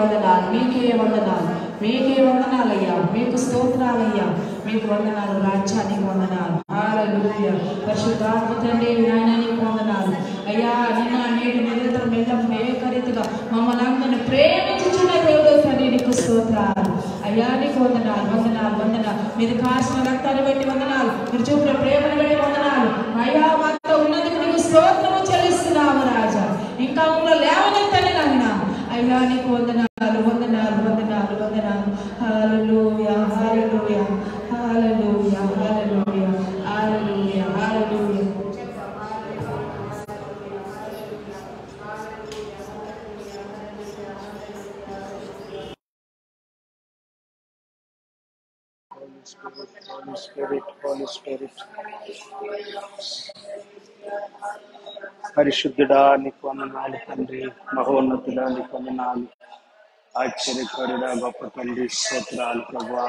వందనాలు, మీకే వందనాలు, మీకే వందనాలయ్యా, మీకు స్తోత్రాలయ్యా, మీకు వందనాలు, రాజ్యానికి వందనాలు. హల్లెలూయా. పరిశుద్ధాత్మ తండ్రి నాయన నీకు వందనాలు అయ్యా. నిన్న నేడు నిరంతరం ఎల్లప్పుడూ ఏకరీతిగా మమ్మల్ని అందరినీ ప్రేమించుచున్న దేవుడు తండ్రి నీకు స్తోత్రాలు అయ్యా. నీకు వందనాలు, వందనాలు, వందనాలు. మీరు కాసిన రక్తాన్ని బట్టి వందనాలు, మీరు చూపిన ప్రేమను బట్టి వందనాలు అయ్యా. మాతో ఉన్నందుకు నీకు స్తోత్రము చెల్లిస్తున్నాము రాజా. ఇంకా ఉన్న లేవనెత్తని నాయన అయ్యా నీకు వందనాలు, వందనాలు, వందనాలు, వందనాలు. హల్లెలూయా, హల్లెలూయా, హల్లెలూయా, హల్లెలూయా, హల్లెలూయా, హల్లెలూయా. Holy Spirit, Holy Spirit. పరిశుద్ధుడా నీకు వందనాలు తండ్రి, మహోన్నతుడా నీకు వందనాలు, ఆశ్చర్యకరుడా గొప్ప తండ్రి స్తోత్రాలు ప్రభువా.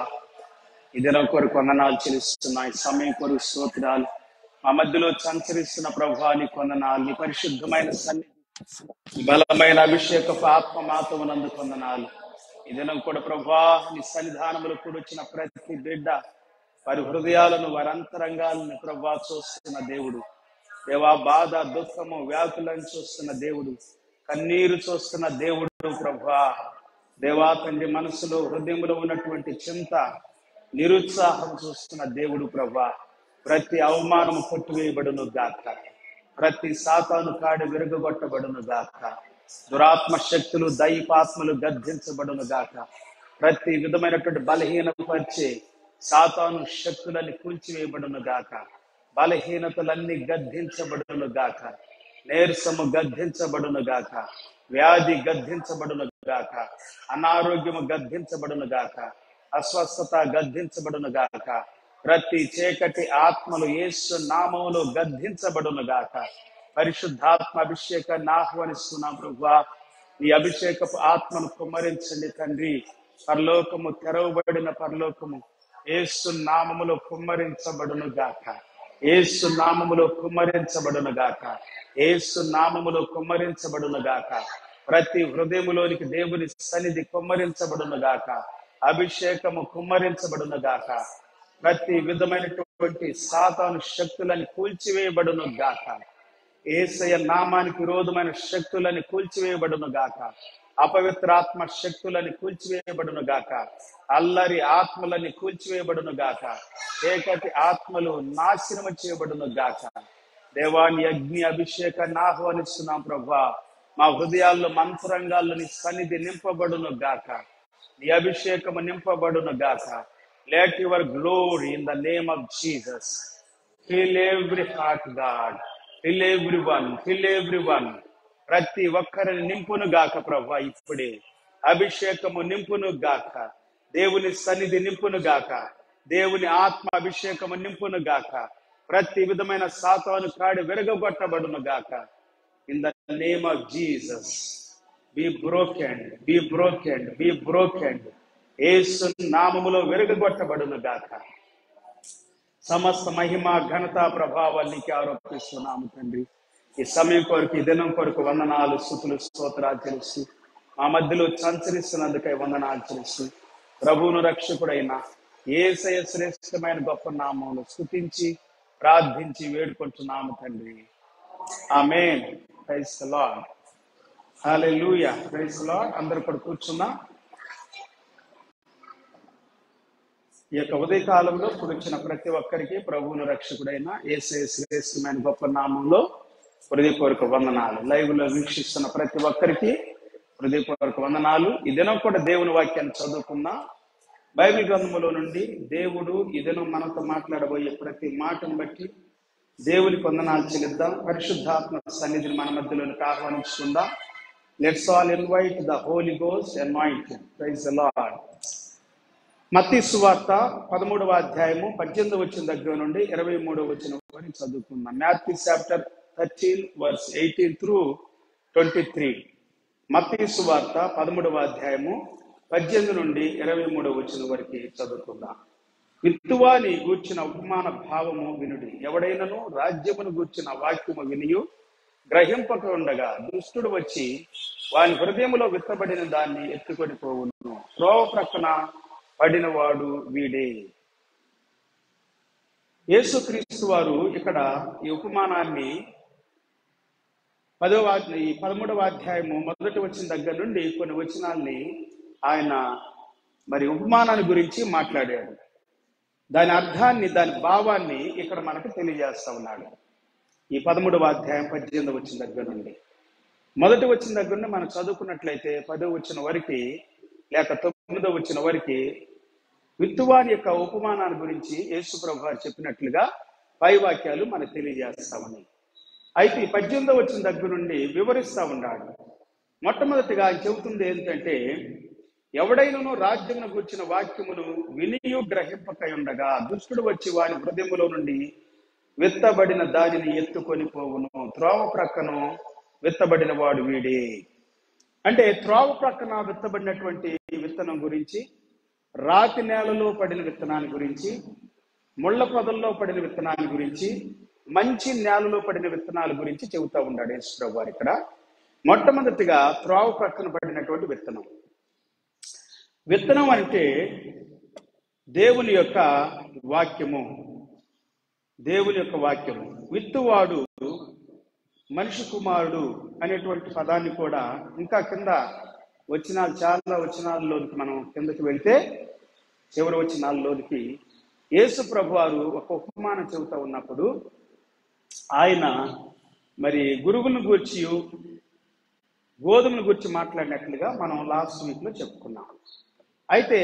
ఈ దినం కొరకు వందనాలు చెల్లిస్తున్నాయి, సమయం కొరకు స్తోత్రాలు. మా మధ్యలో సంచరిస్తున్న ప్రభువా నీకు వందనాలు. నీ పరిశుద్ధమైన సన్నిధి, బలమైన అభిషేకపు ఆత్మ మాతో ఉన్నందుకు వందనాలు. ఈ దినం కూడా ప్రభువా నీ సన్నిధానములు కూడా వచ్చిన ప్రతి బిడ్డ వారి హృదయాలను, వారి అంతరంగాలను ప్రభువా చూస్తున్న దేవుడు. దేవా బాధ, దుఃఖము, వ్యాధులను చూస్తున్న దేవుడు, కన్నీరు చూస్తున్న దేవుడు ప్రభువా. దేవా తండ్రి మనసులో, హృదయంలో ఉన్నటువంటి చింత, నిరుత్సాహం చూస్తున్న దేవుడు ప్రభువా. ప్రతి అవమానము కొట్టివేయబడును గాక, ప్రతి సాతాను కాడి విరగొట్టబడును గాక, దురాత్మ శక్తులు, దైవాత్మలు గద్దించబడును గాక, ప్రతి విధమైనటువంటి బలహీనపరిచే సాతాను శక్తులన్నీ కూల్చివేయబడును గాక, బలహీనతలన్నీ గద్దించబడును గాక, నీరసము గద్దించబడును గాక, వ్యాధి గద్దించబడును గాక, అనారోగ్యము గద్దించబడును గాక, అస్వస్థత గద్దించబడును గాక, ప్రతి చీకటి ఆత్మలు యేసు నామములో గద్దించబడును గాక. పరిశుద్ధాత్మ అభిషేకాన్ని ఆహ్వానిస్తున్నాం ప్రభువా. ఈ అభిషేకపు ఆత్మను కుమ్మరించండి తండ్రి. పరలోకము తెరవబడిన పరలోకము యేసు నామములో కుమ్మరించబడును గాక, యేసు నామములో కుమ్మరించబడును గాక, యేసు నామములో కుమ్మరించబడును గాక. ప్రతి హృదయములోనికి దేవుని సన్నిధి కుమ్మరించబడును గాక, అభిషేకము కుమ్మరించబడును గాక. ప్రతి విధమైనటువంటి సాతాను శక్తులని కూల్చివేయబడును గాక, యేసయ్య నామానికి విరోధమైన శక్తులని కూల్చివేయబడును గాక, అపవిత్రాత్మ శక్తులని కూల్చివేయబడును గాక, అల్లరి ఆత్మలని కూల్చివేయబడును గాక, ఏకటి ఆత్మలు నాశనము చేయబడును గాక. దేవాని అగ్ని అభిషేకాన్ని ఆహ్వానిస్తున్నాం ప్రభువా. మా హృదయాల్లో, మంత్రంగాల్లో నీ సన్నిధి నింపబడును గాక, నీ అభిషేకము నింపబడును గాక. Let your glory in the name of Jesus fill every heart, God. Fill everyone, fill everyone. ప్రతి ఒక్కరిని నింపును గాక ప్రభువా. ఇప్పుడే అభిషేకము నింపును గాక, దేవుని సన్నిధి నింపును గాక, దేవుని ఆత్మ అభిషేకము నింపును గాక. ప్రతి విధమైన సాతాను కాడి విరగొట్టబడును గాక. In the name of Jesus be broken, be broken, be broken. యేసు నామములో విరగొట్టబడును గాక. సమస్త మహిమ, ఘనత, ప్రభావాలు నీకు ఆరోపిస్తున్నాము తండ్రి. ఈ సమయం కొరకు, ఈ దినం కొరకు వందనాలు, స్తుతులు, స్తోత్రాలు తెలుసు. మా మధ్యలో సంచరిస్తున్నందుకై వందనాలు తెలుసు. ప్రభువును రక్షకుడైన యేసయ్య శ్రేష్టమైన గొప్ప నామములు స్తుతించి ప్రార్థించి వేడుకుంటున్నాము తండ్రి. ఆమేన్. Praise the lord. హల్లెలూయా. Praise the lord. అందరూ కూడా కూర్చున్నా. ఈ యొక్క ఉదయకాలంలో కూర్చున్న ప్రతి ఒక్కరికి ప్రభువును రక్షకుడైన యేసయ్య శ్రేష్టమైన గొప్ప నామంలో హృదయపూర్వక వందనాలు. లైవ్ లో వీక్షిస్తున్న ప్రతి ఒక్కరికి హృదయపూర్వక వందనాలు. ఈ దినం కూడా దేవుని వాక్యాన్ని చదువుకున్నా. బైబిల్ గ్రంథములో నుండి దేవుడు ఈ దినం మనతో మాట్లాడబోయే ప్రతి మాటను బట్టి దేవునికి వందనాలు చెల్లిద్దాం. పరిశుద్ధాత్మ సన్నిధిని మన మధ్యలోనికి ఆహ్వానించుకుందాం. Let's all invite the holy ghost anointing. Praise the lord. మత్తయి సువార్త 13వ అధ్యాయము 18వ వచనం దగ్గర నుండి 23వ వచనం వరకు చదువుకుందాం. Matthew chapter 13 verse 18 through 23. మత్తయి సువార్త 13వ అధ్యాయము 18 నుండి 23వ వచనం వరకు చదువుకుందాం. విత్తువాని గూర్చిన ఉపమాన భావము వినుడి. ఎవడైనను రాజ్యమును గూర్చిన వాక్యము వినియు గ్రహింపక ఉండగా దుష్టుడు వచ్చి వాని హృదయములో విత్తబడిన దాన్ని ఎత్తుకొని పోవును. త్రోవ ప్రక్కన పడినవాడు వీడే. యేసుక్రీస్తు వారు ఇక్కడ ఈ ఉపమానాన్ని 13వ అధ్యాయము మొదటి వచ్చిన దగ్గర నుండి కొన్ని వచనాల్ని ఆయన మరి ఉపమానాన్ని గురించి మాట్లాడాడు. దాని అర్థాన్ని, దాని భావాన్ని ఇక్కడ మనకు తెలియజేస్తా ఉన్నాడు. ఈ 13వ అధ్యాయం 18వ వచ్చిన దగ్గర నుండి, మొదటి వచ్చిన దగ్గర నుండి మనం చదువుకున్నట్లయితే 10వ వచ్చిన వరకు లేక 9వ వచ్చిన వరకు విత్తువాని యొక్క ఉపమానాన్ని గురించి యేసు ప్రభు వారు చెప్పినట్లుగా పై వాక్యాలు మనకు తెలియజేస్తా ఉన్నాయి. అయితే 18వ వచ్చిన దగ్గర నుండి వివరిస్తా ఉన్నాడు. మొట్టమొదటిగా ఆయన చెబుతుంది ఏంటంటే, ఎవడైనను రాజ్యమును గూర్చిన వాక్యమును వినియు గ్రహింపకై ఉండగా దుష్టుడు వచ్చి వాని హృదయములో నుండి విత్తబడిన దానిని ఎత్తుకొని పోవును. త్రోవ ప్రక్కను విత్తబడిన వాడు వీడే. అంటే త్రోవ ప్రక్కన విత్తబడినటువంటి విత్తనం గురించి, రాతి నేలలో పడిన విత్తనాన్ని గురించి, ముళ్ళ పొదల్లో పడిన విత్తనాన్ని గురించి, మంచి నేలలో పడిన విత్తనాల గురించి చెబుతా ఉన్నాడు యేసు ప్రభు వారు ఇక్కడ. మొట్టమొదటిగా త్రోవ ప్రక్కన పడినటువంటి విత్తనం. విత్తనం అంటే దేవుని యొక్క వాక్యము. దేవుని యొక్క వాక్యము. విత్తువాడు మనిషి కుమారుడు అనేటువంటి పదాన్ని కూడా ఇంకా కింద వచనాలు, చాలా వచనాల్లోనికి మనం కిందకి వెళ్తే చివరి వచనాల్లోనికి యేసు ప్రభు వారు ఒక ఉపమానం చెబుతా ఉన్నప్పుడు ఆయన మరి గురుగులను గూర్చి, గోధుమను గురించి మాట్లాడినట్లుగా మనం లాస్ట్ వీక్ లో చెప్పుకున్నాం. అయితే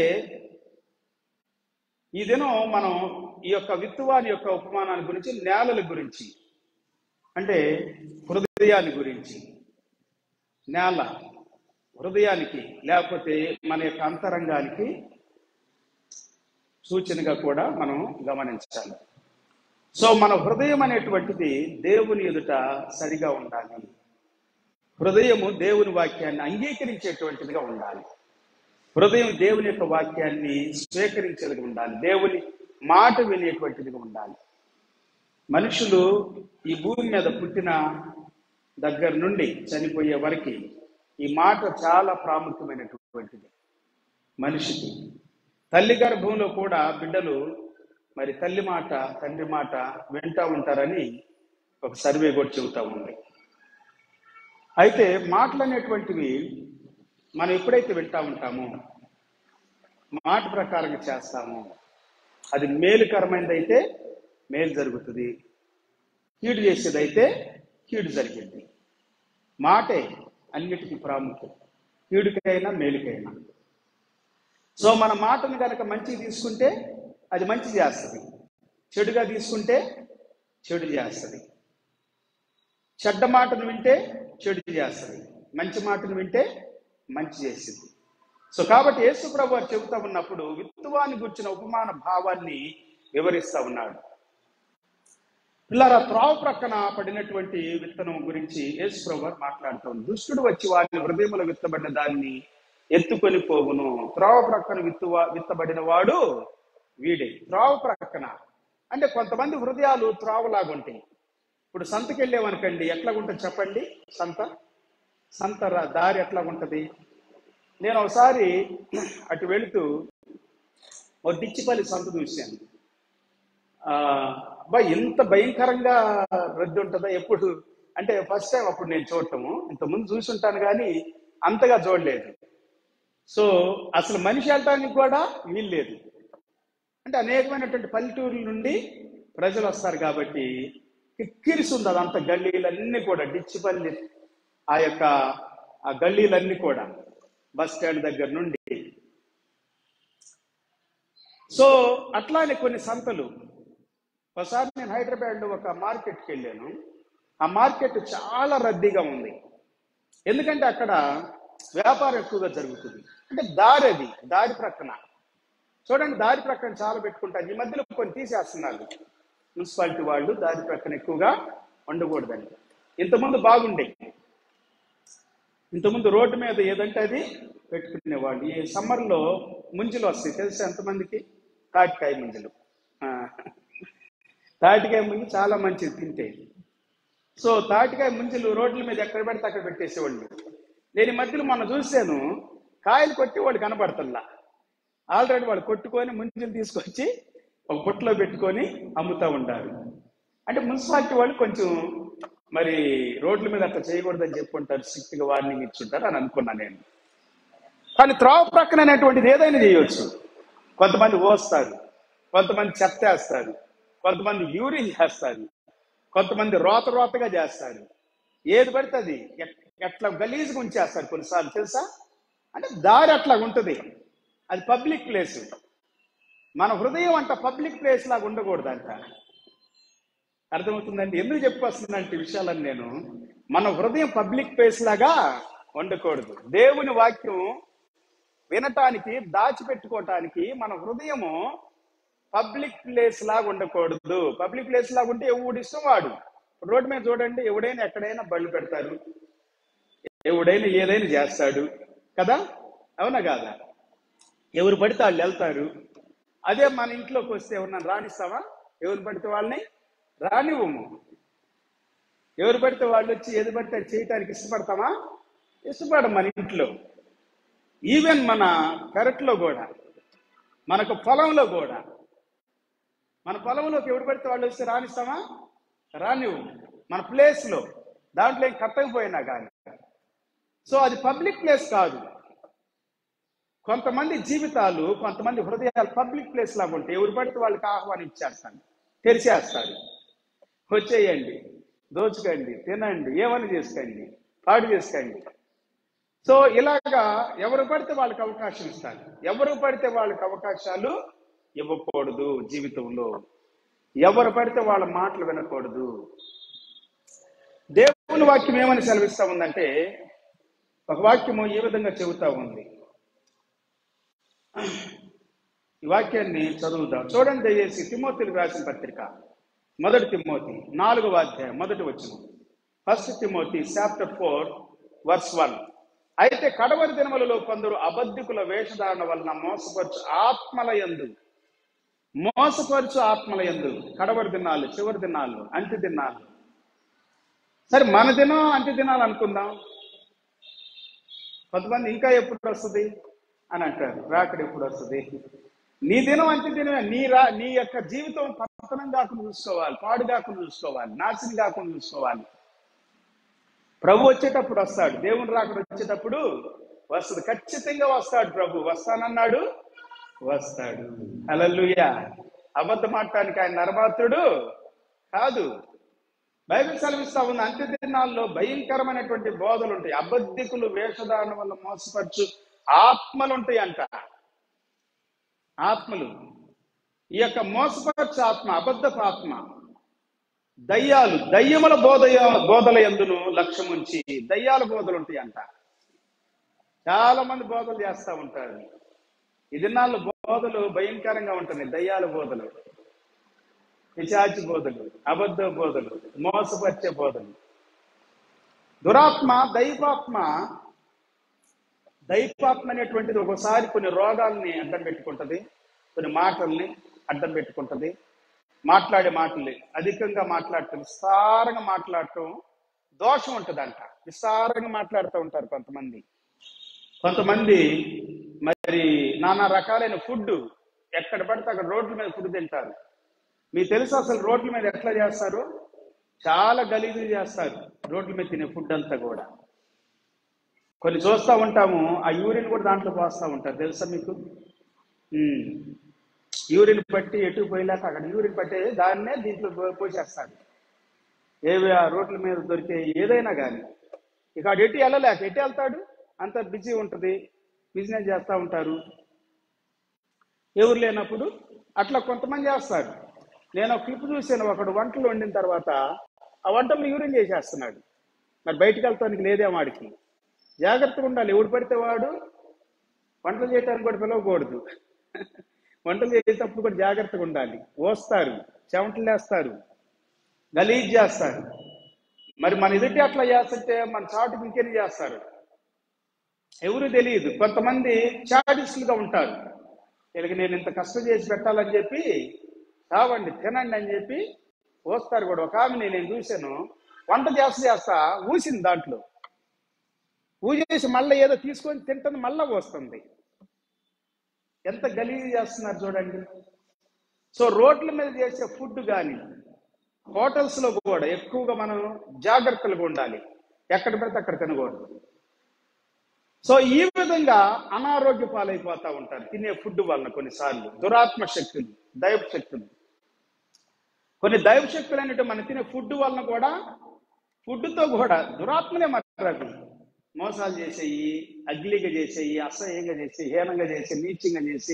ఈ దినం మనం ఈ యొక్క విత్తువాని యొక్క ఉపమానాల గురించి, నేలల గురించి, అంటే హృదయాన్ని గురించి, నేల హృదయానికి లేకపోతే మన యొక్క అంతరంగానికి సూచనగా కూడా మనం గమనించాలి. సో మన హృదయం అనేటువంటిది దేవుని ఎదుట సరిగా ఉండాలి. హృదయము దేవుని వాక్యాన్ని అంగీకరించేటువంటిదిగా ఉండాలి. హృదయం దేవుని యొక్క వాక్యాన్ని స్వీకరించేదిగా ఉండాలి. దేవుని మాట వినేటువంటిదిగా ఉండాలి. మనుషులు ఈ భూమి మీద పుట్టిన దగ్గర నుండి చనిపోయే వరకు ఈ మాట చాలా ప్రాముఖ్యమైనటువంటిది మనిషికి. తల్లి గర్భంలో కూడా బిడ్డలు మరి తల్లి మాట, తండ్రి మాట వింటూ ఉంటారని ఒక సర్వే కూడా చెబుతా ఉంది. అయితే మాటలు అనేటువంటివి మనం ఎప్పుడైతే వింటా ఉంటామో, మాట ప్రకారంగా చేస్తామో, అది మేలుకరమైనదైతే మేలు జరుగుతుంది, కీడు చేసేదైతే కీడు జరిగింది. మాటే అన్నిటికీ ప్రాముఖ్యం, కీడుకైనా మేలుకైనా. సో మన మాటను కనుక మంచిగా తీసుకుంటే అది మంచి చేస్తుంది, చెడుగా తీసుకుంటే చెడు చేస్తుంది. చెడ్డ మాటను వింటే చెడు చేస్తుంది, మంచి మాటను వింటే మంచి చేసింది. సో కాబట్టి యేసు ప్రభు వారు చెబుతా ఉన్నప్పుడు విత్తువాని గురించిన ఉపమాన భావాన్ని వివరిస్తా ఉన్నాడు. పిల్లరా, త్రోవ ప్రక్కన పడినటువంటి విత్తనం గురించి యేసు ప్రభు వారు మాట్లాడుతూ ఉంది. దుష్టుడు వచ్చి వారి హృదయములో విత్తబడిన దాన్ని ఎత్తుకొని పోవును. త్రోవ ప్రక్కన విత్తబడిన వాడు వీడే. త్రోవ ప్రక్కన అంటే కొంతమంది హృదయాలు త్రోవలాగా ఉంటాయి. ఇప్పుడు సంతకి వెళ్ళామనుకోండి, ఎట్లాగుంటుంది చెప్పండి? సంత దారి ఎట్లాగుంటది? నేను ఒకసారి అటు వెళుతూ ఒక డిచ్చిపల్లి సంత చూశాను. ఇంత భయంకరంగా రద్దీ ఉంటుందా ఎప్పుడు అంటే ఫస్ట్ టైం అప్పుడు నేను చూడటము. ఇంతకుముందు చూసి ఉంటాను కానీ అంతగా చూడలేదు. సో అసలు మనిషి వెళ్ళటానికి కూడా వీల్లేదు. అంటే అనేకమైనటువంటి పల్లెటూరుల నుండి ప్రజలు వస్తారు కాబట్టి కిక్కిరిసి ఉంది అదంతా. గల్లీలన్నీ కూడా డిచ్చిపల్లి, ఆ గల్లీలన్నీ కూడా బస్ స్టాండ్ దగ్గర నుండి. సో అట్లానే కొన్ని సంతలు. ఒకసారి నేను హైదరాబాద్లో ఒక మార్కెట్కి వెళ్ళాను. ఆ మార్కెట్ చాలా రద్దీగా ఉంది. ఎందుకంటే అక్కడ వ్యాపారం ఎక్కువగా జరుగుతుంది. అంటే దారి ప్రక్కన చూడండి, దారి ప్రక్కన చాలా పెట్టుకుంటారు. ఈ మధ్యలో కొన్ని తీసేస్తున్నారు మున్సిపాలిటీ వాళ్ళు. దారి ప్రక్కన ఎక్కువగా ఉండకూడదని. ఇంతకుముందు బాగుండే, ఇంతకుముందు రోడ్డు మీద ఏదంటే అది పెట్టుకునేవాళ్ళు. ఈ సమ్మర్లో ముంజులు వస్తాయి తెలుసు ఎంతమందికి? తాటికాయ ముంజలు. తాటికాయ ముంజు చాలా మంచిది తింటే. సో తాటికాయ ముంజలు రోడ్ల మీద ఎక్కడ పెడితే అక్కడ పెట్టేసేవాళ్ళు. నేను ఈ మధ్యలో మొన్న చూశాను, కాయలు కొట్టి వాళ్ళు కనబడతల్లా. ఆల్రెడీ వాళ్ళు కొట్టుకొని ముంజలు తీసుకొచ్చి ఒక బుట్టలో పెట్టుకొని అమ్ముతూ ఉంటారు. అంటే మున్సిపాలిటీ వాళ్ళు కొంచెం మరి రోడ్ల మీద అట్లా చేయకూడదని చెప్పుకుంటారు, స్ట్రిక్ట్గా వార్నింగ్ ఇచ్చుంటారు అని అనుకున్నా నేను. కానీ త్రోవ ప్రక్కన అనేటువంటిది ఏదైనా చేయవచ్చు. కొంతమంది ఓస్తారు, కొంతమంది చెత్త వేస్తారు, కొంతమంది యూరిన్ చేస్తారు, కొంతమంది రోతగా చేస్తారు. ఏది పడితే అది ఎట్లా గలీజ్గా ఉంచేస్తారు కొన్నిసార్లు, తెలుసా? అంటే దారి అట్లా ఉంటుంది, అది పబ్లిక్ ప్లేస్. మన హృదయం అంట పబ్లిక్ ప్లేస్ లాగా ఉండకూడదంట. అర్థమవుతుందండి ఎందుకు చెప్పుకొస్తుందంటే విషయాలను నేను? మన హృదయం పబ్లిక్ ప్లేస్ లాగా ఉండకూడదు. దేవుని వాక్యం వినటానికి, దాచిపెట్టుకోవటానికి మన హృదయము పబ్లిక్ ప్లేస్ లాగా ఉండకూడదు. పబ్లిక్ ప్లేస్ లాగా ఉంటే ఎవడు ఇష్టం వాడు. రోడ్డు మీద చూడండి, ఎవడైనా ఎక్కడైనా బళ్ళు పెడతారు, ఎవడైనా ఏదైనా చేస్తాడు కదా, అవునా కాదా? ఎవరు పడితే వాళ్ళు వెళ్తారు. అదే మన ఇంట్లోకి వస్తే ఎవరన్నా రానిస్తావా? ఎవరు పడితే వాళ్ళని రానివ్వము. ఎవరు పడితే వాళ్ళు వచ్చి ఏది పడితే అది చేయటానికి ఇష్టపడతామా? ఇష్టపడం. మన ఇంట్లో, ఈవెన్ మన పెరట్లో కూడా, మనకు పొలంలో కూడా, మన పొలంలోకి ఎవరు పడితే వాళ్ళు వస్తే రానిస్తామా? రానివ్వు. మన ప్లేస్లో, దాంట్లో ఏం కట్టకపోయినా కానీ. సో అది పబ్లిక్ ప్లేస్ కాదు. కొంతమంది జీవితాలు, కొంతమంది హృదయాలు పబ్లిక్ ప్లేస్ లాగా ఉంటాయి. ఎవరు పడితే వాళ్ళకి ఆహ్వానించేస్తాను, తెరిచేస్తారు. వచ్చేయండి, దోచుకోండి, తినండి, ఏమని చేసుకోండి, పాడు చేసుకోండి. సో ఇలాగా ఎవరు పడితే వాళ్ళకి అవకాశం ఇస్తారు. ఎవరు పడితే వాళ్ళకి అవకాశాలు ఇవ్వకూడదు జీవితంలో. ఎవరు పడితే వాళ్ళ మాటలు వినకూడదు. దేవుని వాక్యం ఏమని సెలవిస్తా ఉందంటే, ఒక వాక్యము ఈ విధంగా చెబుతా ఉంది. ఈ వాక్యాన్ని చదువుదాం. చూడండి దయచేసి, తిమోతికి రాసిన పత్రిక 1 తిమోతి 4వ అధ్యాయం 1వ వచనం. 1 తిమోతి చాప్టర్ 4 వర్స్ 1. అయితే కడవరి దినములలో కొందరు అబద్ధికుల వేషధారణ వలన మోసపరచు ఆత్మల యందు కడవరి దినాలు, చివరి దినాలు, అంత్య దినాలు. సరే, మన దినం అంత్య దినాలు అనుకుందాం. కొంతమంది ఇంకా ఎప్పుడు వస్తుంది అని అంటారు, రాకడ ఎప్పుడు వస్తుంది? నీ దినం అంత్య దినమే. నీ యొక్క జీవితం పతనం కాకుండా చూసుకోవాలి, పాడు కాకుండా చూసుకోవాలి, నాశనం కాకుండా చూసుకోవాలి. ప్రభు వచ్చేటప్పుడు వస్తాడు, దేవుని రాకడ వచ్చేటప్పుడు వస్తుంది, ఖచ్చితంగా వస్తాడు. ప్రభు వస్తానన్నాడు, వస్తాడు. హల్లెలూయా. అబద్ధం ఆడటానికి ఆయన నరమాత్రుడు కాదు. బైబిల్ సెలవిస్తా ఉంది, అంత్య దినాల్లో భయంకరమైనటువంటి బోధలు ఉంటాయి. అబద్ధికులు వేషధారణ వల్ల మోసపరచు ఆత్మలు ఉంటాయి అంట. ఆత్మలు, ఈ యొక్క మోసపరచు ఆత్మ, అబద్ధపు ఆత్మ, దయ్యముల బోధల యందును లక్ష్యముంచి దయ్యాల బోధలు ఉంటాయి అంట. చాలా మంది బోధలు చేస్తూ ఉంటారు. ఈ దినాల్లో బోధలు భయంకరంగా ఉంటున్నాయి. దయ్యాల బోధలు, పిశాచి బోధలు, అబద్ధ బోధలు, మోసపరిచే బోధలు. దురాత్మ, దైవాత్మ అనేటువంటిది ఒకసారి కొన్ని రోగాల్ని అడ్డం పెట్టుకుంటుంది, కొన్ని మాటల్ని అడ్డం పెట్టుకుంటుంది. మాట్లాడే మాటలు అధికంగా మాట్లాడటం, విస్తారంగా మాట్లాడటం దోషం ఉంటుందంట. విస్తారంగా మాట్లాడుతూ ఉంటారు కొంతమంది మరి నానా రకాలైన ఫుడ్ ఎక్కడ పడితే అక్కడ రోడ్ల మీద ఫుడ్ తింటారు. మీకు తెలుసు అసలు రోడ్ల మీద ఎట్లా చేస్తారు? చాలా గలీజు చేస్తారు రోడ్ల మీద తినే ఫుడ్ అంతా కూడా. కొన్ని చూస్తూ ఉంటాము, ఆ యూరిన్ కూడా దాంట్లో పోస్తూ ఉంటారు, తెలుసా మీకు? యూరిన్ పట్టి ఎటు పోయలేక అక్కడ యూరిన్ పట్టే దాన్నే దీంట్లో పోసేస్తారు. ఏవి ఆ రోడ్ల మీద దొరికే ఏదైనా కానీ. ఇక ఎటు వెళ్ళలేక ఎటు వెళ్తాడు? అంత బిజీ ఉంటుంది, బిజినెస్ చేస్తూ ఉంటారు. ఎవరు లేనప్పుడు అట్లా కొంతమంది చేస్తారు. నేను ఒక క్లిప్ చూసాను, ఒకడు వంటలు వండిన తర్వాత ఆ వంటలు యూరిన్ చేసేస్తున్నాడు. మరి బయటకు వెళ్తానికి లేదే వాడికి. జాగ్రత్తగా ఉండాలి. ఎవడు పడితే వాడు వంటలు చేయడానికి కూడా పిలవకూడదు. వంటలు చేసేటప్పుడు కూడా జాగ్రత్తగా ఉండాలి. వస్తారు, చెమటలు వేస్తారు, గలీజ్ చేస్తారు. మరి మన ఎదుటి అట్లా చేస్తుంటే మన చాటుకు ఇంకేం చేస్తారు ఎవరు తెలియదు. కొంతమంది చాటిస్టులుగా ఉంటారు. వీళ్ళకి నేను ఇంత కష్టం చేసి పెట్టాలని చెప్పి కావండి తినండి అని చెప్పి వస్తారు కూడా. ఒక ఆమె నేను చూశాను, వంట చేస్తా ఊసింది దాంట్లో. ఊజేసి మళ్ళీ ఏదో తీసుకొని తింటుంది, మళ్ళీ వస్తుంది. ఎంత గలీజ్ చేస్తున్నారు చూడండి. సో రోడ్ల మీద చేసే ఫుడ్ కానీ హోటల్స్లో కూడా ఎక్కువగా మనం జాగ్రత్తలుగా ఉండాలి, ఎక్కడ పెడితే అక్కడ తినకూడదు. సో ఈ విధంగా అనారోగ్య పాలైపోతూ ఉంటారు తినే ఫుడ్ వలన. కొన్నిసార్లు దురాత్మ శక్తులు, దైవ శక్తులు, కొన్ని దైవ శక్తులు అనేవి మనం తినే ఫుడ్ వలన కూడా, ఫుడ్తో కూడా దురాత్మనే మాట్లాడు. మోసాలు చేసేయి, అగ్లీగా చేసేయి, అసహ్యంగా చేసి, హీనంగా చేసి, నీచంగా చేసి,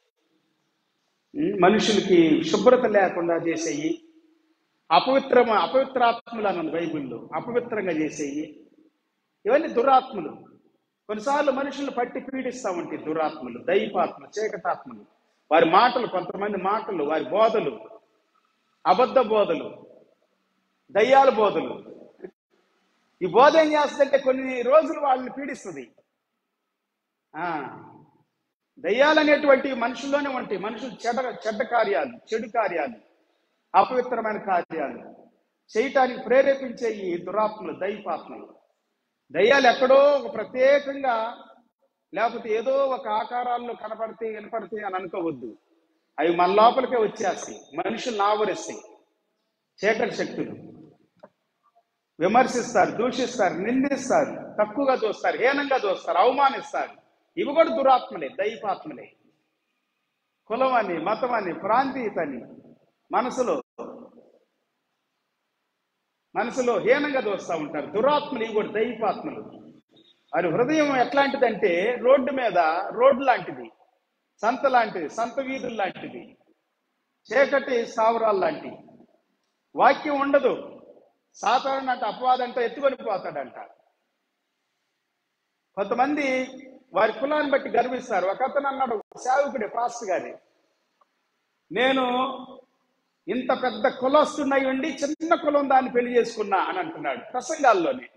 మనుషులకి శుభ్రత లేకుండా చేసేయి, అపవిత్రాత్మలు అన్నది బైబిల్లో, అపవిత్రంగా చేసేయి. ఇవన్నీ దురాత్మలు. కొన్నిసార్లు మనుషులను పట్టి పీడిస్తూ ఉంటాయి దురాత్మలు, దైవాత్మలు, చీకటాత్మలు. వారి మాటలు, కొంతమంది మాటలు, వారి బోధలు, అబద్ధ బోధలు, దయ్యాల బోధలు. ఈ బోధ ఏం చేస్తుందంటే కొన్ని రోజులు వాళ్ళని పీడిస్తుంది. దయ్యాలు అనేటువంటి మనుషుల్లోనే ఉంటాయి. మనుషులు చెడ్డ కార్యాలు, చెడు కార్యాలు, అపవిత్రమైన కార్యాలు చేయటానికి ప్రేరేపించే ఈ దురాత్మలు, దైవాత్మలు. దయ్యాలు ఎక్కడో ఒక ప్రత్యేకంగా, లేకపోతే ఏదో ఒక ఆకారాల్లో కనపడితే వినపడితే అని అనుకోవద్దు. అవి మన లోపలికే వచ్చేస్తాయి, మనుషులను ఆవరిస్తాయి. చీకటి శక్తులు విమర్శిస్తారు, దూషిస్తారు, నిందిస్తారు, తక్కువగా చూస్తారు, హీనంగా చూస్తారు, అవమానిస్తారు. ఇవి కూడా దురాత్మలే, దైవాత్మలే. కులం అని, మతం అని, ప్రాంతీయత అని మనసులో హీనంగా చూస్తూ ఉంటారు. దురాత్మలు ఇవి కూడా దైవాత్మలు. వారి హృదయం ఎట్లాంటిదంటే రోడ్డు లాంటిది, సంత లాంటిది, సంత వీధులు లాంటిది, చీకటి స్థావరాలు లాంటివి. వాక్యం ఉండదు. సాతాను అంటే అపవాదంట ఎత్తుకొని పోతాడంట. కొంతమంది వారి కులాన్ని బట్టి గర్విస్తారు. ఒక అతను అన్నాడు, సేవకుడే, పాస్టర్ గారి, నేను ఇంత పెద్ద కులస్తున్నాయి ఉండి చిన్న కులం దాన్ని పెళ్లి చేసుకున్నా అని అంటున్నాడు ప్రసంగాల్లోనే.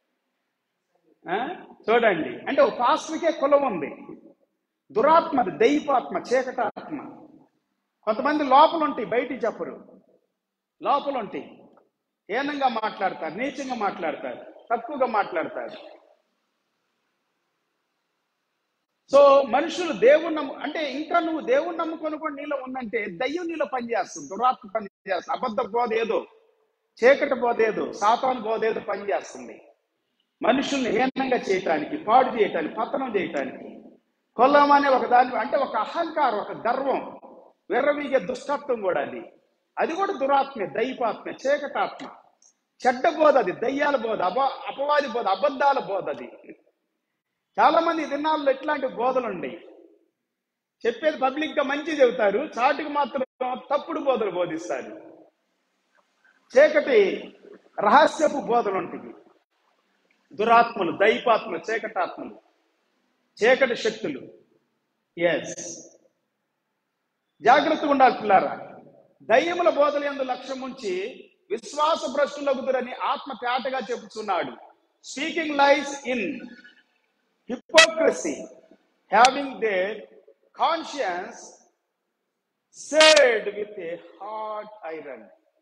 చూడండి, అంటే ఒక పాస్టర్కే కులం ఉంది. దురాత్మ, దైవాత్మ, చీకటాత్మ. కొంతమంది లోపల ఉంటాయి, బయటికి చెప్పరు. లోపల ఉంటాయి, హీనంగా మాట్లాడతారు, నీచంగా మాట్లాడతారు, తక్కువగా మాట్లాడతారు. సో మనుషులు దేవుణ్ణి అంటే ఇంకా నువ్వు దేవుణ్ణి నమ్ముకొని కూడా నీలో ఉందంటే దయ్యం నీలో పనిచేస్తుంది, దురాత్మ పనిచేస్తుంది. అబద్ధ బోధ ఏదో, చీకటి బోధ ఏదో, సాతాను బోధ ఏదో పనిచేస్తుంది. మనుషుల్ని హీనంగా చేయటానికి, పాడు చేయటానికి, పతనం చేయటానికి. కులం అనే ఒక దాని అంటే ఒక అహంకారం, ఒక గర్వం, విర్రవీగే దుష్టత్వం కూడా అది కూడా దురాత్మే, దైవాత్మే, చీకటాత్మ, చెడ్డ బోధ అది, దయ్యాల బోధ, అపవాది బోధ, అబద్ధాల బోధ అది. చాలా మంది దినాల్లో ఇట్లాంటి బోధలు ఉండయి. చెప్పేది పబ్లిక్ గా మంచి చెబుతారు, చాటుకు మాత్రం తప్పుడు బోధలు బోధిస్తారు. చీకటి రహస్యపు బోధలు ఉంటాయి. దురాత్మలు, దైవాత్మలు, చీకటాత్మలు, చీకటి శక్తులు. ఎస్, జాగ్రత్తగా ఉండాలి పిల్లారా. దయ్యముల బోధలు యందు లక్ష్యం ఉంచి విశ్వాస భ్రష్టులగుదురని ఆత్మ తేటగా చెబుతున్నాడు. Speaking lies in hypocrisy, having their conscience seared with a hot iron.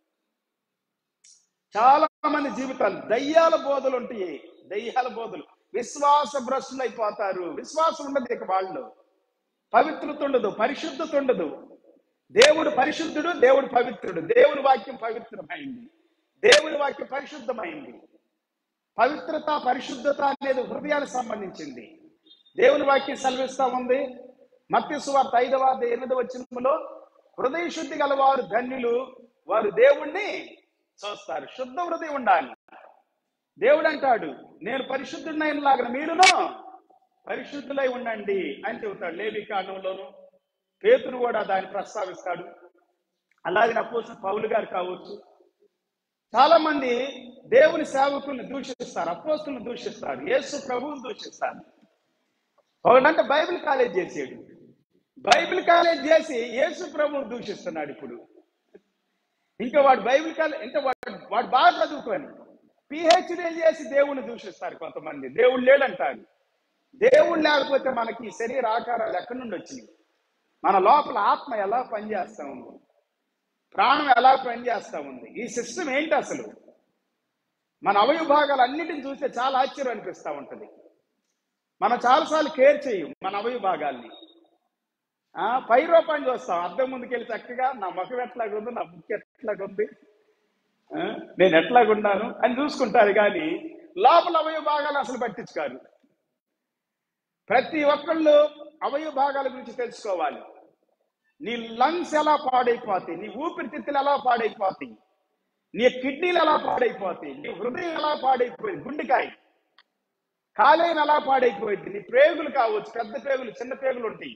చాలా మంది జీవితాలు దయ్యాల బోధలు ఉంటాయి, దయ్యాల బోధలు. విశ్వాస భ్రష్టులు అయిపోతారు. విశ్వాసం ఉండదు ఇక వాళ్ళు. పవిత్రత ఉండదు, పరిశుద్ధత ఉండదు. దేవుడు పరిశుద్ధుడు, దేవుడు పవిత్రుడు. దేవుని వాక్యం పవిత్రమైంది, దేవుని వాక్యం పరిశుద్ధమైంది. పవిత్రత, పరిశుద్ధత అనేది హృదయానికి సంబంధించింది. దేవుని వాక్యం సెలవిస్తా ఉంది. మత్తయి సువార్త 5:8 హృదయ శుద్ధి గల వారు ధన్యులు, వారు దేవుణ్ణి చూస్తారు. శుద్ధ హృదయం ఉండాలి. దేవుడు అంటాడు, నేను పరిశుద్ధుడైనలాగా మీరును పరిశుద్ధులై ఉండండి అని చెబుతాడు. లేవి కాండంలోను పేతురు కూడా దాన్ని ప్రస్తావిస్తాడు. అలాగే అపోస్తలుడు పౌలు గారు కావచ్చు. చాలా మంది దేవుని సేవకుల్ని దూషిస్తారు, అపోస్తలుని దూషిస్తారు, యేసు ప్రభువుని దూషిస్తారు. ఒకడంటే బైబిల్ కాలేజ్ చేసాడు, బైబిల్ కాలేజ్ చేసి యేసు ప్రభువుని దూషిస్తున్నాడు. ఇప్పుడు ఇంకా వాడు బైబిల్ కాలేజ్ ఇంకా వాడు బాగా చదువుకొని పిహెచ్డీ చేసి దేవుణ్ణి దూషిస్తారు. కొంతమంది దేవుడు లేడంటారు. దేవుడు లేకపోతే మనకి శరీర ఆకారాలు ఎక్కడి నుండి వచ్చినాయి? మన లోపల ఆత్మ ఎలా పనిచేస్తా ఉంది, ప్రాణం ఎలా పనిచేస్తా ఉంది, ఈ సిస్టమ్ ఏంటి అసలు? మన అవయవ భాగాలు అన్నిటిని చూస్తే చాలా ఆశ్చర్యం అనిపిస్తూ ఉంటుంది. మనం చాలాసార్లు కేర్ చేయం మన అవయవ భాగాల్ని. పై రూపాన్ని చూస్తాం, అద్దం ముందుకెళ్ళి చక్కగా నా ముఖం ఎట్లాగుంది, నా ముక్కు ఎట్లాగుంది, నేను ఎట్లాగున్నాను అని చూసుకుంటారు. కానీ లోపల అవయవ భాగాలు అసలు పట్టించుకారు. ప్రతి ఒక్కళ్ళు అవయవ భాగాల గురించి తెలుసుకోవాలి. నీ లంగ్స్ ఎలా పాడైపోతాయి, నీ ఊపిరితిత్తులు ఎలా పాడైపోతాయి, నీ కిడ్నీలు ఎలా పాడైపోతాయి, నీ హృదయం ఎలా పాడైపోయింది, గుండెకాయ కాలేయం ఎలా పాడైపోయింది, నీ ప్రేగులు కావచ్చు, పెద్ద ప్రేగులు చిన్న ప్రేగులు ఉంటాయి,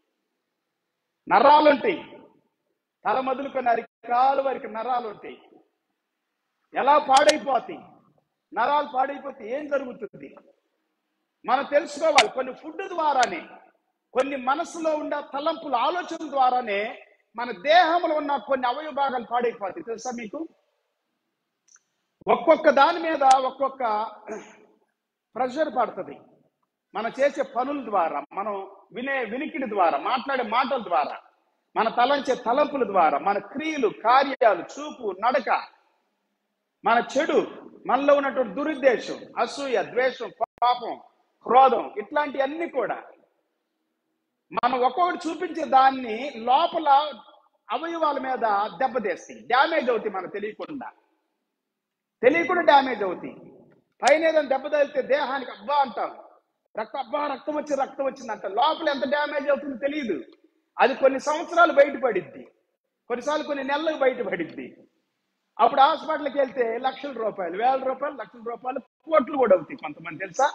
నరాలు ఉంటాయి, తల మొదలుకొని అరికాలు వరకు నరాలు ఉంటాయి, ఎలా పాడైపోతాయి. నరాలు పాడైపోతే ఏం జరుగుతుంది మనం తెలుసుకోవాలి. కొన్ని ఫుడ్ ద్వారానే, కొన్ని మనసులో ఉండే తలంపుల ఆలోచన ద్వారానే మన దేహంలో ఉన్న కొన్ని అవయవ భాగాలు పాడైపోతాయి. తెలుసా మీకు? ఒక్కొక్క దాని మీద ఒక్కొక్క ప్రెషర్ పడుతుంది. మనం చేసే పనుల ద్వారా, మనం వినే వినికిడి ద్వారా, మాట్లాడే మాటల ద్వారా, మన తలంచే తలంపుల ద్వారా, మన క్రియలు, కార్యాలు, చూపు, నడక, మన చెడు, మనలో ఉన్నటువంటి దురుద్దేశం, అసూయ, ద్వేషం, పాపం, క్రోధం, ఇట్లాంటివన్నీ కూడా మనం ఒక్కొక్కటి చూపించే దాన్ని లోపల అవయవాల మీద దెబ్బతీస్తాయి, డ్యామేజ్ అవుతాయి. మనకు తెలియకుండా డ్యామేజ్ అవుతాయి. పైన ఏదైనా దెబ్బ తగిలితే దేహానికి అబ్బా అంటాం, రక్తం వచ్చింది అంట. లోపల ఎంత డ్యామేజ్ అవుతుందో తెలియదు. అది కొన్ని సంవత్సరాలు బయటపడిద్ది, కొన్నిసార్లు కొన్ని నెలలకు బయటపడిద్ది. అప్పుడు హాస్పిటల్కి వెళ్తే లక్షల రూపాయలు, వేల రూపాయలు, లక్షల రూపాయలు, కోట్లు కూడా అవుతాయి. కొంతమంది తెలుసా,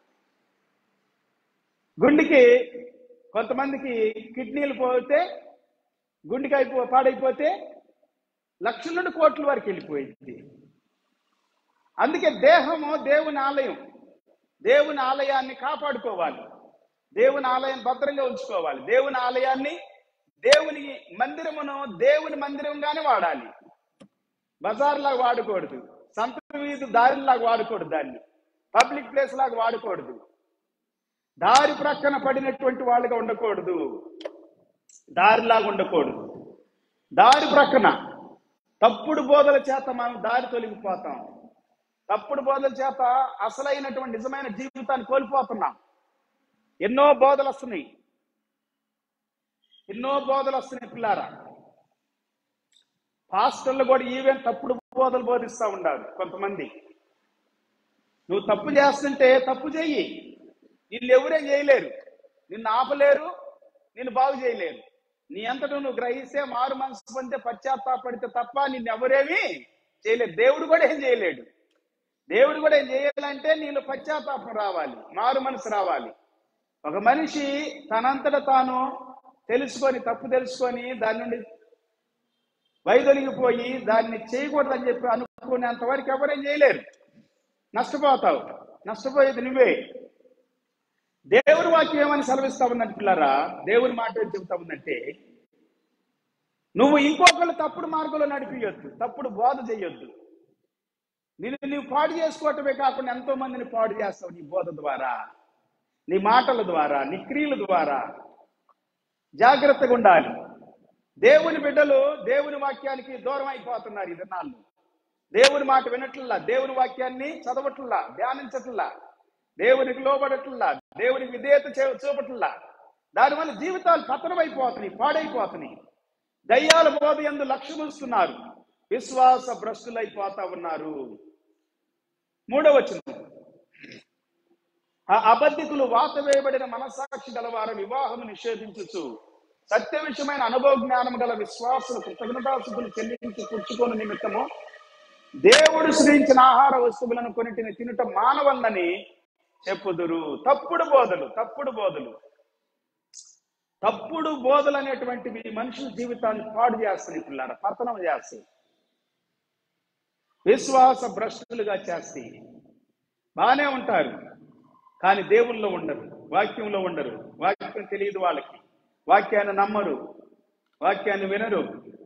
గుండెకి కొంతమందికి కిడ్నీలు పోతే, గుండెకాయ పాడైపోతే లక్షల నుండి కోట్ల వరకు వెళ్ళిపోయింది. అందుకే దేహము దేవుని ఆలయం. దేవుని ఆలయాన్ని కాపాడుకోవాలి, దేవుని ఆలయాన్ని భద్రంగా ఉంచుకోవాలి. దేవుని ఆలయాన్ని, దేవుని మందిరమును దేవుని మందిరంగానే వాడాలి. బజార్ లాగా వాడకూడదు, సంత వీధి దారిలాగా వాడకూడదు, దాన్ని పబ్లిక్ ప్లేస్ లాగా వాడకూడదు, దారి ప్రక్కన పడినటువంటి వాళ్ళుగా ఉండకూడదు, దారిలాగా ఉండకూడదు. దారి ప్రక్కన తప్పుడు బోధల చేత మనం దారి తొలగిపోతాం. తప్పుడు బోధల చేత అసలైనటువంటి నిజమైన జీవితాన్ని కోల్పోతున్నాం. ఎన్నో బోధలు వస్తున్నాయి పిల్లారా. పాస్టర్లు కూడా ఈవెన్ తప్పుడు బోధలు బోధిస్తూ ఉండాలి. కొంతమంది నువ్వు తప్పు చేస్తుంటే తప్పు చెయ్యి, నిన్ను ఎవరేం చేయలేరు, నిన్ను ఆపలేరు, నిన్ను బాగు చేయలేరు. నీ అంతటా నువ్వు గ్రహిస్తే, మారు మనసు పొందితే, పశ్చాత్తాపడితే తప్ప నిన్ను ఎవరేమీ చేయలేరు. దేవుడు కూడా ఏం చేయలేడు. దేవుడు కూడా ఏం చేయాలంటే నీలో పశ్చాత్తాపం రావాలి, మారు మనసు రావాలి. ఒక మనిషి తనంతట తాను తప్పు తెలుసుకొని దాని నుండి వైదొలిగిపోయి దాన్ని చేయకూడదని చెప్పి అనుకునేంత వరకు ఎవరేం చేయలేరు. నష్టపోతావు, నష్టపోయేది నువ్వే. దేవుని వాక్యం ఏమని సెలవిస్తా ఉందంటే పిల్లరా, దేవుని మాట చెబుతా ఉందంటే, నువ్వు ఇంకొకళ్ళు తప్పుడు మార్గంలో నడిపియొద్దు, తప్పుడు బోధ చేయొద్దు. నువ్వు పాడు చేసుకోవటమే కాకుండా ఎంతో మందిని పాడు చేస్తావు నీ బోధ ద్వారా, నీ మాటల ద్వారా, నీ క్రియల ద్వారా. జాగ్రత్తగా ఉండాలి. దేవుని బిడ్డలు దేవుని వాక్యానికి దూరం అయిపోతున్నారు ఈ దినాల్లో. దేవుని మాట వినట్లా, దేవుని వాక్యాన్ని చదవట్లా, ధ్యానించట్లా, దేవునికి లోబడట్లా, దేవునికి విధేయత చూపట్లా. దానివల్ల జీవితాలు పతనమైపోతున్నాయి, పాడైపోతున్నాయి. దయ్యాల బోధ యందు లక్ష్యముస్తున్నారు, విశ్వాస భ్రష్టులైపోతా ఉన్నారు. 3వ వచనం, ఆ అబద్ధికులు వాత వేయబడిన మనసాక్షి గలవారు వివాహము నిషేధించుచు సత్య విషయమైన అనుభవ జ్ఞానం గల విశ్వాసులు కృతజ్ఞతాస్తుతులు చెల్లించి పుచ్చుకొని నిమిత్తము దేవుడు సృజించిన ఆహార వస్తువులను కొన్నిటిని తినుట మానవల్లని చెప్పుదురు. తప్పుడు బోధలు అనేటువంటివి మనుషుల జీవితాన్ని పాడు చేస్తాయి పిల్లల, పతనం చేస్తాయి, విశ్వాస భ్రష్టులుగా చేస్తాయి. బాగానే ఉంటారు కానీ దేవుల్లో ఉండరు, వాక్యంలో ఉండరు. వాక్యం తెలియదు వాళ్ళకి, వాక్యాన్ని నమ్మరు, వాక్యాన్ని వినరు.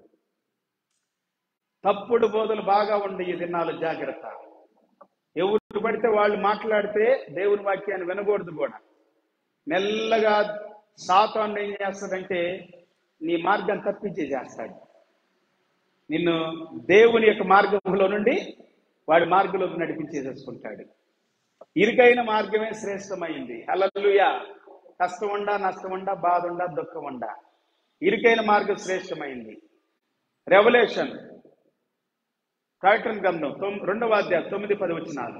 తప్పుడు బోధలు బాగా ఉండే ఈ దినాలు జాగ్రత్త. ఎవరు పడితే వాళ్ళు మాట్లాడితే దేవుని వాక్యాన్ని వినకూడదు కూడా. మెల్లగా సాతాను ఏం చేస్తాడంటే నీ మార్గం తప్పించేస్తాడు. నిన్ను దేవుని యొక్క మార్గంలో నుండి వాడి మార్గంలోకి నడిపించేసేసుకుంటాడు. ఇరుకైన మార్గమే శ్రేష్టమైంది. హల్లెలూయా. కష్టం ఉండా, నష్టం ఉండా, బాధ ఉండా, దుఃఖం ఉండా, ఇరుకైన మార్గం శ్రేష్టమైంది. రెవల్యూషన్ ప్రకటన గ్రంథం 2వ అధ్యాయం 9-10 వచనాలు.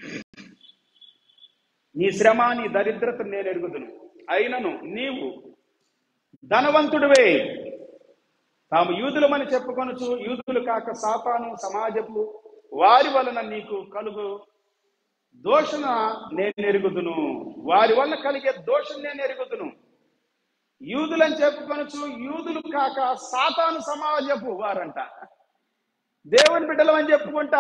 నీ శ్రమ, నీ దరిద్రతను నేను ఎరుగుదును, అయినను నీవు ధనవంతుడివే. తాము యూదులమని చెప్పుకొనుచు యూదులు కాక సాతాను సమాజపు వారి వలన నీకు కలుగు దోషణ నేను ఎరుగుదును. వారి వలన కలిగే దోషం నేను ఎరుగుదును. యూదులని చెప్పుకొనుచు యూదులు కాక సాతాను సమాజపు వారంట. దేవుని బిడ్డలు అని చెప్పుకుంటా,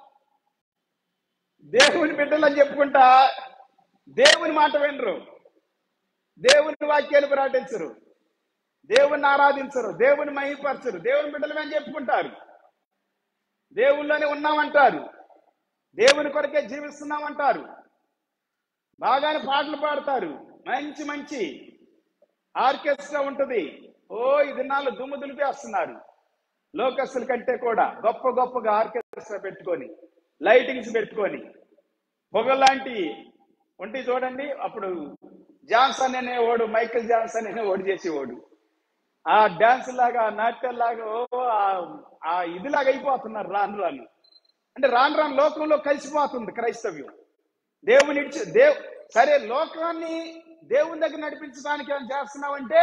దేవుని బిడ్డలు అని చెప్పుకుంటా దేవుని మాట వినరు, దేవుని వాక్యాలు ప్రకటించరు, దేవుని ఆరాధించరు, దేవుని మహిమపరచరు. దేవుని బిడ్డలు అని చెప్పుకుంటారు, దేవుళ్ళలోనే ఉన్నామంటారు, దేవుని కొరకే జీవిస్తున్నామంటారు, బాగానే పాటలు పాడతారు, మంచి మంచి ఆర్కెస్ట్రా ఉంటుంది. ఈ దినాల్లో దుమ్ము దులిపేస్తున్నారు. లోకస్తుల కంటే కూడా గొప్ప గొప్పగా ఆర్కెస్ట్రా పెట్టుకొని, లైటింగ్స్ పెట్టుకొని, పొగలాంటి ఉంటే చూడండి. అప్పుడు జాన్సన్ అనేవాడు, మైకేల్ జాన్సన్ అనేవాడు చేసేవాడు. ఆ డాన్స్ లాగా, నాట్యాల్లాగా ఆ ఇదిలాగా అయిపోతున్నారు రాను రాను. అంటే రాను రాను లోకంలో కలిసిపోతుంది క్రైస్తవ్యం. దేవుని సరే, లోకాన్ని దేవుని దగ్గర నడిపించడానికి ఏమైనా చేస్తున్నావంటే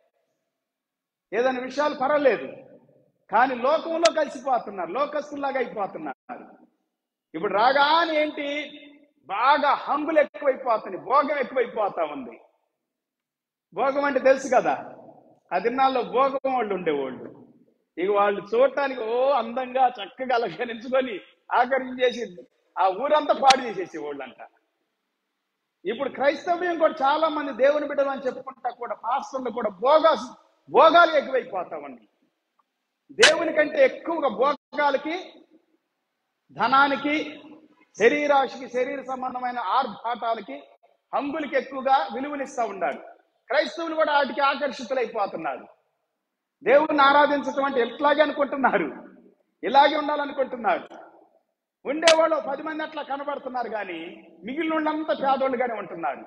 ఏదైనా విషయాలు పర్వాలేదు, కానీ లోకంలో కలిసిపోతున్నారు, లోకస్తుల్లాగా అయిపోతున్నారు. ఇప్పుడు రాగానే ఏంటి, బాగా హంగులు ఎక్కువైపోతున్నాయి, భోగం ఎక్కువైపోతా ఉంది. భోగం అంటే తెలుసు కదా, ఆ దినాల్లో భోగం వాళ్ళు ఉండేవాళ్ళు. ఇక వాళ్ళు చూడటానికి అందంగా చక్కగా అలంకరించుకొని ఆకర్షించేసి ఆ ఊరంతా పాడు చేసేసేవాళ్ళు అంట. ఇప్పుడు క్రైస్తవ్యం కూడా చాలా మంది దేవుని బిడ్డలు అని చెప్పుకుంటా కూడా పాస్టర్లు కూడా భోగాలు ఎక్కువైపోతా ఉన్నాయి. దేవుని కంటే ఎక్కువగా భోగాలకి, ధనానికి, శరీరాశికి, శరీర సంబంధమైన ఆర్భాటాలకి, హంగులకి ఎక్కువగా విలువనిస్తూ ఉన్నారు. క్రైస్తవులు కూడా వాటికి ఆకర్షితులైపోతున్నారు. దేవుణ్ణి ఆరాధించటం అంటే ఎట్లాగే అనుకుంటున్నారు, ఇలాగే ఉండాలనుకుంటున్నారు. ఉండేవాళ్ళు 10 మంది అట్లా కనబడుతున్నారు, కానీ మిగిలిన వాళ్ళంతా పేదోళ్ళుగానే ఉంటున్నారు.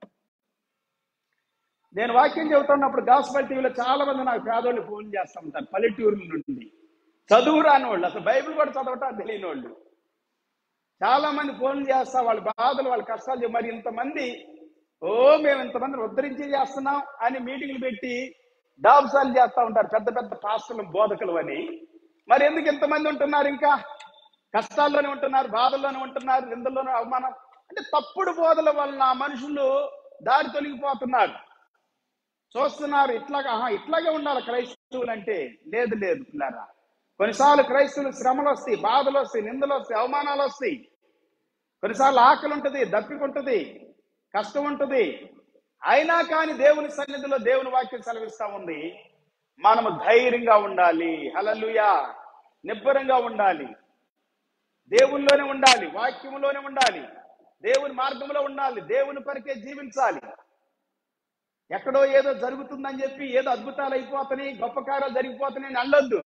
నేను వాక్యం చెబుతున్నప్పుడు గాస్పెల్ టీవీలో చాలా మంది నాకు పేదోళ్ళు ఫోన్ చేస్తూ ఉంటారు, పల్లెటూరుల నుండి, చదువు రాని వాళ్ళు, అసలు బైబిల్ కూడా చదవటం తెలియని వాళ్ళు. చాలా మంది ఫోన్లు చేస్తా వాళ్ళ బాధలు, వాళ్ళ కష్టాలు. మరి ఇంతమంది మేము ఇంతమందిని ఉద్ధరించి చేస్తున్నాం అని మీటింగ్లు పెట్టి డాబ్సాలు చేస్తూ ఉంటారు పెద్ద పెద్ద పాస్టర్లు, బోధకులు అని. మరి ఎందుకు ఇంతమంది ఉంటున్నారు? ఇంకా కష్టాల్లోనే ఉంటున్నారు, బాధల్లోనే ఉంటున్నారు, నిందల్లోనే, అవమానం. అంటే తప్పుడు బోధల వలన మనుషులు దారి తొలగిపోతున్నారు. చూస్తున్నారు ఇట్లాగే ఉండాలి క్రైస్తవులు అంటే. లేదు పిల్లారా, కొన్నిసార్లు క్రైస్తవులు శ్రమలు వస్తాయి, బాధలు వస్తాయి, నిందలు వస్తాయి, అవమానాలు వస్తాయి. కొన్నిసార్లు ఆకలి ఉంటుంది, దప్పికుంటుంది, కష్టం ఉంటుంది. అయినా కానీ దేవుని సన్నిధిలో దేవుని వాక్యం సెలవిస్తా ఉంది, మనము ధైర్యంగా ఉండాలి. హల్లెలూయా. నిబ్బరంగా ఉండాలి, దేవునిలోనే ఉండాలి, వాక్యంలోనే ఉండాలి, దేవుని మార్గంలో ఉండాలి, దేవుని పరికే జీవించాలి. ఎక్కడో ఏదో జరుగుతుందని చెప్పి ఏదో అద్భుతాలు అయిపోతున్నాయి, గొప్ప కార్యాలు జరిగిపోతున్నాయి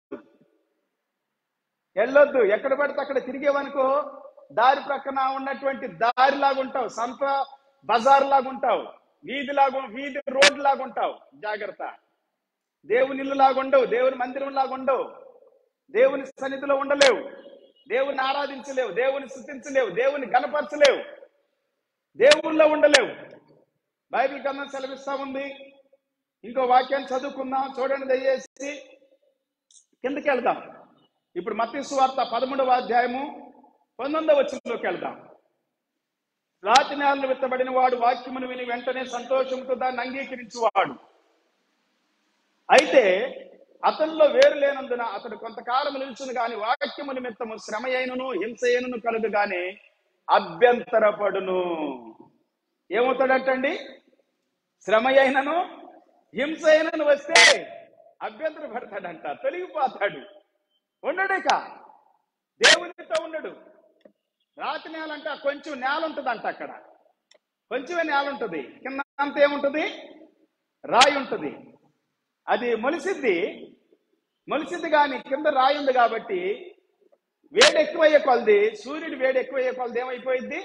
వెళ్ళొద్దు. ఎక్కడ పడితే అక్కడ తిరిగేవనుకో దారి ప్రక్కన ఉన్నటువంటి దారిలాగా ఉంటావు, సంత బజార్ లాగా ఉంటావు, వీధి రోడ్డు లాగా ఉంటావు. జాగ్రత్త. దేవుని ఇల్లు లాగా ఉండవు, దేవుని మందిరం లాగా ఉండవు, దేవుని సన్నిధిలో ఉండలేవు, దేవుని ఆరాధించలేవు, దేవుని స్తుతించలేవు, దేవుని గణపరచలేవు, దేవుళ్ళలో ఉండలేవు. బైబిల్ గ్రంథం సెలవిస్తా ఉంది. ఇంకో వాక్యాన్ని చదువుకుందాం, చూడండి దయచేసి. కిందకి వెళ్దాం. ఇప్పుడు మత్తయి సువార్త 13వ అధ్యాయము 19వ వచనంలోకి వెళ్దాం. రాతి నేలను విత్తబడిన వాడు వాక్యమును విని వెంటనే సంతోషంతో దాన్ని అంగీకరించువాడు. అయితే అతనిలో వేరు లేనందున అతడు కొంతకాలం నిలుచును గాని వాక్యము నిమిత్తము శ్రమ అయినను హింస అయినను కలుగు గాని అభ్యంతరపడును. ఏమవుతాడంటండి? శ్రమ అయినను హింస అయినను వస్తే అభ్యంతర పడతాడంట, తొలగిపోతాడు, ఉండడిక, దేవునితో ఉండడు. రాతి నేల అంట కొంచెం నేల ఉంటుందంట, అక్కడ కొంచెమే నేల ఉంటుంది, కింద అంతా ఏముంటుంది? రాయి ఉంటుంది. అది మొలిసిద్ది కానీ కింద రాయి ఉంది కాబట్టి వేడి ఎక్కువయ్యే కొలది, సూర్యుడు వేడి ఎక్కువయ్యే కొలది ఏమైపోయింది?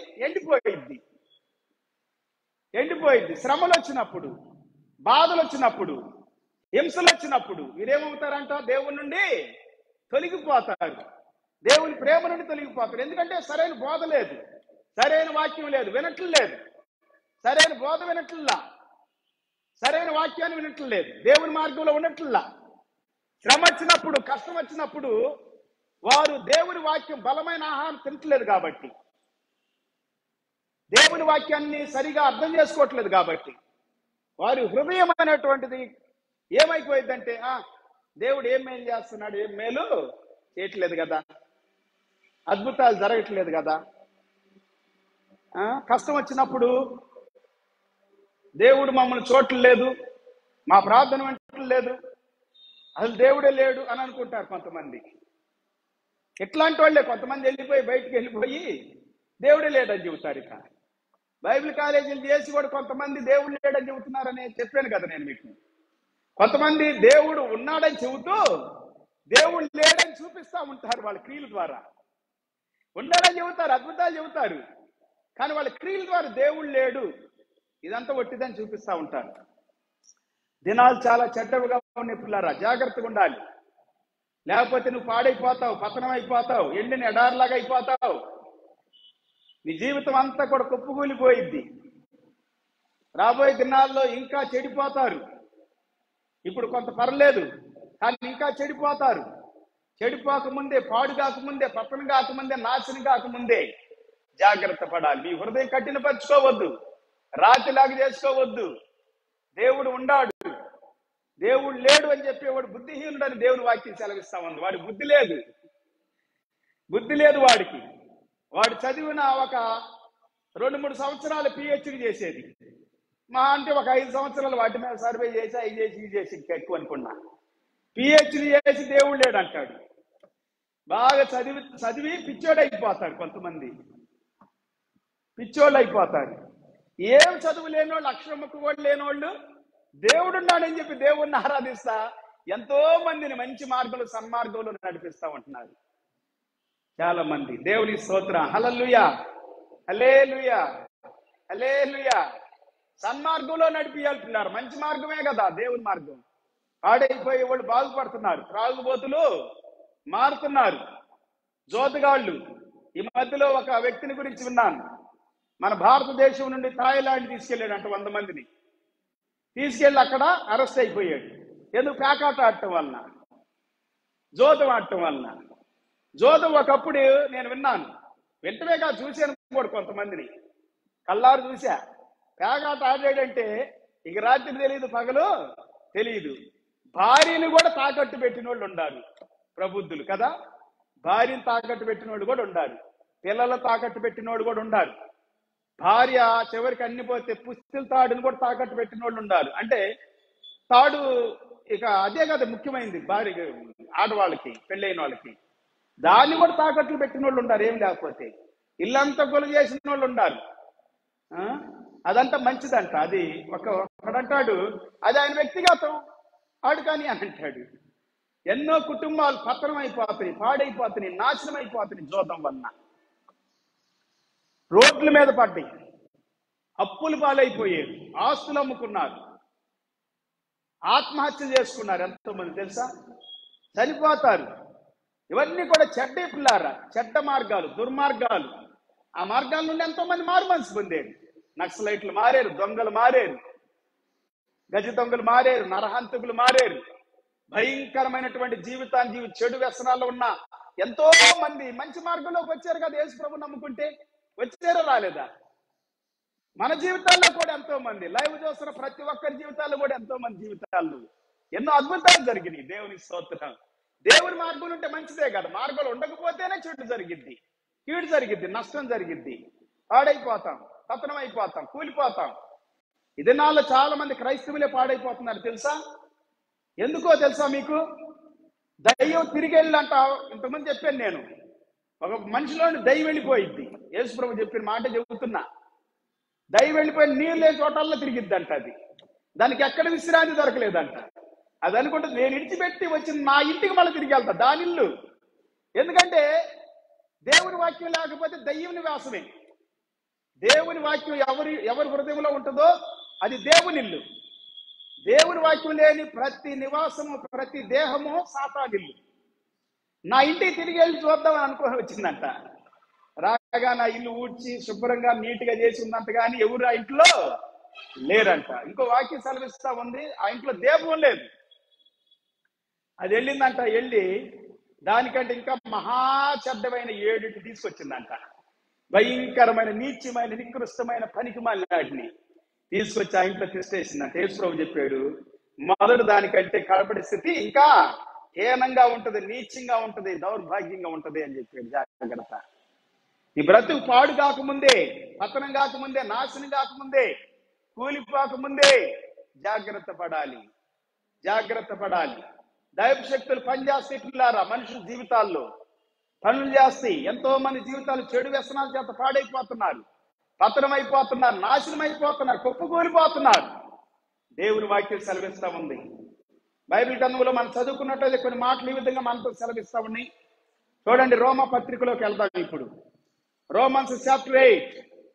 ఎండిపోయింది. శ్రమలు వచ్చినప్పుడు, బాధలు వచ్చినప్పుడు, హింసలు వచ్చినప్పుడు మీరేమవుతారంట? దేవుని నుండి తొలగిపోతారు. దేవుని ప్రేమ నుండి తొలగిపోతారు. ఎందుకంటే సరైన బోధ లేదు, సరైన వాక్యం లేదు, వినట్లేదు. సరైన బోధ వినట్లా, సరైన వాక్యాన్ని వినట్లేదు, దేవుని మార్గంలో ఉన్నట్లా. శ్రమ వచ్చినప్పుడు, కష్టం వచ్చినప్పుడు వారు దేవుని వాక్యం, బలమైన ఆహారం తినట్లేదు కాబట్టి, దేవుని వాక్యాన్ని సరిగా అర్థం చేసుకోవట్లేదు కాబట్టి, వారి హృదయం అనేటువంటిది ఏమైపోయిందంటే, దేవుడు ఏం మేలు చేస్తున్నాడు, ఏం మేలు చేయట్లేదు కదా, అద్భుతాలు జరగట్లేదు కదా. కష్టం వచ్చినప్పుడు దేవుడు మమ్మల్ని చూడట్లేదు, మా ప్రార్థన వింటలేదు, అసలు దేవుడే లేడు అని అనుకుంటారు కొంతమంది. ఇట్లాంటి వాళ్ళే కొంతమంది బయటికి వెళ్ళిపోయి దేవుడే లేడని చెబుతారు. ఇక బైబిల్ కాలేజీలు చేసి కూడా కొంతమంది దేవుడు లేడని చెబుతున్నారని చెప్పాను కదా నేను మీకు. కొంతమంది దేవుడు ఉన్నాడని చెబుతూ దేవుడు లేడని చూపిస్తూ ఉంటారు వాళ్ళ క్రియల ద్వారా. ఉన్నాడని చెబుతారు, అద్భుతాలు చెబుతారు, కానీ వాళ్ళ క్రియల ద్వారా దేవుడు లేడు, ఇదంతా ఒట్టిదని చూపిస్తూ ఉంటారు. దినాలు చాలా చెడ్డవిగా ఉన్నాయి పిల్లారా, జాగ్రత్తగా ఉండాలి. లేకపోతే నువ్వు పాడైపోతావు, పతనం అయిపోతావు, ఎండిన ఎడారిలాగా అయిపోతావు. నీ జీవితం అంతా కూడా కుప్పకూలిపోయిద్ది. రాబోయే దినాల్లో ఇంకా చెడిపోతారు. ఇప్పుడు కొంత పర్లేదు, కానీ ఇంకా చెడిపోతారు. చెడిపోకముందే, పాడు కాకముందే, పతనం కాకముందే, నాశనం కాకముందే జాగ్రత్త పడాలి. మీ హృదయం కఠినపరచుకోవద్దు, రాతిలాగా చేసుకోవద్దు. దేవుడు ఉన్నాడు, దేవుడు లేడు అని చెప్పేవాడు బుద్ధిహీనుడు అని దేవుని వాక్యం సెలవిస్తా ఉంది. వాడి బుద్ధి లేదు వాడికి. వాడు చదివిన ఒక 2-3 సంవత్సరాలు పిహెచ్డి చేసేది, మా అంటే ఒక 5 సంవత్సరాలు వాటి మీద సర్వే చేసి అవి చేసి ఇది చేసి ఇంకా ఎక్కువ అనుకున్నా. పిహెచ్డి చేసి దేవుడు లేడు అంటాడు. బాగా చదివి పిచ్చోడు అయిపోతాడు. కొంతమంది పిచ్చోళ్ళు అయిపోతారు. ఏం చదువు లేనోళ్ళు, అక్షరముక్కు కూడా లేనోళ్ళు దేవుడున్నాడని చెప్పి దేవుణ్ణి ఆరాధిస్తా ఎంతో మందిని మంచి మార్గంలో, సన్మార్గంలో నడిపిస్తా ఉంటున్నారు చాలా మంది. దేవుని స్తోత్రం, హల్లెలూయా, హల్లెలూయా, హల్లెలూయా. సన్మార్గంలో నడిపియాలంటున్నారు. మంచి మార్గమే కదా దేవుని మార్గం. పాడైపోయే వాళ్ళు బాగుపడుతున్నారు, త్రాగుబోతులు మారుతున్నారు, జోతగాళ్ళు. ఈ మధ్యలో ఒక వ్యక్తిని గురించి విన్నాను. మన భారతదేశం నుండి థాయిలాండ్ తీసుకెళ్ళాడంట 100 మందిని. తీసుకెళ్ళి అక్కడ అరెస్ట్ అయిపోయాడు. ఎందుకు? పేకాట ఆడటం వలన, జోతం ఆడటం వలన. జోతం ఒకప్పుడు నేను విన్నాను, వెంటనే కాదు చూశాను కూడా, కొంతమందిని కళ్ళారు చూసా. పేకాట ఆడాడంటే ఇక రాత్రి తెలియదు, పగలు తెలియదు. భార్యను కూడా తాకట్టు పెట్టిన వాళ్ళు ఉండారు, ప్రబుద్ధులు కదా. భార్యను తాకట్టు పెట్టిన వాళ్ళు కూడా ఉండారు, పిల్లలు తాకట్టు పెట్టిన వాళ్ళు కూడా ఉండారు. భార్య చివరికి అన్ని పోతే పుస్తల తాడుని కూడా తాకట్టు పెట్టిన వాళ్ళు ఉండాలి. అంటే తాడు ఇక అదే కదా ముఖ్యమైనది భార్య, ఆడవాళ్ళకి, పెళ్ళైన వాళ్ళకి. దాన్ని కూడా తాకట్లు పెట్టిన వాళ్ళు ఉండారు. ఏం లేకపోతే ఇల్లంతా గొలు చేసిన వాళ్ళు ఉండారు. అదంతా మంచిదంట. అది ఒకడంటాడు అది ఆయన వ్యక్తిగతం, ఆడు కానీ అని అంటాడు. ఎన్నో కుటుంబాలు పతనం అయిపోతున్నాయి, పాడైపోతున్నాయి, నాశనం అయిపోతున్నాయి జోదం వలన. రోడ్ల మీద పడ్డాయి, అప్పులు పాలైపోయారు, ఆస్తులు అమ్ముకున్నారు, ఆత్మహత్య చేసుకున్నారు ఎంతో మంది తెలుసా, చనిపోతారు. ఇవన్నీ కూడా చెడ్డ పిల్లారా, చెడ్డ మార్గాలు, దుర్మార్గాలు. ఆ మార్గాల నుండి ఎంతో మంది మారు మనసు పొందారు. నక్సలైట్లు మారారు, దొంగలు మారారు, గజ దొంగలు మారారు, నరహంతకులు మారారు. భయంకరమైనటువంటి జీవితాన్ని చెడు వ్యసనాల్లో ఉన్న ఎంతో మంది మంచి మార్గంలోకి వచ్చారు కదా. యేసు ప్రభు నమ్ముకుంటే వచ్చారో రాలేదా? మన జీవితాల్లో కూడా ఎంతో మంది, లైవ్ చూస్తున్న ప్రతి ఒక్కరి జీవితాల్లో కూడా ఎంతో మంది జీవితాల్లో ఎన్నో అద్భుతాలు జరిగినాయి. దేవుని స్తోత్రం. దేవుని మార్గం ఉంటే మంచిదే కదా. మార్గంలో ఉండకపోతేనే చెడు జరిగిద్ది, కీడు జరిగిద్ది, నష్టం జరిగిద్ది, పాడైపోతాం, పతనం అయిపోతాం, కూలిపోతాం. ఈ దినాల్లో చాలా మంది క్రైస్తవులే పాడైపోతున్నారు తెలుసా. ఎందుకో తెలుసా మీకు? దయ్యం తిరిగి వెళ్ళంట. ఇంతకుముందు చెప్పాను నేను, ఒక మనిషిలోని దయ్యం వెళ్ళిపోయిద్ది. యేసు ప్రభు చెప్పిన మాట చెబుతున్నా. దయ్యం వెళ్ళిపోయి నీరు లేని చోటల్లో తిరిగిద్దంట. అది దానికి ఎక్కడ విశ్రాంతి దొరకలేదంట. అది అనుకుంటుంది నేను ఇడిచిపెట్టి వచ్చిన నా ఇంటికి మళ్ళీ తిరిగి వెళ్తా, దాని ఇల్లు. ఎందుకంటే దేవుని వాక్యం లేకపోతే దయ్యం నివాసమే. దేవుని వాక్యం ఎవరి హృదయంలో ఉంటుందో అది దేవుని ఇల్లు. దేవుని వాక్యం లేని ప్రతి నివాసము, ప్రతి దేహము సాతానిల్లు. నా ఇంటికి తిరిగి వెళ్ళి చూద్దామని అనుకోని వచ్చిందంట. రాగా నా ఇల్లు ఊడ్చి శుభ్రంగా నీట్గా చేసి ఉందంట, కానీ ఎవరు ఆ ఇంట్లో లేరంట. ఇంకో వాక్యం సెలవిస్తా ఉంది, ఆ ఇంట్లో దీపం లేదు. అది వెళ్ళిందంట, వెళ్ళి దానికంటే ఇంకా మహా చెడ్డమైన 7 తీసుకొచ్చిందంట. భయంకరమైన, నీచమైన, నికృష్టమైన పనికిమాలిన వాటిని తీసుకొచ్చి ఆ ఇంట్లో తీసేసిందంట. యేసుప్రభు చెప్పాడు, మొదటి దానికంటే కడపడి స్థితి ఇంకా హీనంగా ఉంటది, నీచంగా ఉంటది, దౌర్భాగ్యంగా ఉంటది అని చెప్పాడు. జాగ్రత్త. ఈ బ్రతుకు పాడు కాకముందే, పతనం కాకముందే, నాశనం కాకముందే, కూలిపోకముందే జాగ్రత్త పడాలి, జాగ్రత్త పడాలి. దైవ శక్తులు పనిచేస్తున్నారా మనుషుల జీవితాల్లో? పనులు చేస్తాయి. ఎంతో మంది జీవితాలు చెడు వ్యసనాల చేత పాడైపోతున్నారు, పతనం అయిపోతున్నారు, నాశనం అయిపోతున్నారు, కుప్పకూలిపోతున్నారు. దేవుని వాక్యం సెలవిస్తా ఉంది. బైబిల్ గ్రంథంలో మనం చదువుకున్నట్లయితే కొన్ని మాటలు ఈ విధంగా మనతో సెలవిస్తా ఉన్నాయి. చూడండి, రోమా పత్రికలోకి వెళ్తాం ఇప్పుడు. రోమన్స్ చాప్టర్ 8,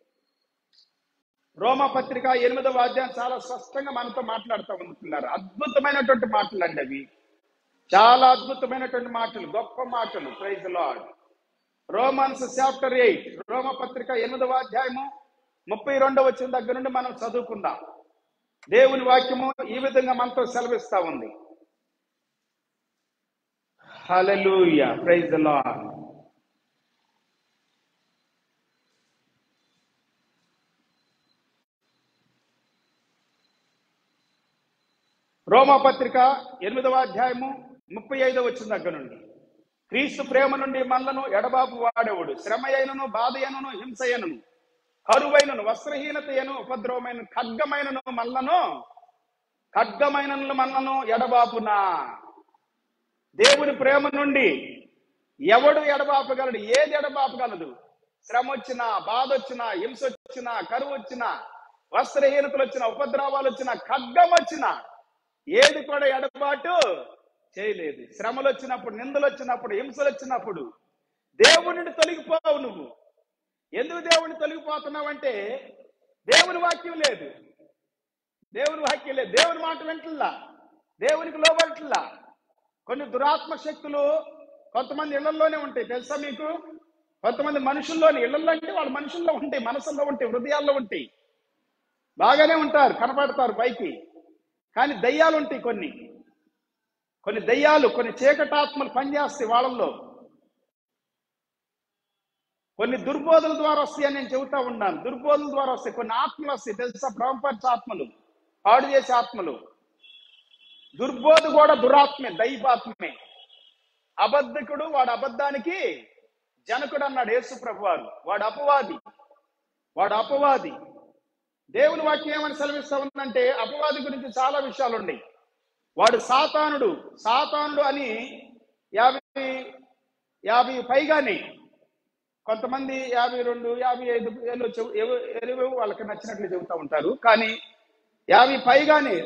రోమా పత్రిక 8వ అధ్యాయం చాలా స్పష్టంగా మనతో మాట్లాడుతూ ఉంటున్నారు. అద్భుతమైనటువంటి మాటలు అండి అవి, చాలా అద్భుతమైనటువంటి మాటలు, గొప్ప మాటలు. Praise the lord. Romans chapter 8, రోమా పత్రిక 8వ అధ్యాయము 32వ వచనం దగ్గర నుండి మనం చదువుకుందాం. దేవుని వాక్యము ఈ విధంగా మనతో సెలవిస్తా ఉంది. హల్లెలూయా, ప్రైజ్ ది లార్డ్. రోమా పత్రిక 8వ అధ్యాయము 35వ వచనం దగ్గర నుండి, క్రీస్తు ప్రేమ నుండి మనలను ఎడబాపు వాడేవాడు శ్రమ అయినను, బాధ అయినను, హింస అయినను, కరువైనను, వస్త్రహీనత అయిన, ఉపద్రవమైన, ఖడ్గమైనను మనలను ఎడబాపునా. దేవుని ప్రేమ నుండి ఎవడు ఎడబాపగలడు? ఏది ఎడబాపగలదు? శ్రమ వచ్చినా, బాధ వచ్చినా, హింస వచ్చినా, కరువు వచ్చినా, వస్త్రహీనతలు వచ్చినా, ఉపద్రవాలు వచ్చినా, ఖడ్గం వచ్చినా ఏది కూడా ఎడబాటు చేయలేదు. శ్రమలు వచ్చినప్పుడు, నిందలు వచ్చినప్పుడు, హింసలు వచ్చినప్పుడు దేవుని నుండి తొలగిపోవు. నువ్వు ఎందుకు దేవుని తొలగిపోతున్నావు అంటే దేవుని వాక్యం లేదు, దేవుని వాక్యం లేదు, దేవుని మాట వింటల్లా, దేవునికి లోబడట్లా. కొన్ని దురాత్మ శక్తులు కొంతమంది ఇళ్లలోనే ఉంటాయి, తెలుసా మీకు? కొంతమంది మనుషుల్లోని, ఇళ్లలో అంటే వాళ్ళ మనుషుల్లో ఉంటాయి, మనసుల్లో ఉంటాయి, హృదయాల్లో ఉంటాయి, బాగానే ఉంటారు, కనపడతారు పైకి, కానీ దయ్యాలు ఉంటాయి. కొన్ని దయ్యాలు, కొన్ని చీకటాత్మలు పనిచేస్తాయి వాళ్ళల్లో. కొన్ని దుర్బోధల ద్వారా వస్తాయి అని నేను చెబుతా ఉన్నాను. దుర్బోధల ద్వారా వస్తాయి, కొన్ని ఆత్మలు వస్తాయి, తెలుసా? భ్రమపరిచే ఆత్మలు, పాడు చేసే ఆత్మలు. దుర్బోధ కూడా దురాత్మే, దైవాత్మే. అబద్ధకుడు వాడు అబద్ధానికి జనకుడు అన్నాడు యేసు ప్రభువారు. వాడు అపవాది. దేవుని వాక్యం ఏమని సెలవిస్తా ఉందంటే అపవాది గురించి చాలా విషయాలు ఉన్నాయి. వాడు సాతానుడు అని 50 పైగానే, కొంతమంది 52, 55 వాళ్ళకి నచ్చినట్లు చెబుతూ ఉంటారు, కానీ 50 పైగానే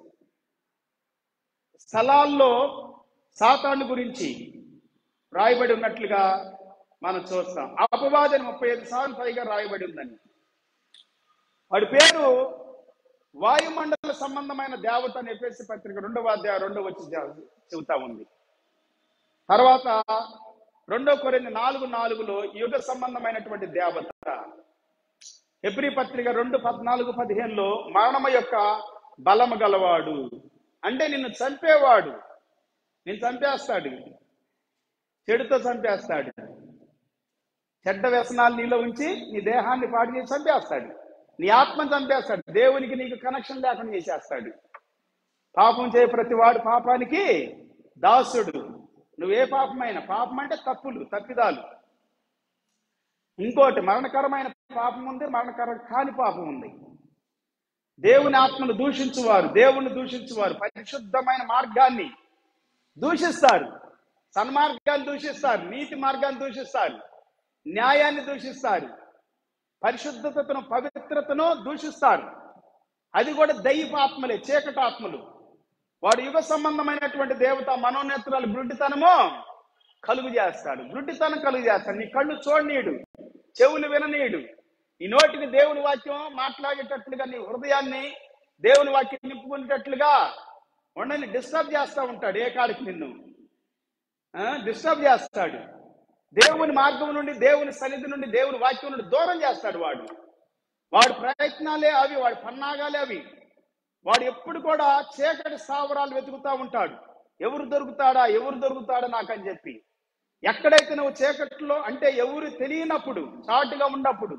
స్థలాల్లో సాతాను గురించి రాయబడి ఉన్నట్లుగా మనం చూస్తాం. అపవాది 35 సార్లు పైగా రాయబడి ఉందని. వాడి పేరు వాయుమండల సంబంధమైన దేవత అని ఎఫెసీ పత్రిక 2వ అధ్యాయం 2వ వచనం చెబుతా ఉంది. తర్వాత 2 కొరింథీ 4:4లో యుగ సంబంధమైనటువంటి దేవత. హెబ్రీ పత్రిక 2:14-15లో మరణము యొక్క బలము గలవాడు, అంటే నిన్ను చంపేవాడు, నిన్ను చంపేస్తాడు, చెడుతో చంపేస్తాడు, చెడ్డ వ్యసనాలు నీలో ఉంచి నీ దేహాన్ని పాడు చేసి చంపేస్తాడు, నీ ఆత్మను చంపేస్తాడు, దేవునికి నీకు కనెక్షన్ లేకుండా చేసేస్తాడు. పాపం చేయ ప్రతి వాడు పాపానికి దాసుడు. నువ్వే పాపమైన, పాపం అంటే తప్పులు, తప్పిదాలు. ఇంకోటి మరణకరమైన పాపం ఉంది, మరణకరం కాని పాపం ఉంది. దేవుని ఆత్మను దూషించువారు, దేవుని దూషించువారు పరిశుద్ధమైన మార్గాన్ని దూషిస్తారు, సన్మార్గాన్ని దూషిస్తారు, నీతి మార్గాన్ని దూషిస్తారు, న్యాయాన్ని దూషిస్తారు, పరిశుద్ధతను, పవిత్రతను దూషిస్తారు. అది కూడా దైవాత్మలే, చీకటాత్మలు. వాడు యుగ సంబంధమైనటువంటి దేవత మనోనేత్రాలు గుడ్డితనము కలుగు చేస్తాడు, గుడ్డితనం కలుగు చేస్తాడు. నీ కళ్ళు చూడనీయుడు, చెవులు విననీయుడు, నీ నోటిని దేవుని వాక్యం మాట్లాడేటట్లుగా, నీ హృదయాన్ని దేవుని వాక్యం నింపుకునేటట్లుగా ఉండని డిస్టర్బ్ చేస్తూ ఉంటాడు. ఏ కాడికి నిన్ను డిస్టర్బ్ చేస్తాడు. దేవుని మార్గం నుండి, దేవుని సన్నిధి నుండి, దేవుని వాక్యం నుండి దూరం చేస్తాడు. వాడు ప్రయత్నాలే అవి, వాడి పన్నాగాలే అవి. వాడు ఎప్పుడు కూడా చీకటి స్థావరాలు వెతుకుతూ ఉంటాడు. ఎవరు దొరుకుతాడా నాకని చెప్పి. ఎక్కడైతే నువ్వు చీకట్లో, అంటే ఎవరు తెలియనప్పుడు, చాటుగా ఉన్నప్పుడు,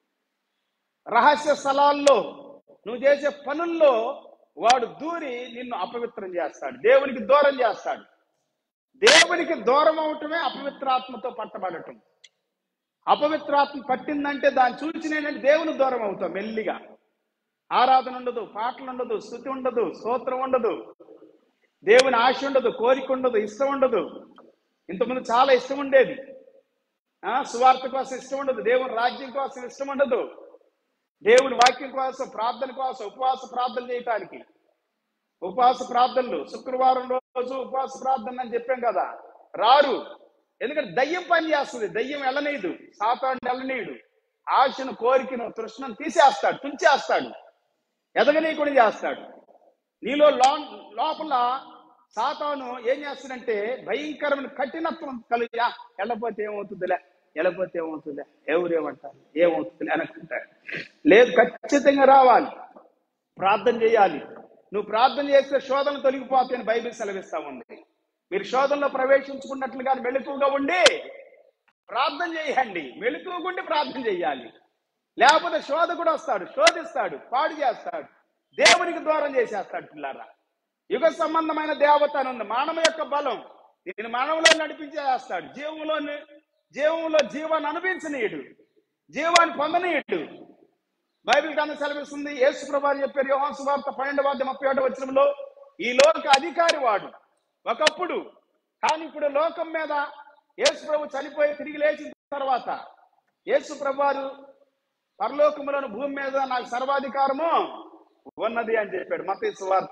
రహస్య స్థలాల్లో, నువ్వు చేసే పనుల్లో వాడు దూరి నిన్ను అపవిత్రం చేస్తాడు, దేవునికి దూరం చేస్తాడు. దేవునికి దూరం అవటమే అపవిత్రాత్మతో పట్టబడటం. అపవిత్రాత్మ పట్టిందంటే దాన్ని చూసి నేనంటే దేవుని దూరం అవుతాం. మెల్లిగా ఆరాధన ఉండదు, పాటలు ఉండదు, స్తుతి ఉండదు, స్తోత్రం ఉండదు, దేవుని ఆశ ఉండదు, కోరిక ఉండదు, ఇష్టం ఉండదు. ఇంతకుముందు చాలా ఇష్టం ఉండేది. సువార్త కోసం ఇష్టం ఉండదు, దేవుని రాజ్యం కోసం ఇష్టం ఉండదు, దేవుని వాక్యం కోసం, ప్రార్థన కోసం, ఉపవాస ప్రార్థన చేయటానికి. ఉపవాస ప్రార్థనలు శుక్రవారం రోజు ఉపవాస ప్రార్థన అని చెప్పాం కదా, రారు. ఎందుకంటే దయ్యం పని చేస్తుంది. దయ్యం వెళ్ళనీయదు, సాతాను వెళ్ళనీయుడు. ఆశను, కోరికను, తృష్ణను తీసేస్తాడు, తుంచేస్తాడు, ఎదగనీయకుండా చేస్తాడు. నీలో లోపల సాతాను ఏం చేస్తాడంటే భయంకరమైన కఠినత్వం కలిగి, వెళ్ళపోతే ఏమవుతుందిలే, ఎవరేమంటారు, ఏమవుతుందిలే అనుకుంటాడు. లేదు, ఖచ్చితంగా రావాలి, ప్రార్థన చేయాలి. నువ్వు ప్రార్థన చేస్తే శోధన తొలగిపోతాయని బైబిల్ సెలవిస్తా ఉంది. మీరు శోధనలో ప్రవేశించుకున్నట్లుగా మెలకువగా ఉండి ప్రార్థన చేయండి. మెలకువగా ఉండి ప్రార్థన చేయాలి. లేకపోతే శోధకుడు వస్తాడు, శోధిస్తాడు, పాడు చేస్తాడు, దేవునికి దూరం చేసేస్తాడు. పిల్లారా, యుగ సంబంధమైన దేవత అని ఉంది. మానవ యొక్క బలం నేను మానవులో నడిపించేస్తాడు. జీవంలో జీవాన్ని అనిపించనీయుడు, జీవాన్ని పొందనీయుడు. బైబిల్ గ్రంథం సెలవిస్తుంది. యేసు ప్రభువు చెప్పారు యోహాను సువార్త 12:37 ఈ లోక అధికారి వాడు ఒకప్పుడు, కానీ ఇప్పుడు లోకం మీద యేసు ప్రభు చనిపోయి తిరిగి లేచిన తర్వాత యేసు ప్రభువారు పరలోకములను భూమి మీద నాకు సర్వాధికారము ఉన్నది అని చెప్పాడు. మత్తయి సువార్త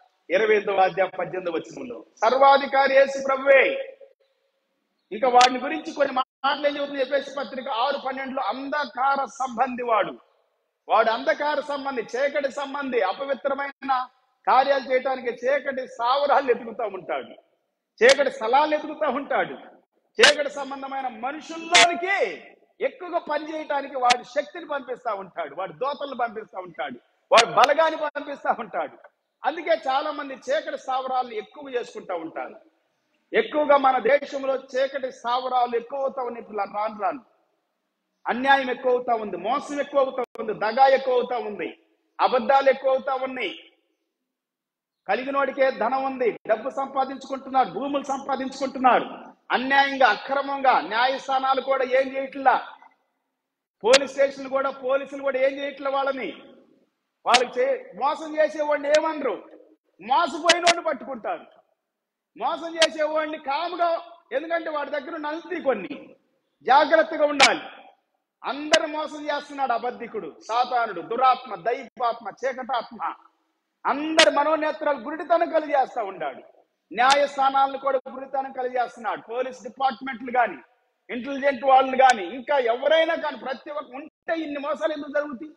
28:18 సర్వాధికారి యేసు ప్రభువే. ఇంకా వాడిని గురించి కొన్ని మాటలు ఏం చెబుతుంది ఎఫెసీ పత్రిక 6:12 అంధకార సంబంధి వాడు అంధకార సంబంధి, చీకటి సంబంధి, అపవిత్రమైన కార్యాలు చేయడానికి చీకటి స్థావరాలు ఎదుగుతూ ఉంటాడు, చీకటి స్థలాలు ఎదుగుతూ ఉంటాడు. చీకటి సంబంధమైన మనుషుల్లోనికి ఎక్కువగా పనిచేయటానికి వాడి శక్తిని పంపిస్తూ ఉంటాడు, వాడి దోతలను పంపిస్తూ ఉంటాడు, వాడి బలగాన్ని పంపిస్తూ ఉంటాడు. అందుకే చాలా మంది చీకటి స్థావరాలను ఎక్కువ చేసుకుంటూ ఉంటారు. ఎక్కువగా మన దేశంలో చీకటి స్థావరాలు ఎక్కువ అవుతా ఉన్నాయి. రాను అన్యాయం ఎక్కువ అవుతా ఉంది, మోసం ఎక్కువ అవుతా ఉంది, దగా ఎక్కువ అవుతా ఉంది, అబద్ధాలు ఎక్కువ అవుతా ఉన్నాయి. కలిగినోడికే ధనం ఉంది, డబ్బు సంపాదించుకుంటున్నారు, భూములు సంపాదించుకుంటున్నారు. అన్యాయంగా, అక్రమంగా న్యాయస్థానాలు కూడా ఏం చేయట్లా, పోలీస్ స్టేషన్లు కూడా, పోలీసులు కూడా ఏం చేయట్లా. వాళ్ళకి మోసం చేసేవాడిని ఏమనరు, మోసపోయినోడిని పట్టుకుంటారు. మోసం చేసేవాడిని కాముగా, ఎందుకంటే వాడి దగ్గర నల్తీ కొన్ని, జాగ్రత్తగా ఉండాలి. అందరు మోసం చేస్తున్నాడు అబద్ధికుడు, సాతానుడు, దురాత్మ, దైవాత్మ, చీకటాత్మ. అందరి మనోనేత్రాలు గురిటితనం కలిగేస్తా ఉన్నాడు. న్యాయస్థానాలను కూడా గురితనం కలిగేస్తున్నాడు. పోలీస్ డిపార్ట్మెంట్లు కానీ, ఇంటెలిజెంట్ వాళ్ళు కానీ, ఇంకా ఎవరైనా కానీ ప్రతి ఒక్క ఉంటే ఇన్ని మోసాలు ఎందుకు జరుగుతాయి?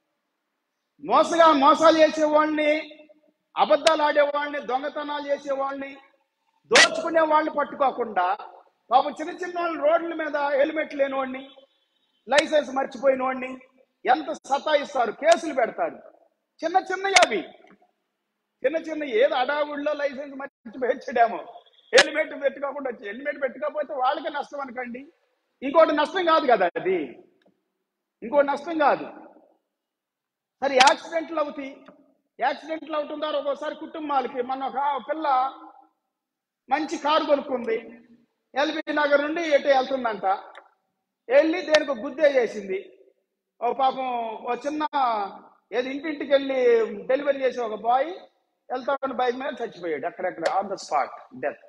మోసాలు చేసేవాళ్ళని, అబద్ధాలు ఆడేవాళ్ళని, దొంగతనాలు చేసేవాళ్ళని, దోచుకునే వాళ్ళని పట్టుకోకుండా పాపం చిన్న చిన్న వాళ్ళు రోడ్ల మీద హెల్మెట్ లేని వాడిని, లైసెన్స్ మర్చిపోయిన వాడిని ఎంత సతాయిస్తారు, కేసులు పెడతారు. అవి చిన్న ఏదో అడావుడిలో లైసెన్స్ మర్చిపోయాడేమో, హెల్మెట్ పెట్టుకోకుండా వచ్చి, హెల్మెట్ పెట్టుకోకపోతే వాళ్ళకే నష్టం అనుకోండి. ఇంకోటి నష్టం కాదు కదా, అది ఇంకోటి నష్టం కాదు. సరే, యాక్సిడెంట్లు అవటం ద్వారా ఒక్కోసారి కుటుంబాలకి, మన ఒక పిల్ల మంచి కారు కొనుక్కుంది, ఎల్బీ నగర్ నుండి ఎటు వెళ్తుందంట, వెళ్ళి దేనికి గుద్దే చేసింది. ఓ పాపం ఓ చిన్న ఇంటింటికి వెళ్ళి డెలివరీ చేసే ఒక బాయ్ వెళ్తామని బైక్ మీద చచ్చిపోయాడు, అక్కడెక్కడ ఆన్ ద స్పాట్ డెత్.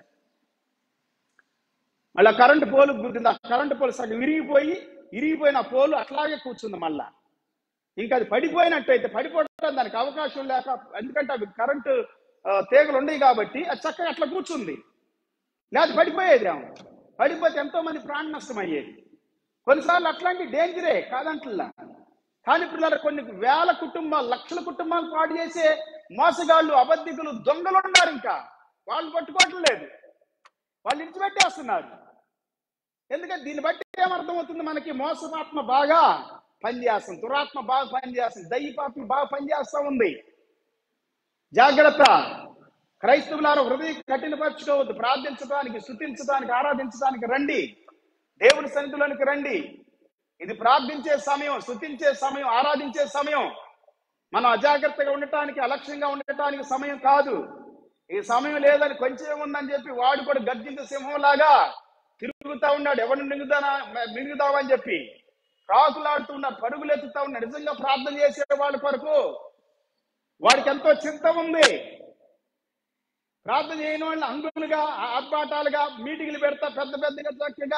మళ్ళీ కరెంటు పోలు గుద్దింది. ఆ కరెంటు పోలు సగం విరిగిపోయిన పోలు అట్లాగే కూర్చుంది. మళ్ళా ఇంకా అది పడిపోయినట్టయితే, పడిపోవడం దానికి అవకాశం లేక, ఎందుకంటే అవి కరెంటు తీగలు ఉండేవి కాబట్టి అది చక్కగా అట్లా కూర్చుంది, లేదా పడిపోయేది. పడిపోతే ఎంతో మంది ప్రాణ నష్టం అయ్యేది. కొన్నిసార్లు అట్లాంటి డేంజరే కాదంటలా. కానీ పిల్లలు కొన్ని వేల కుటుంబాలు, లక్షల కుటుంబాలు పాడు చేసే మోసగాళ్ళు, అబద్ధికులు, దొంగలు ఉన్నారు. ఇంకా వాళ్ళు పట్టుకోవటం లేదు, వాళ్ళు ఇడిచిపెట్టేస్తున్నారు. ఎందుకంటే దీన్ని బట్టి ఏమర్థమవుతుంది మనకి? మోసపాత్మ బాగా పనిచేస్తుంది, దురాత్మ బాగా పనిచేస్తుంది, దయ్యపాత్మ బాగా పనిచేస్తూ ఉంది. జాగ్రత్త. క్రైస్తవులారు హృదయం కఠినపరచుకోవద్దు. ప్రార్థించడానికి, స్తుతించడానికి, ఆరాధించడానికి రండి. దేవుని సన్నిధిలోనికి రండి. ఇది ప్రార్థించే సమయం, స్తుతించే సమయం, ఆరాధించే సమయం. మనం అజాగ్రత్తగా ఉండటానికి, అలక్ష్యంగా ఉండటానికి సమయం కాదు. ఈ సమయం లేదని, కొంచెం ఉందని చెప్పి వాడు కూడా గర్జించే సింహంలాగా తిరుగుతా ఉన్నాడు. ఎవరిని మింగుదామని చెప్పి కాకులాడుతూ ఉన్నాడు, పరుగులు ఎత్తుతా ఉన్నాడు. నిజంగా ప్రార్థన చేసే వాళ్ళ కొరకు వాడికి ఎంతో చింత ఉంది. ప్రార్థన చేయని వాళ్ళని అంగులుగా, ఆర్భాటాలుగా మీటింగ్లు పెడతా పెద్ద పెద్దగా చక్కగా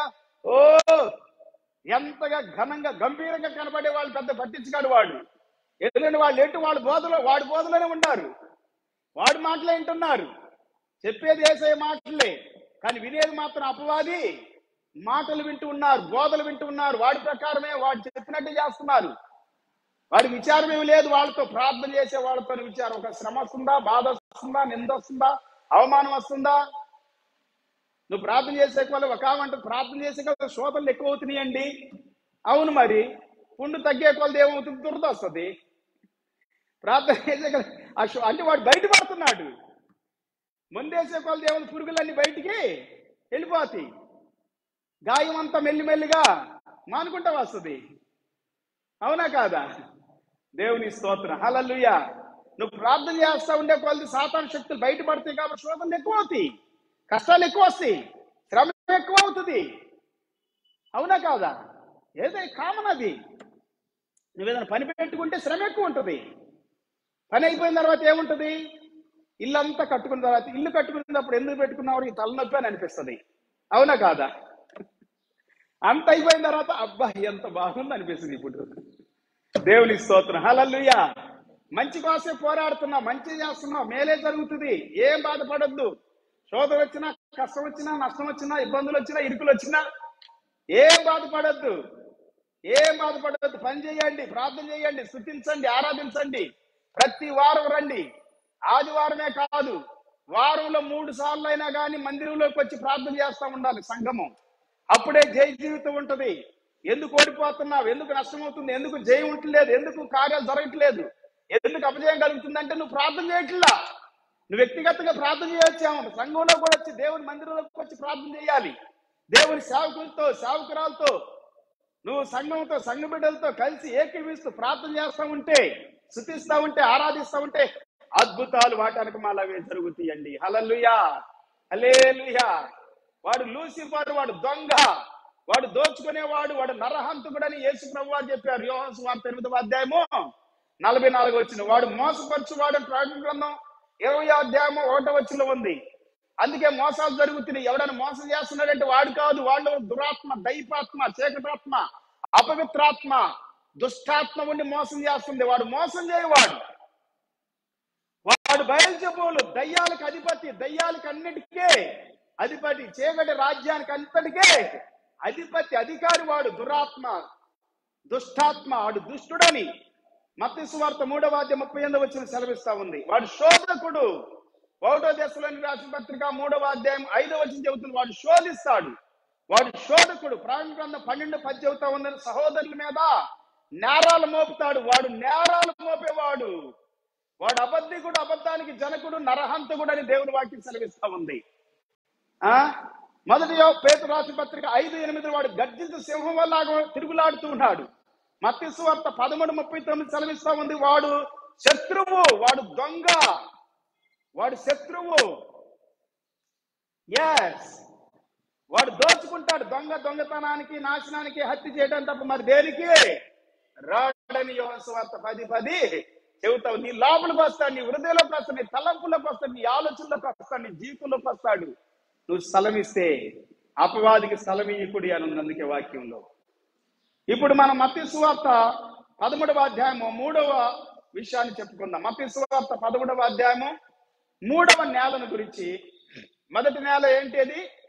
ఎంతగా ఘనంగా గంభీరంగా కనబడే వాళ్ళు పెద్ద పట్టించుకాడు వాడు. ఎందుకంటే వాళ్ళు ఎటు వాడి బోధలోనే ఉన్నారు, వాడి మాటలే వింటున్నారు. చెప్పేది వేసే మాటలే, కానీ వినేది మాత్రం అపవాది మాటలు వింటూ ఉన్నారు, బోధలు వింటూ ఉన్నారు. వాడి ప్రకారమే, వాడు చెప్పినట్టు చేస్తున్నారు. వాడి విచారం ఏమి లేదు. వాళ్ళతో ప్రార్థన చేసే వాళ్ళతో విచారం. ఒక శ్రమ వస్తుందా, బాధ వస్తుందా, నింద వస్తుందా, అవమానం వస్తుందా? నువ్వు ప్రార్థన చేసే వాళ్ళు ఒక ఆమంటే ప్రార్థన చేసే కదా శోధనలు ఎక్కువ అవుతున్నాయండి. అవును, మరి పుండు తగ్గే కొలది ఏమవుతుంది? దురద వస్తుంది. ప్రార్థన చేసే కదా అంటే వాడు బయటపడుతున్నాడు. ముందేసే కొలది ఏమవుతుంది? పురుగులన్నీ బయటికి వెళ్ళిపోతాయి. గాయం అంతా మెల్లిమెల్లిగా మానుకుంటా వస్తుంది. అవునా కాదా? దేవుని స్తోత్రం, హల్లెలూయా. నువ్వు ప్రార్థన చేస్తా ఉండే కొలది సాతాను శక్తులు బయటపడతాయి. కాబట్టి శోధనలు ఎక్కువ అవుతాయి, కష్టాలు ఎక్కువ వస్తాయి, శ్రమ ఎక్కువ అవుతుంది. అవునా కాదా? ఏదో కామన్ అది. నువ్వేదైనా పని పెట్టుకుంటే శ్రమ ఎక్కువ ఉంటుంది. పని అయిపోయిన తర్వాత ఏముంటుంది? ఇల్లు అంతా కట్టుకున్న తర్వాత, ఇల్లు కట్టుకున్నప్పుడు ఎందుకు పెట్టుకున్నావు? ఈ తలనొప్పి అని అనిపిస్తుంది. అవునా కాదా? అంత అయిపోయిన తర్వాత అబ్బా ఎంత బాగుంది అనిపిస్తుంది. ఇప్పుడు దేవుని స్తోత్రం, హల్లెలూయా. మంచి కోసే పోరాడుతున్నావు, మంచి చేస్తున్నావు, మేలే జరుగుతుంది. ఏం బాధపడొద్దు. శోధన వచ్చినా, కష్టం వచ్చినా, నష్టం వచ్చినా, ఇబ్బందులు వచ్చినా, ఇరుకులు వచ్చినా ఏం బాధపడొద్దు, ఏం బాధపడొద్దు. పని చేయండి, ప్రార్థన చేయండి, స్తుతించండి, ఆరాధించండి. ప్రతి వారం రండి. ఆదివారమే కాదు, వారంలో 3 సార్లు అయినా కానీ మందిరంలోకి వచ్చి ప్రార్థన చేస్తూ ఉండాలి సంఘము. అప్పుడే జయ జీవితం ఉంటుంది. ఎందుకు ఓడిపోతున్నావు? ఎందుకు నష్టమవుతుంది? ఎందుకు జయం ఉండట్లేదు? ఎందుకు కార్యాలు జరగట్లేదు? ఎందుకు అపజయం కలుగుతుందంటే నువ్వు ప్రార్థన చేయట్లా. నువ్వు వ్యక్తిగతంగా ప్రార్థన చేయొచ్చాము. సంఘంలో కూడా వచ్చి దేవుని మందిరంలోకి వచ్చి ప్రార్థన చేయాలి. దేవుని సేవకులతో, సేవకురాలతో, నువ్వు సంఘంతో, సంఘ బిడ్డలతో కలిసి ఏకీవిస్తూ ప్రార్థన చేస్తూ ఉంటే, స్తుతిస్తూ ఉంటే, ఆరాధిస్తూ ఉంటే అద్భుతాలు వాటానికి మాలాగే జరుగుతాయండి. హల్లెలూయా, హల్లెలూయా. వాడు లూసిఫర్, వాడు దొంగ, వాడు దోచుకునేవాడు, వాడు నరహంతకుడని యేసు ప్రభువు చెప్పారు. యోహాను సువార్త 8వ అధ్యాయము 44 వచ్చిన. వాడు మోసపరచువాడు ప్రకటన గ్రంథం 20వ అధ్యాయము 1వ వచనంలో ఉంది. అందుకే మోసాలు జరుగుతున్నాయి. ఎవడైనా మోసం చేస్తున్నాడంటే వాడు కాదు, వాళ్ళు దురాత్మ, దైపాత్మ, చీకటాత్మ, అపవిత్రాత్మ, దుష్టాత్మ ఉండి మోసం చేస్తుంది. వాడు మోసం చేయవాడు. వాడు బయల్జెబూలు, దయ్యాలకు అధిపతి, దయ్యాలకు అన్నిటికే అధిపతి, చీకటి రాజ్యానికి అంతటికే అధిపతి, అధికారి వాడు. దురాత్మ, దుష్టాత్మ, వాడు దుష్టుడని మత్తయి సువార్త 3వ అధ్యాయం 38వ వచనం సెలవిస్తా ఉంది. వాడు శోధకుడు. 1వ దశలోని రాసిన పత్రిక 3వ అధ్యాయం 5వ వచనం చెబుతుంది. వాడు శోధిస్తాడు, వాడు శోధకుడు. ప్రకటన గ్రంథం 12:10 చెబుతా ఉన్నది. సహోదరుల మీద నేరాలు మోపుతాడు. వాడు నేరాలు మోపేవాడు. వాడు అబద్ధికుడు, అబద్ధానికి జనకుడు, నరహంతకుడు అని దేవుని వాక్యం సెలవిస్తా ఉంది. మొదటి పేతురు రాసిన పత్రిక 5:8 వాడు గర్జించు సింహం వల్ల తిరుగులాడుతూ ఉన్నాడు. మత్తయి సువార్త 13:39 సెలవిస్తా ఉంది. వాడు శత్రువు, వాడు దొంగ, వాడు శత్రువు. ఎస్, వాడు దోచుకుంటాడు. దొంగతనానికి, నాశనానికి, హత్య చేయడం తప్ప మరి దేనికి రాడని యోహాను సువార్త 10:10 చెబుతావు. నీ లోపలికి వస్తాడు, నీ హృదయంలోకి వస్తాడు, నీ తలంపులోకి వస్తాడు, నీ ఆలోచనలోకి వస్తాడు, నీ జీవితంలోకి వస్తాడు. నువ్వు స్థలం ఇస్తే అపవాదికి స్థలం ఇయ్యకుడి అని ఉంది అందుకే వాక్యంలో. ఇప్పుడు మనం మత్తయి సువార్త 13వ అధ్యాయము 3వ విషయాన్ని చెప్పుకుందాం. మత్తయి సువార్త 13వ అధ్యాయము 3వ నేలను గురించి. మొదటి నేల ఏంటి? అది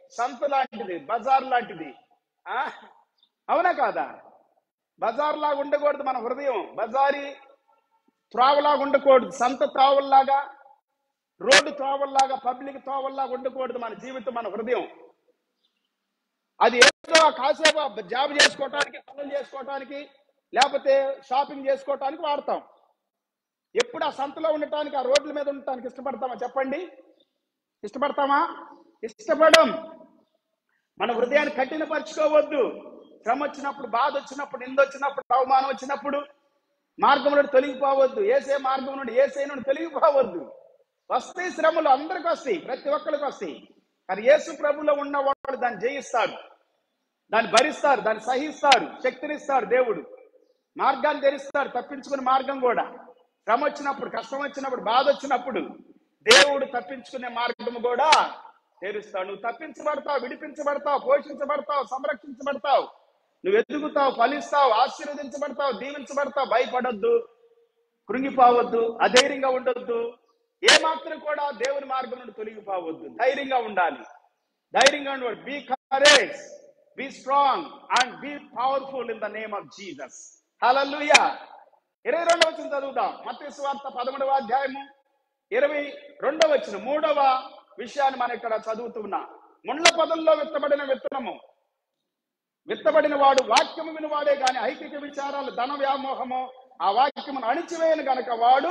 సంత లాంటిది, బజార్ లాంటిది. అవునా కాదా? బజార్ లాగా ఉండకూడదు మన హృదయం, బజారీ త్రోవలాగా ఉండకూడదు, సంత త్రోవల్లాగా, రోడ్డు త్రోవల్లాగా, పబ్లిక్ త్రోవల్లాగా ఉండకూడదు మన జీవితం, మన హృదయం. అది ఏదో కాసేపు జాబ్ చేసుకోవటానికి, పనులు చేసుకోవటానికి, లేకపోతే షాపింగ్ చేసుకోవటానికి వాడతాం. ఎప్పుడు ఆ సంతలో ఉండటానికి, ఆ రోడ్ల మీద ఉండటానికి ఇష్టపడతామా చెప్పండి? ఇష్టపడతామా? ఇష్టపడం. మన హృదయాన్ని కఠినపరచుకోవద్దు. శ్రమ వచ్చినప్పుడు, బాధ వచ్చినప్పుడు, నింద వచ్చినప్పుడు, అవమానం వచ్చినప్పుడు మార్గం నుండి తొలగిపోవద్దు. ఏసే మార్గం నుండి, ఏసే నుండి తొలగిపోవద్దు. వస్తాయి శ్రమలు, అందరికి వస్తాయి, ప్రతి ఒక్కరికి వస్తాయి. కానీ యేసు ప్రభులో ఉన్న వాళ్ళు దాన్ని జయిస్తారు, దాన్ని భరిస్తారు, దాన్ని సహిస్తారు, శక్తినిస్తాడు దేవుడు. మార్గాన్ని తెరిస్తాడు, తప్పించుకునే మార్గం కూడా. శ్రమ వచ్చినప్పుడు, కష్టం వచ్చినప్పుడు, బాధ వచ్చినప్పుడు దేవుడు తప్పించుకునే మార్గం కూడా తెరుస్తాడు. నువ్వు తప్పించబడతావు, విడిపించబడతావు, పోషించబడతావు, సంరక్షించబడతావు, నువ్వు ఎదుగుతావు, ఫలిస్తావు, ఆశీర్వదించబడతావు, దీవించబడతావు. భయపడొద్దు, కృంగిపోవద్దు, అధైర్యంగా ఉండొద్దు, ఏమాత్రం కూడా దేవుని మార్గం నుండి తొలగిపోవద్దు. ధైర్యంగా ఉండాలి, ధైర్యంగా ఉండాలి. Be courage, be strong and be powerful in the name of Jesus. హల్లెలూయా. 22వ వచనం చదువుదాం. మత్తయి సువార్త 11వ అధ్యాయము 22వ వచనం. 3వ విషయాన్ని మనం ఇక్కడ చదువుతున్నా. ముండ్ల పొదల్లో విత్తబడిన విత్తనము. విత్తబడిన వాడు వాక్యము వినువాడే గాని ఐకిక విచారాలు, ధన వ్యామోహము ఆ వాక్యమును అణిచివేయను గనక వాడు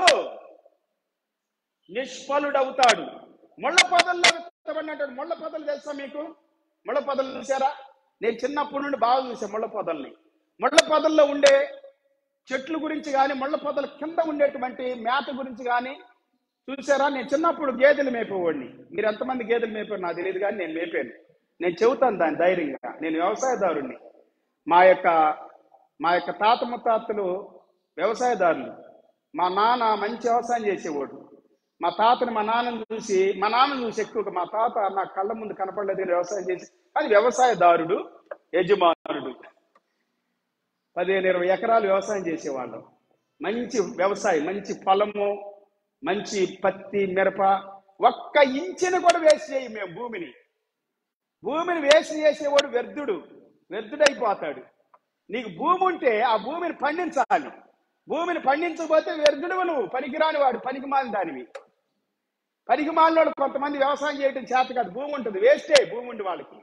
నిష్ఫలుడవుతాడు. ముళ్ళ పొదల్లో విత్తబడినట్టు. ముళ్ళ పొదలు తెలుసా మీకు? ముళ్ళ పొదలు చూసారా? నేను చిన్నప్పటి నుండి బాగా చూసాను ముళ్ళ పొదల్ని. ముళ్ళ పొదల్లో ఉండే చెట్లు గురించి కానీ, ముళ్ళ పొదల కింద ఉండేటువంటి మేత గురించి కానీ చూసారా? నేను చిన్నప్పుడు గేదెలు మేపేవాడిని. మీరు ఎంతమంది గేదెలు మేపారు నాకు తెలియదు, కానీ నేను మేపాను. నేను చెబుతాను దాన్ని ధైర్యంగా. నేను వ్యవసాయదారుణ్ణి. మా యొక్క తాత ముత్తాతలు వ్యవసాయదారులు. మా నాన్న మంచి వ్యవసాయం చేసేవాడు. మా తాతని మా నాన్నను చూసి ఎక్కువగా మా తాత నా కళ్ళ ముందు కనపడలేదు కానీ వ్యవసాయం చేసి, కానీ వ్యవసాయదారుడు, యజమానుడు. 15-20 ఎకరాలు వ్యవసాయం చేసేవాళ్ళం. మంచి వ్యవసాయం, మంచి పొలము, మంచి పత్తి, మిరప. ఒక్క ఇంచుని కూడా వేస్ట్ చేయి మేము భూమిని వేస్ట్ చేసేవాడు వ్యర్థుడైపోతాడు. నీకు భూమి ఉంటే ఆ భూమిని పండించాలి. భూమిని పండించకపోతే వ్యర్థుడు నువ్వు, పనికిరాని వాడు, పనికిమాలిన దానివి. పనికిమాలిన వాడు కొంతమంది వ్యవసాయం చేయడం చేత కాదు. భూమి ఉంటుంది, వేస్టే. భూమి ఉండి వాళ్ళకి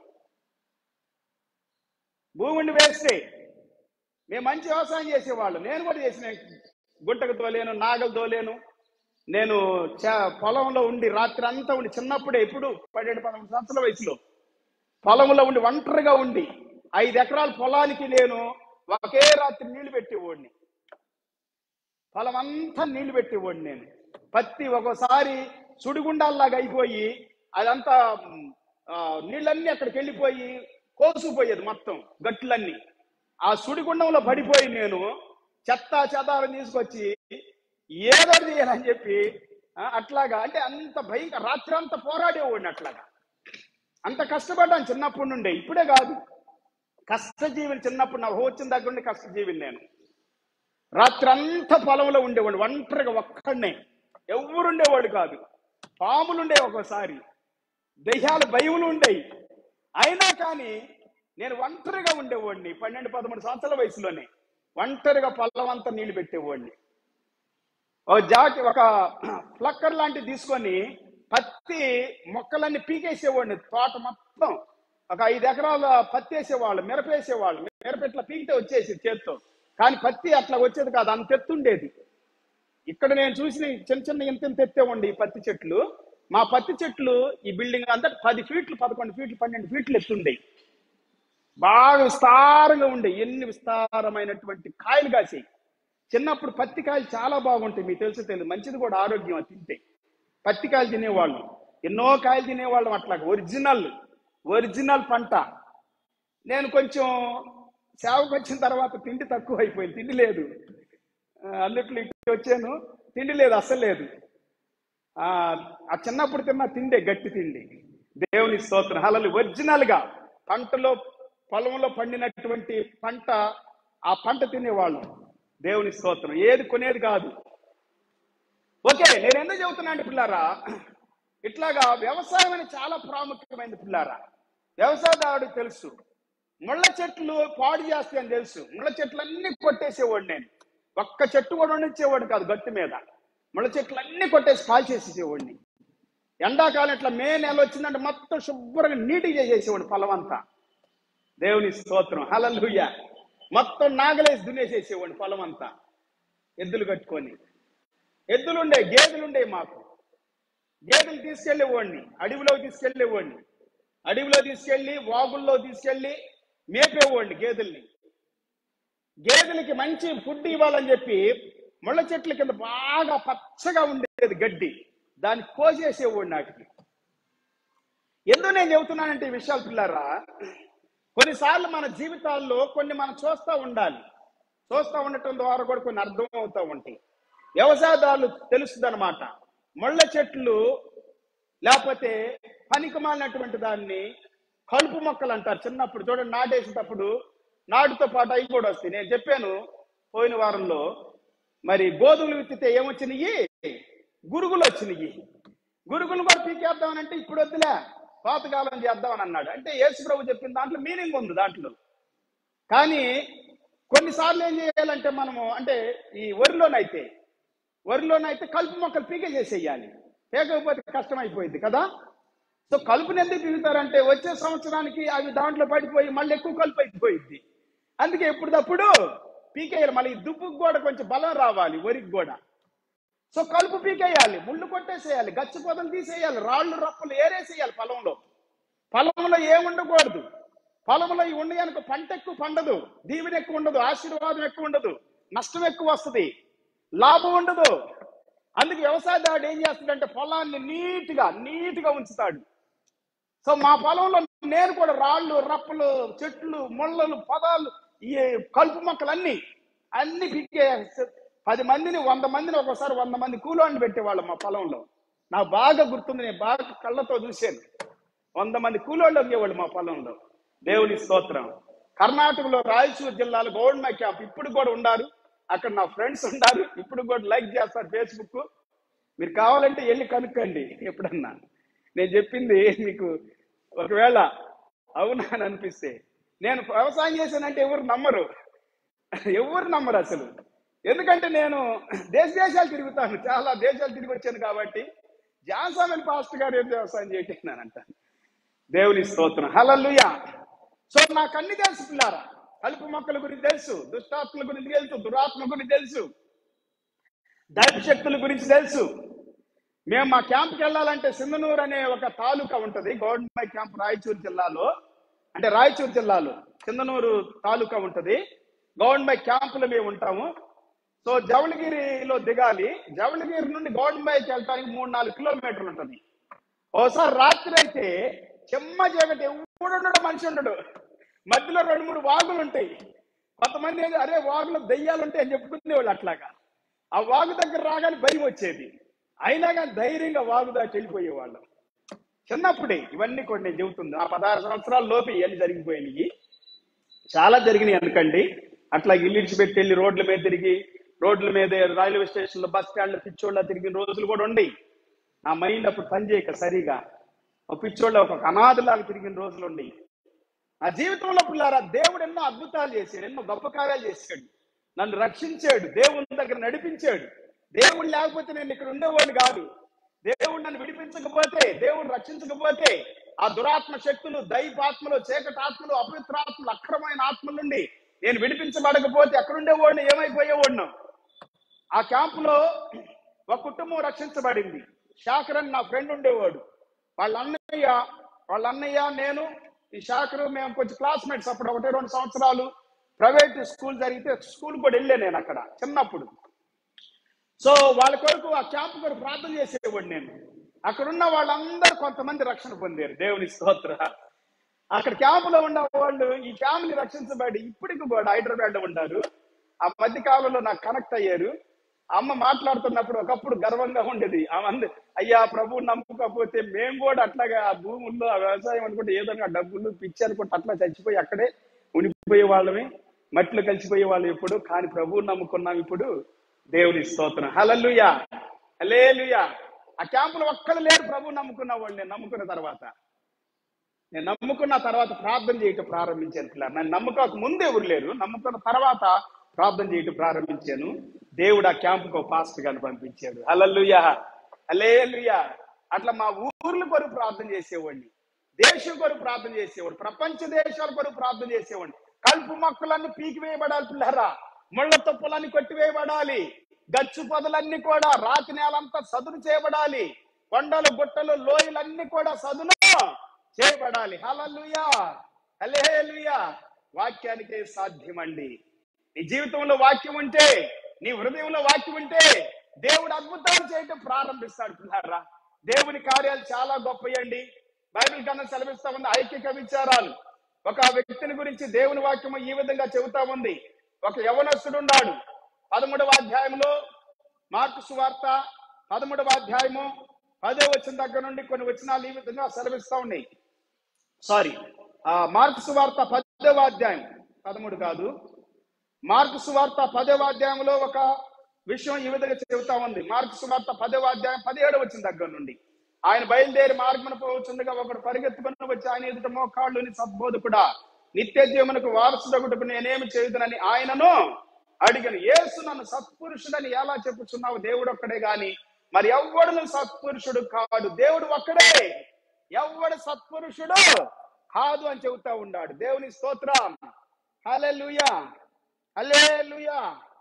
భూమి ఉండి వేస్టే. మేము మంచి వ్యవసాయం చేసేవాళ్ళం. నేను కూడా చేసిన. గుంటకు తోలేను, నాగలు తోలేను. నేను పొలంలో ఉండి రాత్రి అంతా ఉండి, చిన్నప్పుడే, ఇప్పుడు 17-18 సంవత్సరాల వయసులో పొలంలో ఉండి, ఒంటరిగా ఉండి 5 ఎకరాల పొలానికి నేను ఒకే రాత్రి నీళ్లు పెట్టేవాడిని. పొలం అంతా నీళ్లు పెట్టేవాడిని నేను. పత్తి ఒక్కోసారి సుడిగుండాల్లాగా అయిపోయి అదంతా నీళ్ళన్నీ అక్కడికి వెళ్ళిపోయి కోసుకుపోయేది మొత్తం, గట్లన్నీ. ఆ సుడిగుండంలో పడిపోయి నేను చెత్త చెదారం తీసుకొచ్చి ఏదో చేయాలని చెప్పి అట్లాగా, అంటే అంత భయంకర, రాత్రి అంతా పోరాడేవాడిని. అట్లాగా అంత కష్టపడ్డాను చిన్నప్పటి నుండే. ఇప్పుడే కాదు, కష్టజీవిని. చిన్నప్పుడు నా వచ్చిన దగ్గర నుండి కష్టజీవిని నేను. రాత్రి అంతా పొలంలో ఉండేవాడు, ఒంటరిగా, ఒక్కడనే. ఎవరు ఉండేవాడు కాదు. పాములు ఉండేవి, ఒక్కోసారి దెయ్యాలు, భయములు ఉండేవి. అయినా కానీ నేను ఒంటరిగా ఉండేవాడిని. 12-13 సంవత్సరాల వయసులోనే ఒంటరిగా పొలం అంతా నీళ్లు పెట్టేవాడిని. ఒక ఫ్లక్కర్ లాంటివి తీసుకొని పత్తి మొక్కలన్నీ పీకేసేవాడిని. తోట మొత్తం ఒక 5 ఎకరాల పత్తి వేసేవాళ్ళు, మిరప వేసేవాళ్ళు. మిరప ఇట్లా పీకితే వచ్చేసి చేత్తో, కానీ పత్తి అట్లా వచ్చేది కాదు, అంత ఎత్తుండేది. ఇక్కడ నేను చూసిన చిన్న ఇంత ఎత్తేవండి ఈ పత్తి చెట్లు. మా పత్తి చెట్లు ఈ బిల్డింగ్ అంతా 10 ఫీట్లు, 11 ఫీట్లు, 12 ఫీట్లు ఎత్తుండే. బాగా విస్తారంగా ఉండే. ఎన్ని విస్తారమైనటువంటి కాయలు కాసాయి. చిన్నప్పుడు పత్తి కాయలు చాలా బాగుంటాయి, మీకు తెలియదు, మంచిది కూడా ఆరోగ్యం. అది తింటే పత్తి కాయలు తినేవాళ్ళం, ఎన్నో కాయలు తినేవాళ్ళం. అట్లాగా ఒరిజినల్ పంట. నేను కొంచెం సేవకు వచ్చిన తర్వాత తిండి తక్కువ అయిపోయింది, తిండి లేదు. అన్నిట్లో ఇంటికి వచ్చాను, తిండి లేదు, అస్సలు లేదు. ఆ చిన్నప్పుడు తిన్న తిండే గట్టి తిండి. దేవుని స్తోత్రం. హల్లెలూయా. ఒరిజినల్ గా పంటలో, పొలంలో పండినటువంటి పంట, ఆ పంట తినేవాళ్ళం. దేవుని స్తోత్రం. ఏది కొనేది కాదు. ఓకే, నేను ఎందుకు చెబుతున్నా అంటే పిల్లారా, ఇట్లాగా వ్యవసాయం అనేది చాలా ప్రాముఖ్యమైనది పిల్లారా. వ్యవసాయదారుడికి తెలుసు ముళ్ళ చెట్లు పాడు చేస్తాయని తెలుసు. ముళ్ళ చెట్లన్నీ కొట్టేసేవాడు నేను. ఒక్క చెట్టు కూడా ఉండిచ్చేవాడు కాదు గట్టు మీద. ముళ్ళ చెట్లన్నీ కొట్టేసి కాల్చేసేసేవాడిని. ఎండాకాలం ఇట్లా మే నెల వచ్చిందంటే మొత్తం శుభ్రంగా నీటిగా చేసేవాడు పొలం అంతా. దేవుని స్తోత్రం, హల్లెలూయా. మొత్తం నాగలేసి దున్నేసేసేవాడిని పొలం అంతా ఎద్దులు కట్టుకొని. ఎద్దులుండే, గేదెలుండే మాకు. గేదెలు తీసుకెళ్లేవాడిని, అడవిలోకి తీసుకెళ్లేవాడిని. అడవిలో తీసుకెళ్లి వాగుల్లో తీసుకెళ్లి మేపేవాడిని గేదెల్ని. గేదెలకి మంచి ఫుడ్ ఇవ్వాలని చెప్పి ముళ్ళ చెట్ల కింద బాగా పచ్చగా ఉండేది గడ్డి, దాన్ని కోసేసేవాడిని వాటికి. ఎందుకు నేను చెబుతున్నానంటే ఈ విషయాలు పిల్లారా, కొన్నిసార్లు మన జీవితాల్లో కొన్ని మనం చూస్తూ ఉండాలి. చూస్తూ ఉండటం ద్వారా కూడా కొన్ని అర్థం అవుతూ ఉంటాయి. వ్యవసాయదారులు తెలుస్తుంది అనమాట. ముళ్ళ చెట్లు లేకపోతే పనికిమాలినటువంటి దాన్ని కలుపు మొక్కలు అంటారు. చిన్నప్పుడు చూడండి, నాటేసేటప్పుడు నాటుతో పాటు అవి కూడా వస్తాయి. నేను చెప్పాను పోయిన వారంలో, మరి గోధుమలు విత్తితే ఏమొచ్చినాయి? గురుగులు వచ్చినాయి. గురుగులు కూడా పీకేద్దామనంటే ఇప్పుడు వద్దులే, పాతకాలం చేద్దామని అన్నాడు. అంటే యేసు ప్రభు చెప్పిన దాంట్లో మీనింగ్ ఉంది దాంట్లో. కానీ కొన్నిసార్లు ఏం చేయాలంటే మనము, అంటే ఈ వరిలోనైతే కలుపు మొక్కలు పీకే చేసేయాలి. పీకకపోతే కష్టం అయిపోయింది కదా. సో కలుపుని ఎందుకు పీకుతారంటే వచ్చే సంవత్సరానికి అవి దాంట్లో పడిపోయి మళ్ళీ ఎక్కువ కలుపు అయిపోయింది. అందుకే ఎప్పుడప్పుడు పీకేయాలి. మళ్ళీ దుబ్బుకు కూడా కొంచెం బలం రావాలి, వరికి కూడా. సో కలుపు పీకేయాలి, ముళ్ళు కొట్టేసేయాలి, గచ్చి పొదలు తీసేయాలి, రాళ్ళు రప్పలు ఏరేసేయాలి. పొలంలో ఏముండకూడదు. పొలంలో ఇవి ఉండయానుకో పంట ఎక్కువ పండదు, దీవెన ఎక్కువ ఉండదు, ఆశీర్వాదం ఎక్కువ ఉండదు, నష్టం ఎక్కువ వస్తుంది, లాభం ఉండదు. అందుకే వ్యవసాయదారుడు ఏం చేస్తాడంటే పొలాన్ని నీట్గా ఉంచుతాడు. సో మా పొలంలో నేను కూడా రాళ్ళు రప్పలు చెట్లు ముళ్ళలు పొదాలు ఈ కలుపు మొక్కలు అన్ని పీకే 10 మందిని 100 మందిని ఒకసారి 100 మంది కూలోని పెట్టేవాళ్ళు మా పొలంలో. నాకు బాగా గుర్తుంది, నేను బాగా కళ్ళతో చూశాను. 100 మంది కూలోళ్ళు వచ్చేవాళ్ళు మా పొలంలో. దేవుని స్తోత్రం. కర్ణాటకలో రాయచూరు జిల్లాలో గవర్నమెంట్ క్యాంప్ ఇప్పుడు కూడా ఉన్నారు. అక్కడ నా ఫ్రెండ్స్ ఉన్నారు, ఇప్పుడు కూడా లైక్ చేస్తారు ఫేస్బుక్. మీరు కావాలంటే వెళ్ళి కనుక్కోండి ఎప్పుడన్నా. నేను చెప్పింది మీకు ఒకవేళ అవునా అని అనిపిస్తే. నేను వ్యవసాయం చేశానంటే ఎవరు నమ్మరు అసలు. ఎందుకంటే నేను దేశాలు తిరుగుతాను, చాలా దేశాలు తిరిగి వచ్చాను కాబట్టి. జాన్సన్ పాస్టర్ గారు ఏం వ్యవసాయం చేయటేనంట. దేవుని స్తోత్రం, హల్లెలూయా. సో నాకు అన్ని తెలుసు పిల్లారా. కలుపు మొక్కల గురించి తెలుసు, దుష్టాత్మల గురించి తెలుసు, దురాత్మ గురించి తెలుసు, దైవ శక్తుల గురించి తెలుసు. మేము మా క్యాంప్కి వెళ్ళాలంటే సింధనూరు అనే ఒక తాలూకా ఉంటుంది, గవర్నమెంట్ క్యాంప్ రాయచూరు జిల్లాలో సింధనూరు తాలూకా ఉంటుంది. గవర్నమెంట్ క్యాంపులో మేము ఉంటాము. సో జవళగిరిలో దిగాలి. జవళగిరి నుండి గవర్నమెంట్కి వెళ్ళడానికి 3-4 కిలోమీటర్లు ఉంటుంది. ఓసారి రాత్రి అయితే చెమ్మ చీకటి, ఎవడుండడు, మనిషి ఉండడు. మధ్యలో 2-3 వాగులు ఉంటాయి. కొంతమంది అరే వాగులో దెయ్యాలు ఉంటాయి అని చెప్పుకునేవాళ్ళు. అట్లాగా ఆ వాగు దగ్గర రాగానే భయం వచ్చేది. అయినా కానీ ధైర్యంగా వాగు దాటి వెళ్ళిపోయేవాళ్ళు. చిన్నప్పుడే ఇవన్నీ కూడా నేను చెబుతుంది. ఆ 16 సంవత్సరాల లోపే ఇవన్నీ జరిగిపోయినాయి. చాలా జరిగినాయి ఎందుకండి. అట్లా ఇల్లు ఇడిచిపెట్టి వెళ్ళి రోడ్ల మీద రైల్వే స్టేషన్లో బస్ స్టాండ్లో పిచ్చోళ్ళ తిరిగిన రోజులు కూడా ఉండయి. నా మైండ్ అప్పుడు పనిచేయక సరిగా పిచ్చోళ్ళ ఒక అనాథలాగా తిరిగిన రోజులు ఉండయి. నా జీవితంలో పిల్లారా దేవుడు ఎన్నో అద్భుతాలు చేశాడు, ఎన్నో గొప్ప కార్యాలు చేశాడు, నన్ను రక్షించాడు, దేవుని దగ్గర నడిపించాడు. దేవుడు లేకపోతే నేను ఇక్కడ ఉండేవాడిని కాదు. దేవుడు నన్ను విడిపించకపోతే, దేవుడు రక్షించకపోతే, ఆ దురాత్మ శక్తులు, దైవాత్మలు, చీకటాత్మలు, అపవిత్రాత్మలు, అక్రమైన ఆత్మల నుండి నేను విడిపించబడకపోతే ఎక్కడుండేవాడిని, ఏమైపోయేవాడిను. ఆ క్యాంపులో ఒక కుటుంబం రక్షించబడింది. శాకర్ అని నా ఫ్రెండ్ ఉండేవాడు. వాళ్ళ అన్నయ్య నేను ఈ శాకరు మేము కొంచెం క్లాస్మేట్స్. అప్పుడు 1-2 సంవత్సరాలు ప్రైవేట్ స్కూల్ జరిగితే స్కూల్ కూడా వెళ్ళే నేను అక్కడ చిన్నప్పుడు. సో వాళ్ళ కొరకు ఆ క్యాంప్ కొరకు ప్రార్థన చేసేవాడు నేను. అక్కడున్న వాళ్ళందరూ కొంతమంది రక్షణ పొందారు. దేవుని స్తోత్ర. అక్కడ క్యాంపులో ఉన్న వాళ్ళు ఈ ఫ్యామిలీ రక్షించబడి ఇప్పటికి కూడా హైదరాబాద్ లో ఉంటారు. ఆ మధ్య కాలంలో నాకు కనెక్ట్ అయ్యారు. అమ్మ మాట్లాడుతున్నప్పుడు ఒకప్పుడు గర్వంగా ఉండేది. ఆమె అయ్యా ప్రభువు నమ్మకపోతే మేము కూడా అట్లాగా ఆ భూముల్లో ఆ వ్యవసాయం అనుకుంటే ఏదైనా డబ్బులు పిచ్చి అనుకుంటే అట్లా చచ్చిపోయి అక్కడే ఉనికిపోయే వాళ్ళమే, మట్టిలో కలిసిపోయే వాళ్ళు ఎప్పుడు. కానీ ప్రభువు నమ్ముకున్నాం ఇప్పుడు. దేవుని స్తోత్రం, హల్లెలూయా, హల్లెలూయా. ఆ క్యాంపులో ఒక్కరు లేరు ప్రభువు నమ్ముకున్న వాళ్ళు. నేను నమ్ముకున్న తర్వాత నేను నమ్ముకున్న తర్వాత ప్రార్థన చేయటం ప్రారంభించాను పిల్లలు. నన్ను నమ్ముకోక ముందు ఎవరు లేరు, నమ్ముకున్న తర్వాత ప్రార్థన చేయటం ప్రారంభించాను. దేవుడు ఆ క్యాంపుకు ఒక పాస్టర్ గారిని పంపించాడు. హల్లెలూయా, హల్లెలూయా. అట్లా మా ఊర్ల కొరకు ప్రార్థన చేసేవాడిని, దేశం కొరకు ప్రార్థన చేసేవాడు, ప్రపంచ దేశాల కొరకు ప్రార్థన చేసేవాడిని. కలుపు మొక్కలన్నీ పీకివేయబడాలి పిల్లరా, ముళ్ళ తుప్పలన్నీ కొట్టివేయబడాలి, గచ్చు పొదలన్నీ కూడా, రాతి నేలంతా సదును చేయబడాలి, కొండలు గుట్టలు లోయలన్నీ కూడా సదును చేయబడాలి. హల్లెలూయా, హల్లెలూయా. వాక్యానికే సాధ్యమండి. నీ జీవితంలో వాక్యం ఉంటే, నీ హృదయంలో వాక్యం ఉంటే దేవుడు అద్భుతాలు చేయటం ప్రారంభిస్తాడు పిల్లారా. దేవుని కార్యాలు చాలా గొప్పయండి. బైబిల్ కన్నా సెలవిస్తా ఉంది ఐక్యక విచారాలు. ఒక వ్యక్తిని గురించి దేవుని వాక్యము ఈ విధంగా చెబుతా ఉంది. ఒక యవనస్తుడు ఉన్నాడు. 13వ అధ్యాయంలో, మార్కు సువార్త 13వ అధ్యాయము 10వ వచనం దగ్గర నుండి కొన్ని వచనాలు ఈ విధంగా సెలవిస్తా ఉన్నాయి. మార్కు సువార్త 10వ అధ్యాయం, 13 కాదు, మార్కు సువార్త 10వ అధ్యాయంలో ఒక విషయం ఈ విధంగా చెబుతా ఉంది. మార్కు సువార్త 10వ అధ్యాయం 17వ వచనం దగ్గర నుండి, ఆయన బయలుదేరి మార్గమున పోవచ్చుండగా ఒకడు పరిగెత్తుకుని వచ్చి ఆయన ఎదుట మోకాళ్ళుని, సద్బోధకుడా, నిత్య జీవమునకు వారసుడగుటకు నేనేమి చేయుదునని ఆయనను అడిగాను. యేసు నన్ను సత్పురుషుడని ఎలా చెప్పుచున్నావు? దేవుడు ఒక్కడే గాని మరి ఎవ్వడు సత్పురుషుడు కాడు. దేవుడు ఒక్కడే, ఎవ్వడు సత్పురుషుడు కాదు అని చెబుతా ఉన్నాడు. దేవుని స్తోత్రం. హల్లెలూయా, హల్లెలూయా.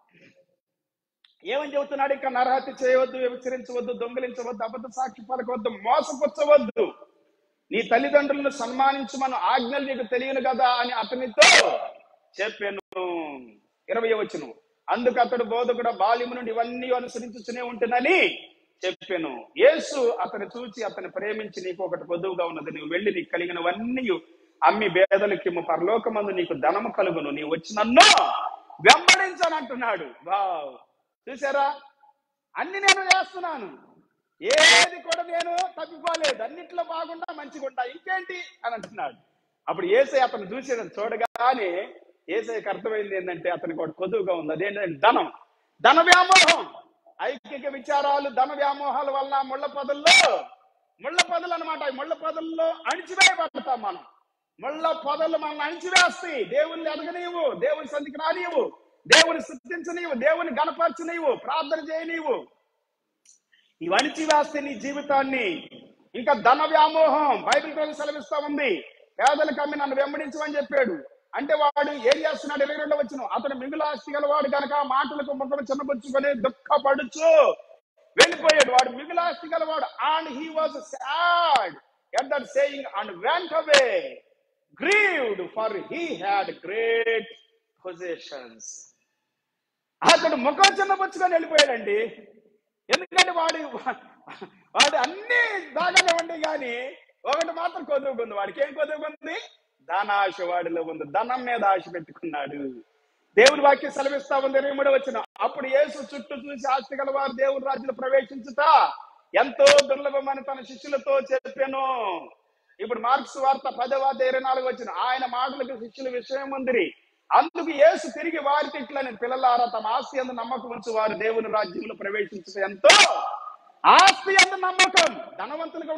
ఏమని చెబుతున్నాడు? ఇంకా నరహత్య చేయవద్దు, వ్యభిచరించవద్దు, దొంగిలించవద్దు, అబద్ధ సాక్షి పలకవద్దు, మోసపుచ్చవద్దు, నీ తల్లిదండ్రులను సన్మానించమని ఆజ్ఞలు నీకు తెలియను కదా అని అతనితో చెప్పాను. 20వ వచనం, అందుకు అతడు బోధకుడు బాల్యము నుండి ఇవన్నీ అనుసరించుతూనే ఉంటునని చెప్పాను. యేసు అతను చూచి అతను ప్రేమించి, నీకు ఒకటి కొదువుగా ఉన్నది, నువ్వు వెళ్ళి నీకు కలిగినవన్నీ అమ్మి బేదలకిమ్ము, పరలోకమందు నీకు ధనము కలుగును, నీవు వచ్చి నన్ను వెంబడించనంటున్నాడు. వావ్, చూసారా? అన్ని నేను చేస్తున్నాను, ఏది కూడా నేను తప్పిపోలేదు, అన్నిట్లో బాగుండా మంచిగుండా, ఇంకేంటి అని అంటున్నాడు. అప్పుడు యేసయ్య అతను చూసేదని చూడగానే యేసయ్యకు అర్థమైంది ఏంటంటే అతనికి ఒకటి కొదువుగా ఉంది. అదేంటంటే ధనం, ధన వ్యామోహం. ఐక్యక విచారాలు, ధన వ్యామోహాల వల్ల ముళ్ళ పొదలు అనమాట. ముళ్ళ పొదల్లో అణిచివేయబడతాం మనం. ముళ్ళ పొదలు మనల్ని అణిచివేస్తాయి. దేవుని ఎదగనీవు, దేవుని సంధికి రానివు, దేవుని స్తుతించనీవు, దేవుని గణపరచనీవు, ప్రార్థన చేయనీవు. ఇవి అణిచివేస్తే నీ జీవితాన్ని. ఇంకా ధన వ్యామోహం, బైబిల్ గ్రంథం సెలవిస్తా ఉంది, పేదలకు అమ్మి నన్ను వెంబడించమని చెప్పాడు. అంటే వాడు ఏం చేస్తున్నాడు? 22వ వచనం, అతను మిగులు ఆస్తి గలవాడు కనుక మాటలకు ముఖం చిన్నపుచ్చుకొని దుఃఖపడుచు వెళ్ళిపోయాడు. వాడు మిగులు ఆస్తి గలవాడు. And he was sad at that saying and went away grieved, for he had great possessions. అతడు ముఖం చిన్నపుచ్చుకొని వెళ్ళిపోయాడండి. ఎందుకంటే వాడు అన్ని బాగానే ఉండి కానీ ఒకటి మాత్రం కొదువుకుంది. వాడికి ఏం కొదువుకుంది? ధనాశ వాడిలో ఉంది. ధనం మీద ఆశ పెట్టుకున్నాడు. దేవుని వాక్యం సెలవిస్తా ఉంది 23వ వచనం, అప్పుడు యేసు చుట్టూ చూసి ఆస్తి గల వారు దేవుని రాజ్యంలో ప్రవేశించుట ఎంతో దుర్లభమని తన శిష్యులతో చెప్పాను. ఇప్పుడు మార్కు సువార్త 10వ అధ్యాయం 24వ వచనం, ఆయన మాటలకు శిష్యుల విషయం ఉందిరి. అందుకు యేసు తిరిగి వారితో ఇట్లని, పిల్లలారా, తమ ఆస్తి యందు నమ్మకం ఉంచి వారు దేవుని రాజ్యంలో ప్రవేశించట ఎంతో. ఆస్తి యందు నమ్మకం, ధనవంతులుగా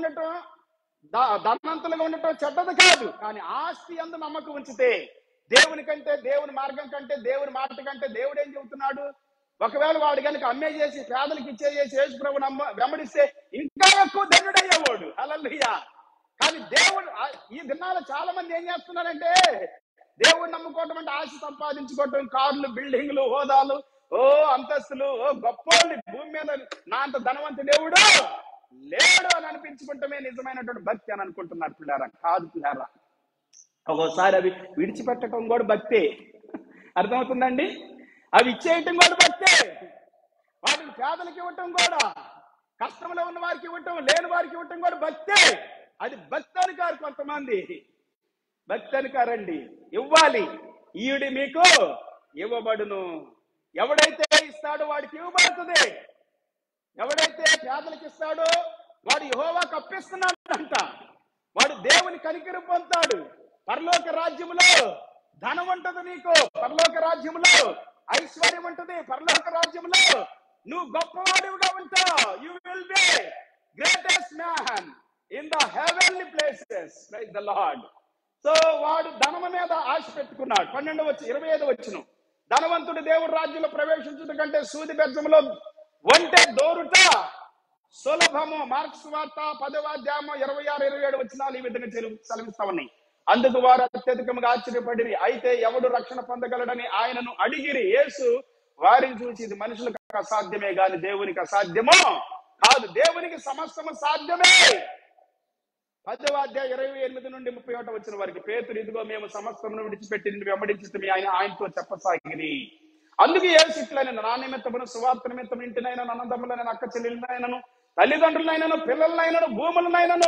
ఉండటం చెడ్డది కాదు, కానీ ఆస్తి యందు నమ్మకం ఉంచితే దేవుని కంటే, దేవుని మార్గం కంటే, దేవుని మాట కంటే దేవుడు ఏం చెబుతున్నాడు? ఒకవేళ వాడు కనుక అమ్మేసేసి పేదలకు ఇచ్చేసి యేసు ప్రభువుని వెంబడిస్తే ఇంకా ఎక్కువ ధన్యుడయ్యేవాడు. హల్లెలూయా. కానీ దేవుడు ఈ దినాల్లో చాలా మంది ఏం చేస్తున్నారంటే, దేవుడిని నమ్ముకోవటం అంటే ఆశ సంపాదించుకోవటం, కార్లు, బిల్డింగ్లు, హోదాలు, అంతస్తులు, గొప్పోళ్ళు, భూమి మీద నా అంత ధనవంత దేవుడు లేడు అని అనిపించుకుంటమే నిజమైనటువంటి భక్తి అని అనుకుంటున్నారు పిల్లారా. కాదు పిల్లారా, ఒక్కోసారి అవి విడిచిపెట్టడం కూడా భక్తే. అర్థమవుతుందండి? అవి ఇచ్చేయటం కూడా భక్తే. వాటిని పేదలకు ఇవ్వటం కూడా, కష్టంలో ఉన్న వారికి ఇవ్వటం, లేని వారికి ఇవ్వటం కూడా భక్తే. అది భక్తి అని కారు కొంతమంది. భక్తి అని కారండి. ఇవ్వాలి, ఈయుడి మీకు ఇవ్వబడును. ఎవడైతే ఇస్తాడో వాడికి ఇవ్వబడుతుంది. ఎవడైతే పేదలకు ఇస్తాడో వాడు యెహోవాకు అప్పిస్తున్నాడంట. వాడు దేవుని కనికరం పొందుతాడు. పరలోక రాజ్యములో ధనం ఉంటది నీకు, పరలోక రాజ్యములో ఐశ్వర్యం ఉంటది, పరలోక రాజ్యములో నువ్వు గొప్పవాడివిగా ఉంటావు. You will be greatest man in the heaven. Heavenly places. Praise the lord. So వాడు ధనము మీద ఆశ పెట్టుకున్నాడు. 25 వచ్చును. ధనవంతుడు దేవుడి రాజ్యంలో ప్రవేశించడం కంటే సూది బెజ్జంలో ఒంటె దోరుట సులభము. మార్క్స్ వార్త 10వ అధ్యాయం 26, 27 వచనాలు ఈ విధంగా సెలవిస్తా ఉన్నాయి. అందుకు వారు అత్యధికంగా ఆశ్చర్యపడిరి. అయితే ఎవడు రక్షణ పొందగలడని ఆయనను అడిగిరి. యేసు వారిని చూసి, ఇది మనుషులకు అసాధ్యమే గాని దేవునికి అసాధ్యమో కాదు. దేవునికి సమస్తము సాధ్యమే. 10వ అధ్యాయం 28 నుండి 31 వచ్చిన వారికి పేతురు, ఇదిగో మేము సమస్తమును విడిచిపెట్టి వెంబడించి ఆయనతో చెప్పసాగిరి. అందుకు యేసు ఇట్లైన, నా నిమిత్తమును సువార్త నిమిత్తం ఇంటినైనా, అన్నదమ్ములైన, అక్క చెల్లెలనైనను, తల్లిదండ్రులైనను, పిల్లలనైనను, భూములనైనను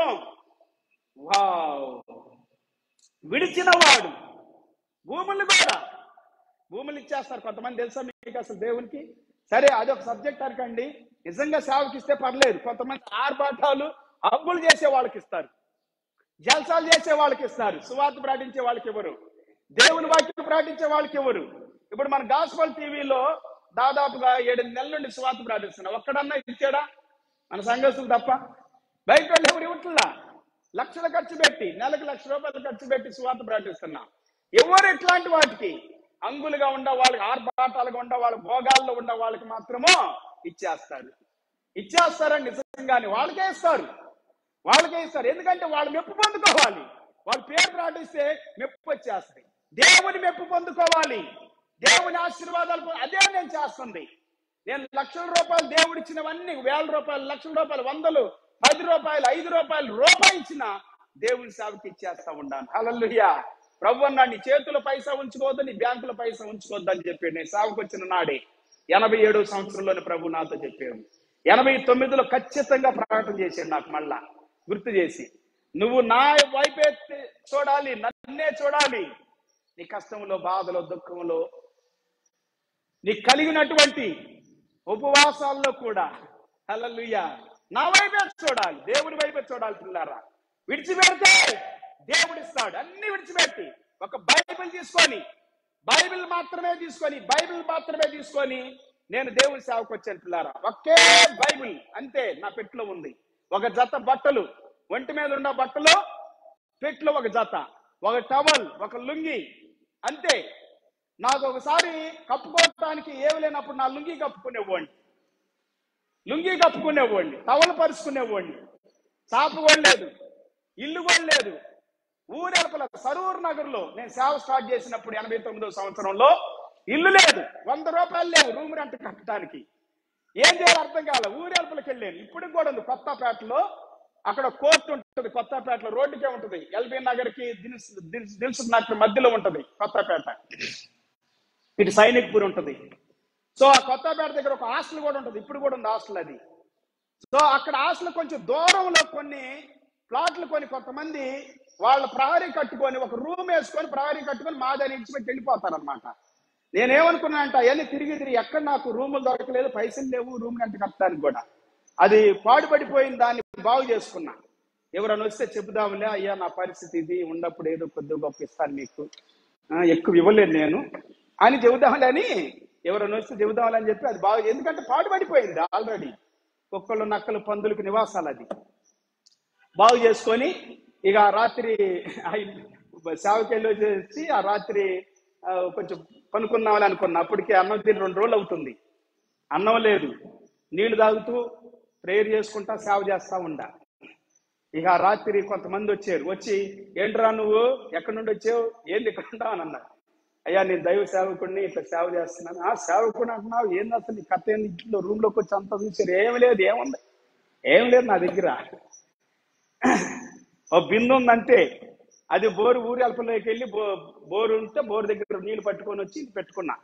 విడిచిన వాడు భూములు కూడా, భూములు ఇచ్చేస్తారు కొంతమంది. తెలుసా మీకు అసలు దేవునికి? సరే, అదొక సబ్జెక్ట్ అనుకోండి. నిజంగా సేవకి ఇస్తే పర్లేదు. కొంతమంది ఆర్భాటాలు హబ్బులు చేసే వాళ్ళకి ఇస్తారు, జల్సాలు చేసే వాళ్ళకి ఇస్తారు, సువార్త ప్రకటించే వాళ్ళకి ఎవరు, దేవుని వాక్యం ప్రకటించే వాళ్ళకి ఎవరు. ఇప్పుడు మన గాస్పల్ టీవీలో దాదాపుగా 7 నెలల నుండి సువార్త ప్రకటిస్తున్నాం. ఒక్కడన్నా ఇచ్చాడా? మన సంఘస్థులు తప్ప బయట వాళ్ళు ఎవరు ఇవ్వట్లా. లక్షలు ఖర్చు పెట్టి, నెలకు ₹1,00,000 ఖర్చు పెట్టి సువార్త ప్రకటిస్తున్నాం. ఎవరు ఇట్లాంటి వాటికి అంగులుగా ఉండ వాళ్ళకి, ఆర్భాటాలుగా ఉండ వాళ్ళకి, భోగాల్లో ఉండ వాళ్ళకి మాత్రమో ఇచ్చేస్తారని నిజంగానే వాళ్ళకే ఇస్తారు. ఎందుకంటే వాళ్ళు మెప్పు పొందుకోవాలి. వాళ్ళ పేరు ప్రకటిస్తే మెప్పు వచ్చేస్తాయి. దేవుని మెప్పు పొందుకోవాలి, దేవుని ఆశీర్వాదాలు. అదే నేను చేస్తుంది. నేను ₹1,00,000 దేవుడు ఇచ్చినవన్నీ, ₹1,000, ₹1,00,000, వందలు, ₹10, ₹5 ఇచ్చిన దేవుని సేవకి ఇచ్చేస్తా ఉన్నాను. హల్లెలూయా. ప్రభు అన్నాడు, నీ చేతుల పైసా ఉంచుకోవద్దు, నీ బ్యాంకుల పైసా ఉంచుకోవద్దు అని చెప్పాడు. నేను సేవకు వచ్చిన నాడే 87వ సంవత్సరంలోని ప్రభు నాతో చెప్పాడు. 89లో ఖచ్చితంగా ప్రకటన చేశాడు నాకు. మళ్ళా గుర్తు చేసి, నువ్వు నా వైపే చూడాలి, నన్నే చూడాలి. నీ కష్టంలో, బాధలో, దుఃఖంలో, నీకు కలిగినటువంటి ఉపవాసాల్లో కూడా హల్లెలూయా నా వైపే చూడాలి, దేవుడి వైపే చూడాలి. పిల్లారా, విడిచిపెడితే దేవుడు ఇస్తాడు. అన్ని విడిచిపెట్టి ఒక బైబిల్ మాత్రమే తీసుకొని నేను దేవుడి సేవకు వచ్చాను. పిల్లారా, ఒకే బైబిల్ అంతే నా పెట్టెలో ఉంది. ఒక జత బట్టలు, ఒంటి మీద ఉన్న బట్టలు పెట్టెలో ఒక జత, ఒక టవల్, ఒక లుంగి, అంతే. నాకు ఒకసారి కప్పుకోవటానికి ఏమి లేనప్పుడు నా లుంగి కప్పుకునేవాడిని, టవల్ పరుచుకునేవాడిని. చాపు కూడా లేదు, ఇల్లు కూడా లేదు. ఊరెలపల సరూర్ నగర్ లో నేను సేవ స్టార్ట్ చేసినప్పుడు 89వ సంవత్సరంలో ఇల్లు లేదు, ₹100 లేవు రూమ్ రెంట్ కట్టడానికి. ఏం చేయాలో అర్థం కాలే. ఊరెలపలకి వెళ్ళాను. ఇప్పుడు కూడా ఉంది కొత్తపేటలో, అక్కడ కోర్టు ఉంటుంది. కొత్తపేటలో రోడ్డుకే ఉంటుంది. ఎల్బీ నగర్ కి దిల్సుఖ్ నగర్ మధ్యలో ఉంటుంది కొత్తపేట. ఇటు సైనిక్పూర్ ఉంటుంది. సో ఆ కొత్తపేట దగ్గర ఒక హాస్టల్ కూడా ఉంటుంది. ఇప్పుడు కూడా ఉంది హాస్టల్ అది. సో అక్కడ హాస్టల్ కొంచెం దూరంలో కొన్ని ప్లాట్లు కొని కొంతమంది వాళ్ళ ప్రహరీ కట్టుకొని, ఒక రూమ్ వేసుకొని ప్రహరీ కట్టుకొని మాదని ఇచ్చిపెట్టి వెళ్ళిపోతారనమాట. నేనేమనుకున్నా అంటే, అవన్నీ తిరిగి ఎక్కడ నాకు రూములు దొరకలేదు, పైసలు లేవు రూమ్ రెంట్ కట్టడానికి కూడా. అది పాడుపడిపోయిన దాన్ని బాగు చేసుకున్నా. ఎవరైనా వస్తే చెబుదాములే, అయ్యా నా పరిస్థితి ఇది, ఉన్నప్పుడు ఏదో కొద్దిగా గొప్ప ఇస్తాను మీకు, ఎక్కువ ఇవ్వలేదు నేను అని చెబుదాములే అని, ఎవరైనా వస్తే చెబుదాములే అని చెప్పి అది బాగు. ఎందుకంటే పాడుపడిపోయింది ఆల్రెడీ. కుక్కలు, నక్కలు, పందులకు నివాసాలు. అది బాగు చేసుకొని ఇక రాత్రి సేవకి వెళ్ళి వచ్చేసి ఆ రాత్రి కొంచెం పనుకున్నామని అనుకున్నా. అప్పటికి అన్నం తిని 2 రోజులు అవుతుంది. అన్నం లేదు, నీళ్లు తాగుతూ ప్రేయర్ చేసుకుంటా సేవ చేస్తా ఉండా. ఇక రాత్రి కొంతమంది వచ్చి, ఏంట్రా నువ్వు ఎక్కడి నుండి వచ్చావు, ఏంది ఇక్కడ ఉంటావు అని అన్నారు. అయ్యా నేను దైవ సేవకుడిని, ఇట్లా సేవ చేస్తున్నాను. ఆ సేవకుడు అంటున్నావు, ఏంది అసలు నీ కథ ఏంది, ఇంట్లో రూమ్లోకి వచ్చి అంతా చూసారు, ఏం లేదు నా దగ్గర, ఓ బిందు ఉందంటే. అది బోరు ఊరి అల్పలోకి వెళ్ళి బోరు ఉంటే బోరు దగ్గర నీళ్లు పట్టుకొని వచ్చి పెట్టుకున్నా.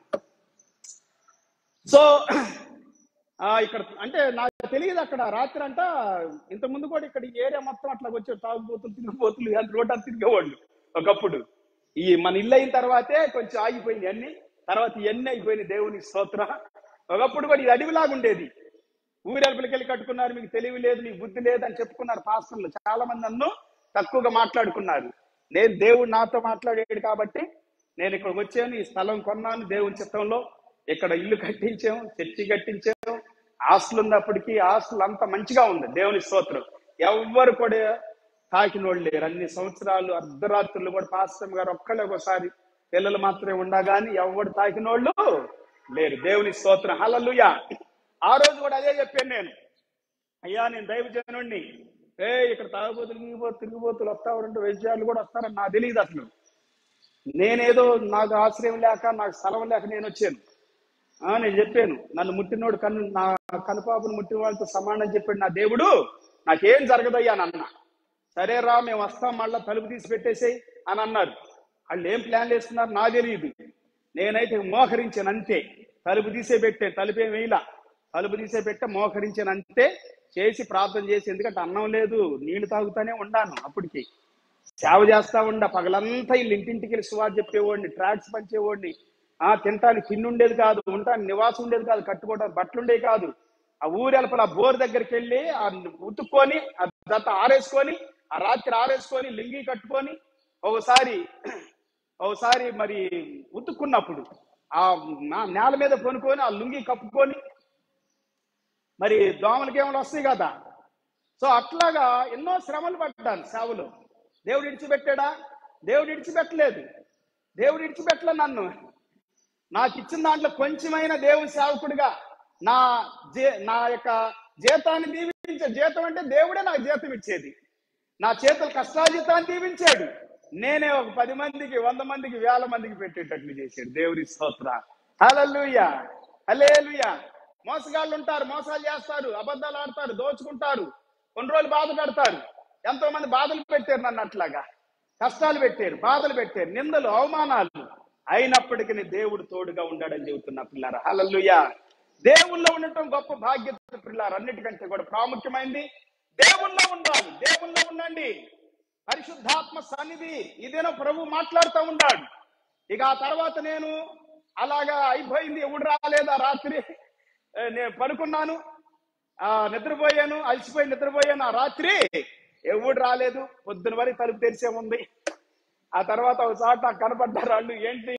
సో ఇక్కడ అంటే నాకు తెలియదు, అక్కడ రాత్రి అంట ఇంతకుముందు కూడా ఇక్కడ ఈ ఏరియా మొత్తం అట్లా వచ్చే తాగుబోతులు, తిరిగిపోతులు, రోడ్డు అంతా తిరిగేవాళ్ళు ఒకప్పుడు. ఈ మన ఇల్లు అయిన తర్వాతే కొంచెం ఆగిపోయింది అన్ని, తర్వాత ఇవన్నీ అయిపోయినాయి. దేవుని స్తోత్రం. ఒకప్పుడు కూడా ఇది అడవిలాగా ఉండేది. ఊరెల్పలికి వెళ్ళి కట్టుకున్నారు, మీకు తెలివి లేదు, మీకు బుద్ధి లేదు అని చెప్పుకున్నారు పాస్టర్లు. చాలా మంది నన్ను తక్కువగా మాట్లాడుకున్నారు. నేను దేవుడు నాతో మాట్లాడాడు కాబట్టి నేను ఇక్కడికి వచ్చాను. ఈ స్థలం కొన్నాను దేవుని చిత్తంలో. ఇక్కడ ఇల్లు కట్టించాము, చర్చి కట్టించాము. హాస్టల్ ఉన్నప్పటికీ హాస్టల్ అంతా మంచిగా ఉంది, దేవుని స్తోత్రం. ఎవ్వరు కూడా తాకిన వాళ్ళు లేరు. అన్ని సంవత్సరాలు అర్ధరాత్రులు కూడా పాస్టర్ గారు ఒక్కళ్ళే ఒకసారి పిల్లలు మాత్రమే ఉండగాని ఎవడు తాకిన వాళ్ళు లేరు. దేవుని స్తోత్రం, హల్లెలూయా. ఆ రోజు కూడా అదే చెప్పాను నేను. అయ్యా నేను దైవజనుడిని, ఇక్కడ తాగుబోతులు తిరిగిపోతులు వస్తా ఉంటే వైద్యాలు కూడా వస్తారని నాకు తెలియదు అసలు. నేనేదో నాకు ఆశ్రయం లేక నాకు స్థలం లేక నేను వచ్చాను. నేను చెప్పాను, నన్ను ముట్టినోడు నా కనుపాపను ముట్టిన వాళ్ళతో సమానం చెప్పాడు నా దేవుడు, నాకేం జరగదయ్యా అని అన్నా. సరే రా మేము వస్తాం, మళ్ళీ తలుపు తీసి పెట్టేసేయి అని అన్నారు. వాళ్ళు ఏం ప్లాన్లు వేస్తున్నారు నాకు తెలియదు. నేనైతే మోకరించాను అంతే. తలుపు తీసే పెట్టే, తలుపేం వేయలా, తలుపు తీసే పెట్టే మోకరించాను అంతే. చేసి ప్రార్థన చేసి, ఎందుకంటే అన్నం లేదు, నీళ్లు తాగుతానే ఉండాను. అప్పటికి సేవ చేస్తా ఉండా. పగలంతా వీళ్ళు ఇంటింటికి వెళ్ళి సువార్త చెప్పేవాడిని, ట్రాక్స్ పంచేవాడిని. తినటానికి తిండి ఉండేది కాదు, ఉండటానికి నివాసం ఉండేది కాదు, కట్టుకోవడానికి బట్టలు ఉండేవి కాదు. ఆ ఊరెలపల ఆ బోర్ దగ్గరికి వెళ్ళి ఉతుక్కొని ఆ జత ఆరేసుకొని, ఆ రాత్రి ఆరేసుకొని లింగి కట్టుకొని, ఒకసారి మరి ఉతుక్కున్నప్పుడు ఆ నేల మీద కొనుక్కొని ఆ లుంగి కప్పుకొని, మరి దోమలకేమో వస్తాయి కదా. సో అట్లాగా ఎన్నో శ్రమలు పడ్డాను సేవలో. దేవుడు ఇడిచిపెట్టాడా? దేవుడు ఇడిచిపెట్టలేదు. దేవుడు ఇడిచిపెట్టలే నన్ను. నాకు ఇచ్చిన దాంట్లో కొంచెమైనా దేవుని సేవకుడిగా నా యొక్క జీతాన్ని దీవించే, జీతం అంటే దేవుడే నాకు జీతం ఇచ్చేది. నా చేతులు కష్టాజీతాన్ని దీవించాడు. నేనే ఒక 10 మందికి 100 మందికి 1000 మందికి పెట్టేటట్లు చేశాడు. దేవుని స్తోత్రం, హల్లెలూయా, హల్లెలూయా. మోసగాళ్ళు ఉంటారు, మోసాలు చేస్తారు, అబద్ధాలు ఆడతారు, దోచుకుంటారు, కొన్ని రోజులు బాధ పెడతారు. ఎంతో మంది బాధలు పెట్టారు నన్ను, అట్లాగా కష్టాలు పెట్టారు, బాధలు పెట్టారు, నిందలు, అవమానాలు. అయినప్పటికీ దేవుడు తోడుగా ఉండాడని చెబుతున్నా పిల్లారా, హల్లెలూయా. దేవుల్లో ఉండటం గొప్ప బాధ్యత పిల్లారు. అన్నిటికంటే కూడా ప్రాముఖ్యమైనది దేవుల్లో ఉండాలి. దేవుల్లో ఉండండి. పరిశుద్ధాత్మ సన్నిధి ఇదేనో ప్రభు మాట్లాడుతూ ఉన్నాడు. ఇక ఆ తర్వాత నేను అలాగా అయిపోయింది. ఎవడు రాలేదా రాత్రి, నేను పడుకున్నాను, నిద్రపోయాను, అలసిపోయి నిద్రపోయాను. ఆ రాత్రి ఎవడు రాలేదు. పొద్దున వరకు తలుపు తెరిసే ఉంది. ఆ తర్వాత ఒకసారి నాకు కనపడ్డారు వాళ్ళు. ఏంటి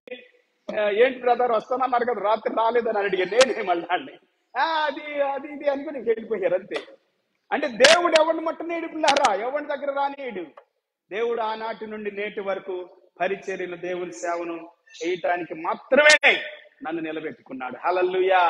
బ్రదర్ వస్తానన్నారు కదా, రాత్రి రాలేదని అడిగాను. నేనే మళ్ళీ అది ఇది అనుకుని వెళ్ళిపోయారు అంతే. అంటే దేవుడు ఎవరిని ముట్టనీయుడు పిల్లారా, ఎవరి దగ్గర రానీయుడు. దేవుడు ఆనాటి నుండి నేటి వరకు పరిచర్యను, దేవుని సేవను చేయటానికి మాత్రమే నన్ను నిలబెట్టుకున్నాడు. హల్లెలూయా.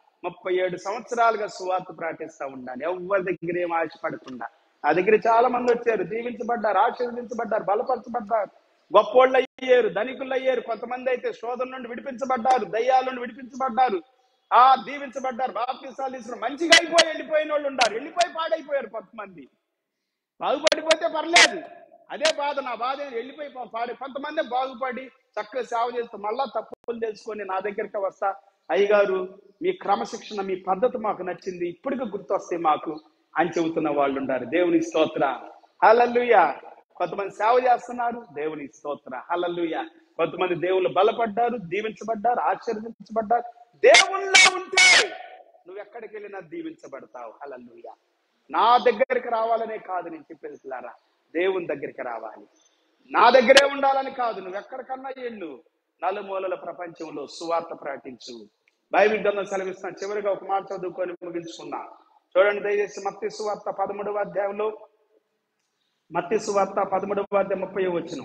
37 సంవత్సరాలుగా సువార్త ప్రకటిస్తా ఉన్నాను, ఎవరి దగ్గర ఏం ఆశపడకుండా. నా దగ్గర చాలా మంది వచ్చారు, దీవించబడ్డారు, ఆశీర్వదించబడ్డారు, బలపరచబడ్డారు, గొప్పోళ్ళు అయ్యారు, ధనికులు అయ్యారు. కొంతమంది అయితే శోధన నుండి విడిపించబడ్డారు, దయ్యాల నుండి విడిపించబడ్డారు, దీవించబడ్డారు, బాప్తిసాలు తీసుకున్నారు. మంచిగా వెళ్ళిపోయిన వాళ్ళు ఉన్నారు, వెళ్ళిపోయి పాడైపోయారు. కొంతమంది బాగుపడిపోతే పర్లేదు, అదే బాధ. నా బాధ వెళ్ళిపోయి కొంతమంది బాగుపడి చక్కగా సేవ చేస్తూ మళ్ళా తప్పులు తెలుసుకొని నా దగ్గరికి వస్తా, అయ్యగారు మీ క్రమశిక్షణ, మీ పద్ధతి మాకు నచ్చింది, ఇప్పటికీ గుర్తొస్తే మాకు అని చెబుతున్న వాళ్ళు ఉన్నారు. దేవుని స్తోత్ర, హల్లెలూయా. కొంతమంది సేవ చేస్తున్నారు, దేవుని స్తోత్ర, హల్లెలూయా. కొంతమంది దేవుళ్ళు బలపడ్డారు, దీవించబడ్డారు, ఆశీర్వదించబడ్డారు. దేవుళ్ళో ఉంటే నువ్వు ఎక్కడికి వెళ్ళినా దీవించబడతావు. హల్లెలూయా. నా దగ్గరికి రావాలనే కాదు నేను చెప్పేది పిల్లారా, దేవుని దగ్గరికి రావాలి. నా దగ్గరే ఉండాలని కాదు, నువ్వు ఎక్కడికన్నా వెళ్ళు, నలుమూలల ప్రపంచంలో సువార్త ప్రకటించు. బైబిల్ గ్రంథం సెలవిస్తున్నాను. చివరిగా ఒక మాట చదువుకొని ముగించుకున్నా. చూడండి దయచేసి, మత్తయి సువార్త 13వ అధ్యాయంలో, మత్తయి సువార్త 13వ అధ్యాయం 30వ వచనం.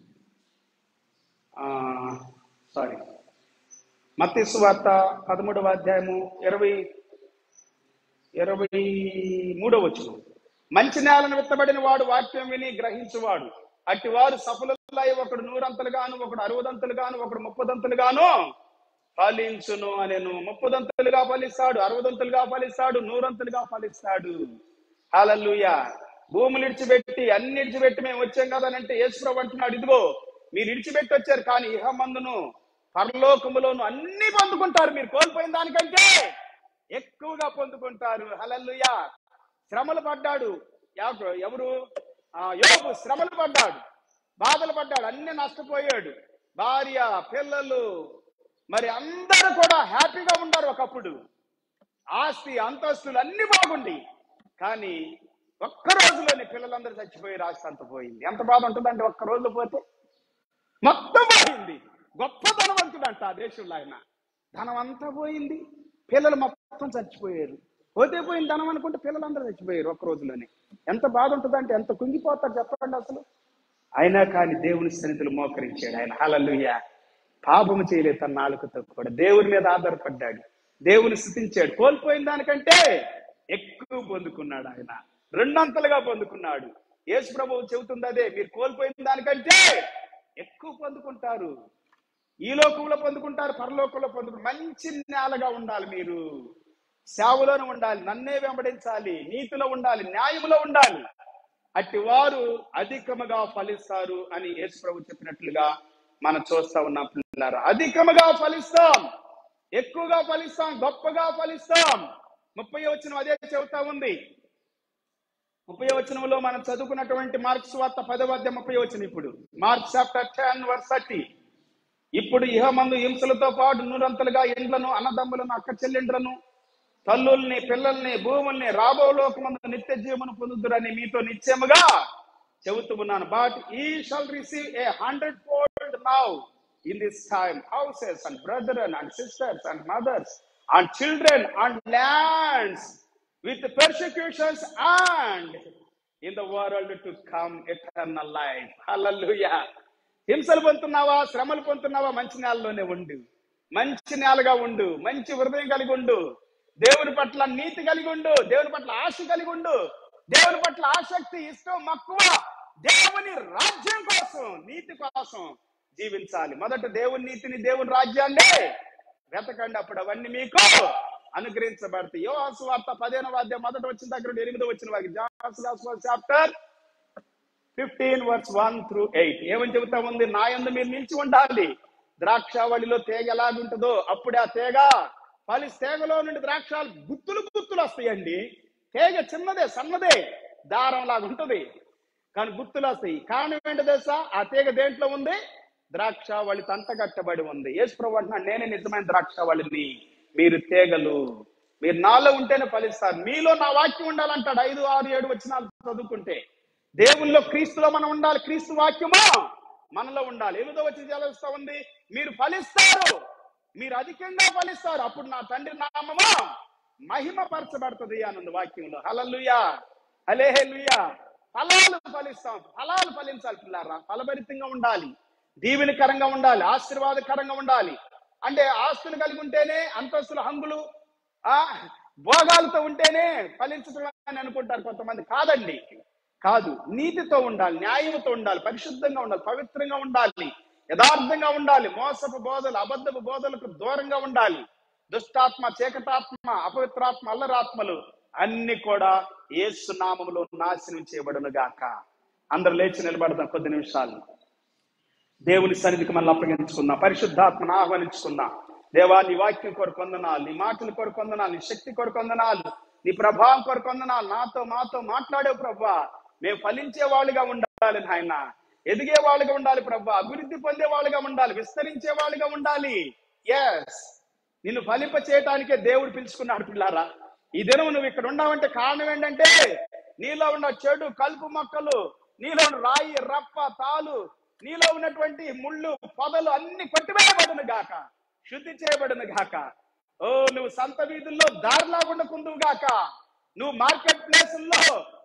మత్తయి సువార్త 13వ అధ్యాయము 23వ వచనం. మంచి నేలను విత్తబడిన వాడు వాక్యం విని గ్రహించువాడు, అట్టి వారు సఫలులై ఒకడు 100 ఒకడు 60 ఒకడు 30 ఫలించును అనేను. 30 ఫలిస్తాడు, 60 ఫలిస్తాడు, 100 ఫలిస్తాడు. హల్లెలూయా. భూములు ఇడిచిపెట్టి అన్ని ఇడిచిపెట్టి మేము వచ్చాం కదా అంటే యేసుప్రభు అంటున్నాడు, ఇదిగో మీరు ఇడిచిపెట్టి వచ్చారు, కానీ ఇహమందును పరలోకములోను అన్ని పొందుకుంటారు. మీరు కోల్పోయిన దానికంటే ఎక్కువగా పొందుకుంటారు. హల్లెలూయా. శ్రమలు పడ్డాడు ఎవరు? యోబు శ్రమలు పడ్డాడు, బాధలు పడ్డాడు, అన్ని నష్టపోయాడు. భార్య, పిల్లలు, మరి అందరూ కూడా హ్యాపీగా ఉన్నారు ఒకప్పుడు. ఆస్తి అంతస్తులు అన్ని బాగుండి, కానీ ఒక్క రోజులోనే పిల్లలందరూ చచ్చిపోయి ఆస్తి అంత పోయింది. ఎంత బాధ ఉంటుందంటే ఒక్క రోజులో పోతే మొత్తం పోయింది. గొప్ప ధనవంతుడు అంట ఆ దేశంలో, ఆయన ధనం అంతా పోయింది, పిల్లలు మొత్తం చచ్చిపోయారు. పోతే పోయిన ధనం అనుకుంటే పిల్లలందరూ చచ్చిపోయారు ఒక్క రోజులోనే. ఎంత బాధ ఉంటుందంటే, ఎంత కుంగిపోతారు చెప్పండి అసలు. అయినా కానీ దేవుని సన్నిధిలో మోకరించాడు ఆయన. హల్లెలూయా. పాపము చేయలేదు తన నాలుకతో కూడా. దేవుని మీద ఆధారపడ్డాడు, దేవుని స్తుతించాడు. కోల్పోయిన దానికంటే ఎక్కువ పొందుకున్నాడు ఆయన, రెండంతలుగా పొందుకున్నాడు. యేసు ప్రభువు చెబుతుంది అదే, మీరు కోల్పోయిన దానికంటే ఎక్కువ పొందుకుంటారు. ఈ లోకంలో పొందుకుంటారు, పరలోకంలో పొందుకుంటారు. మంచి నేలగా ఉండాలి, మీరు సేవలోనే ఉండాలి, నన్నే వెంబడించాలి, నీతిలో ఉండాలి, న్యాయములో ఉండాలి. అట్టి వారు అధికముగా ఫలిస్తారు అని యేసు ప్రభు చెప్పినట్లుగా మనం చూస్తా ఉన్నాం పిల్లలారా. అధికముగా ఫలిస్తాం, ఎక్కువగా ఫలిస్తాం, గొప్పగా ఫలిస్తాం. 30వ వచనం అదే చెబుతా ఉంది. 30వ వచనంలో మనం చదువుకున్నటువంటి మార్క్స్ సువార్త 10వ అధ్యాయం 30వ వచనం. ఇప్పుడు మార్క్స్ చాప్టర్ 10:30. ఇప్పుడు ఇహమందు హింసలతో పాటు నూరంతలుగా ఎండ్లను, అన్నదమ్ములను, అక్క చెల్లెండ్లను, తల్లుల్ని, పిల్లల్ని, భూముల్ని రాబో లోకమందు నిత్య జీవమును పొందుదురని మీతో నిశ్చయముగా చెబుతూ ఉన్నాను. But he shall receive a 100-fold now in this time houses and brethren and sisters and mothers and children and lands with persecutions and in the world to come eternal life. Hallelujah. హింసలు పొందుతున్నావా, శ్రమలు పొందుతున్నావా, మంచి నేలలోనే ఉండు, మంచి నేలగా ఉండు, మంచి హృదయం కలిగి ఉండు, దేవుని పట్ల నీతి కలిగి ఉండు, దేవుని పట్ల ఆశ కలిగి ఉండు, దేవుని పట్ల ఆసక్తి, ఇష్టం, మక్కువ, దేవుని రాజ్యం కోసం, నీతి కోసం జీవించాలి. మొదట దేవుని నీతిని, దేవుని రాజ్యాన్ని వెతకండి, అప్పుడు అవన్నీ మీకు అనుగ్రహించబడతాయి. యోహాను సువార్త 15వ అధ్యాయం మొదట వచ్చిన దగ్గర 8వ వచ్చిన వారికి, జాన్ చాప్టర్ 15:1-8 ఏమని చెబుతా ఉంది? నా యందు మీరు నిలిచి ఉండాలి. ద్రాక్షావళిలో తేగ ఎలాగుంటుందో అప్పుడే ఆ తేగ ఫలిస్తే, తేగలో నుండి ద్రాక్షాలు గుత్తులు గుత్తులు వస్తాయండి. తేగ చిన్నదే, సన్నదే, దారం లాగా ఉంటుంది, కానీ గుత్తులు వస్తాయి. కారణం ఏంటో తెలుసా? ఆ తీగ దేంట్లో ఉంది? ద్రాక్షావళి తంటగట్టబడి ఉంది. యేసు ప్రభువు అంటున్నాడు, నేనే నిజమైన ద్రాక్షావళిని, మీరు తీగలు. మీరు నాలో ఉంటేనే ఫలిస్తారు. మీలో నా వాక్యం ఉండాలంటాడు. 5, 6, 7 వచనాలు చదువుకుంటే, దేవుల్లో, క్రీస్తులో మనం ఉండాలి, క్రీస్తు వాక్యమా మనలో ఉండాలి. 8వ వచనం చదివిస్తా ఉంది, మీరు ఫలిస్తారు, మీరు అధికంగా ఫలిస్తారు, అప్పుడు నా తండ్రి నామమా మహిమ పరచబడుతుంది అన్నది వాక్యంలో. హల్లెలూయా, హల్లెలూయా. ఫలాలు ఫలిస్తాం, ఫలాలు ఫలించాలి పిల్లారా. ఫలభరితంగా ఉండాలి, దీవెనకరంగా ఉండాలి, ఆశీర్వాదకరంగా ఉండాలి. అంటే ఆస్తులు కలిగి ఉంటేనే, అంతస్తులు, హంగులు, భోగాలతో ఉంటేనే ఫలించడం అని అనుకుంటారు కొంతమంది. కాదండి, కాదు. నీతితో ఉండాలి, న్యాయంతో ఉండాలి, పరిశుద్ధంగా ఉండాలి, పవిత్రంగా ఉండాలి, యథార్థంగా ఉండాలి, మోసపు బోధలు, అబద్ధపు బోధలకు దూరంగా ఉండాలి. దుష్టాత్మ, చీకటాత్మ, అపవిత్రాత్మ, అల్లరాత్మలు అన్ని కూడా యేసు నామములో నాశనం చేయబడును గాక. అందరూ లేచి నిలబడదాం కొద్ది నిమిషాలు. దేవుని సన్నిధికి మనల్ని అప్పగించుకుందాం, పరిశుద్ధాత్మను ఆహ్వానించుకుందాం. దేవా, నీ వాక్యం కొరకు వందనాలు, నీ మాటల కొరకు వందనాలు, నీ శక్తి కొరకు వందనాలు, నీ ప్రభావం కొరకు వందనాలు. నాతో మాతో మాట్లాడేవు ప్రభా. మేము ఫలించే వాళ్ళుగా ఉండాలి నాయన, ఎదిగే వాళ్ళుగా ఉండాలి ప్రభా, అభివృద్ధి పొందే వాళ్ళుగా ఉండాలి, విస్తరించే వాళ్ళుగా ఉండాలి. ఎస్, నిన్ను ఫలింప చేయటానికే దేవుడు పిలుచుకున్నాడు పిల్లారా. ఈ దినం నువ్వు ఇక్కడ ఉన్నావంటే కారణం ఏంటంటే, నీలో ఉన్న చెడు, కలుపు మొక్కలు, నీలో ఉన్న రాయి, రప్ప, తాలు, నీలో ఉన్నటువంటి ముళ్ళు, పొదలు అన్ని కొట్టివేయబడును గాక, శుద్ధి చేయబడును గాక. ఓ, నువ్వు సంత వీధుల్లో దారిలాగుండా కుందువు గాక. నువ్వు మార్కెట్ ప్లేసుల్లో,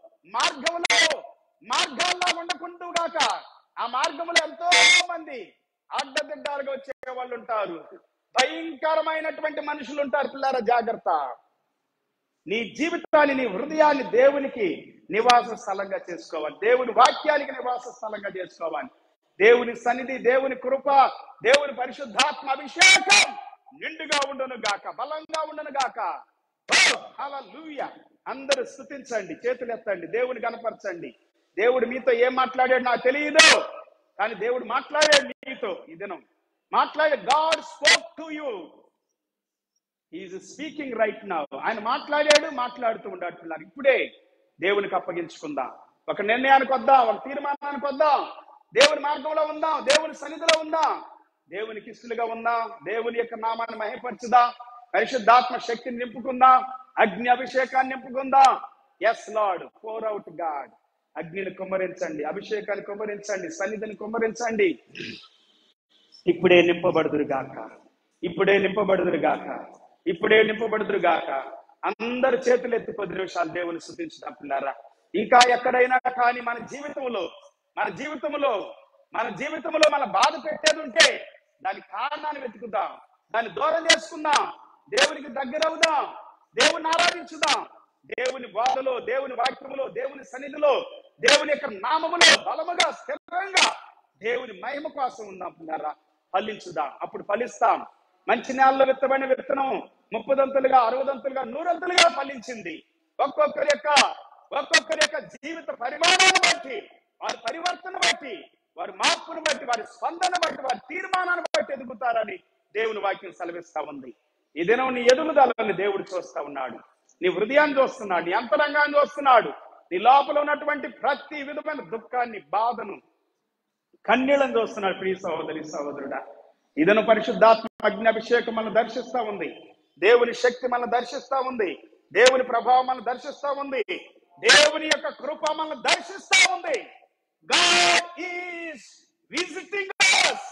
మార్గాల్లో ఉండకుందువు గాక. ఆ మార్గంలో ఎంతో మంది అడ్డదిడ్డాలుగా వచ్చే వాళ్ళు ఉంటారు, భయంకరమైనటువంటి మనుషులు ఉంటారు పిల్లారా. జాగ్రత్త. నీ జీవితాన్ని, నీ హృదయాన్ని దేవునికి నివాస స్థలంగా చేసుకోవాలి, దేవుని వాక్యానికి నివాస స్థలంగా చేసుకోవాలి. దేవుని సన్నిధి, దేవుని కృప, దేవుని పరిశుద్ధాత్మ అభిషేకం నిండుగా ఉండును గాక, బలంగా ఉండును గాక. హల్లెలూయా. అందరూ స్తుతించండి, చేతులు ఎత్తండి, దేవుని కనపరచండి. దేవుడు మీతో ఏం మాట్లాడాడు నాకు తెలియదు, కానీ దేవుడు మాట్లాడాడు నీతో. ఈ దినం మాట్లాడాడు. God spoke to you. Is speaking right now. ఆయన మాట్లాడాడు, మాట్లాడుతూ ఉన్నాడు పిల్లలు. ఇప్పుడే దేవునికి అప్పగించుకుందాం, ఒక నిర్ణయానికి వద్దాం, ఒక తీర్మానానికి వద్దాం, దేవుని మార్గంలో ఉందాం, దేవుని సన్నిధిలో ఉందాం, దేవునికి ఇష్టలుగా ఉందాం, దేవుని యొక్క నామాన్ని మహిమపరచుదాం, పరిశుద్ధాత్మ శక్తిని నింపుకుందాం, అగ్ని అభిషేకాన్ని నింపుకుందాం. Yes lord, pour out God. అగ్నిని కుమ్మరించండి, అభిషేకాన్ని కుమ్మరించండి, సన్నిధిని కుమ్మరించండి. ఇప్పుడే నింపబడుదురు గాక, ఇప్పుడే నింపబడుదురు గాక, ఇప్పుడే నింపబడుదురు గాక. అందరు చేతులు ఎత్తి 10 నిమిషాలు దేవుని స్తుతించుదాం పిల్లారా. ఇంకా ఎక్కడైనా కానీ మన జీవితంలో మన బాధ పెట్టేది ఉంటే దాని కారణాన్ని వెతుకుదాం, దాన్ని దూరం చేసుకుందాం, దేవునికి దగ్గర అవుదాం, దేవుని ఆరాధించుదాం. దేవుని బాధలో, దేవుని వాక్యములో, దేవుని సన్నిధిలో, దేవుని యొక్క నామములో బలముగా స్థిరంగా దేవుని మహిమ కోసం ఉందాం పిల్లారా. ఫలించుదాం, అప్పుడు ఫలిస్తాం. మంచి నేలలో విత్తబడిన విత్తనం 30 దంతులుగా, 60 దంతులుగా, 100 దంతులుగా ఫలించింది. ఒక్కొక్కరి యొక్క జీవిత పరిమాణాన్ని బట్టి, వారి పరివర్తన బట్టి, వారి మార్పును బట్టి, వారి స్పందన బట్టి, వారి తీర్మానాన్ని బట్టి ఎదుగుతారని దేవుని వాక్యం సెలవిస్తా ఉంది. ఈ దినం నీ ఎదుగుదలని దేవుడు చూస్తా ఉన్నాడు. నీ హృదయాన్ని చూస్తున్నాడు, నీ అంతరంగాన్ని చూస్తున్నాడు. నీ లోపల ఉన్నటువంటి ప్రతి విధమైన దుఃఖాన్ని, బాధను, కన్నీళ్ళని చూస్తున్నాడు. ప్రియ సహోదరి సహోదరుడా, ఇదను పరిశుద్ధాత్మ అగ్నిభిషేకం మనం దర్శిస్తా ఉంది. దేవుని శక్తి మనం దర్శిస్తా ఉంది. దేవుని ప్రభావం మనం దర్శిస్తా ఉంది. దేవుని యొక్క కృప మనం దర్శిస్తా ఉంది. God is visiting us.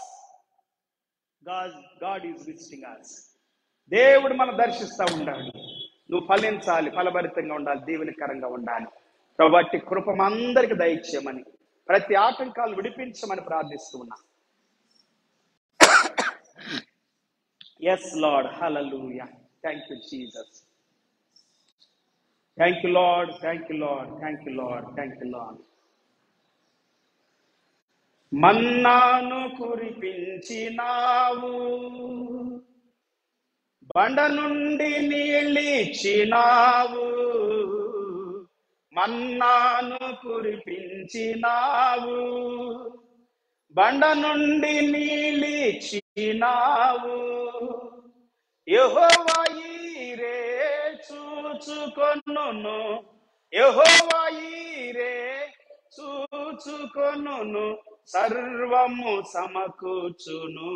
God is visiting us. దేవుడు మనం దర్శిస్తా ఉండాలి. నువ్వు ఫలించాలి, ఫలభరితంగా ఉండాలి, దీవెనకరంగా ఉండాలి. కాబట్టి కృప అందరికి దయచేయమని, ప్రతి ఆటంకాలు విడిపించమని ప్రార్థిస్తూ ఉన్నా. Yes, Lord. Hallelujah. Thank you, Jesus. Thank you, Lord. Thank you, Lord. Thank you, Lord. Thank you, Lord. మన్నాను కురిపించినావు, బండ నుండి నీళ్ళిచ్చినావు. మన్నాను కురిపించినావు, బండ నుండి నీళ్ళిచ్చినావు. యెహోవా ఈరే చూచుకొనును, యెహోవా ఈరే చూచుకొనును, సర్వము సమకూర్చును.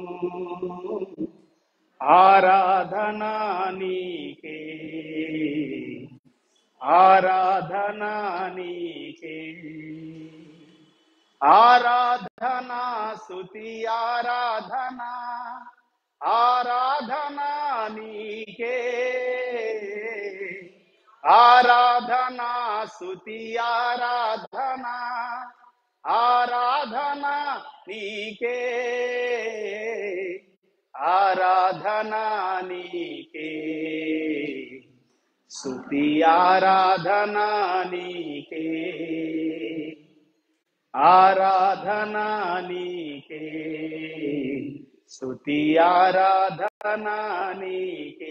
ఆరాధనా నీకే, ఆరాధనా నీకే, ఆరాధనా స్తుతి ఆరాధనా, ఆరాధనా నీకే, ఆరాధనా స్తుతి ఆరాధనా, ఆరాధనా నీకే, ఆరాధనా నీకే, స్తుతి ఆరాధనా నీకే, ఆరాధనా నీకే, స్తుతి ఆరాధనా నీకే.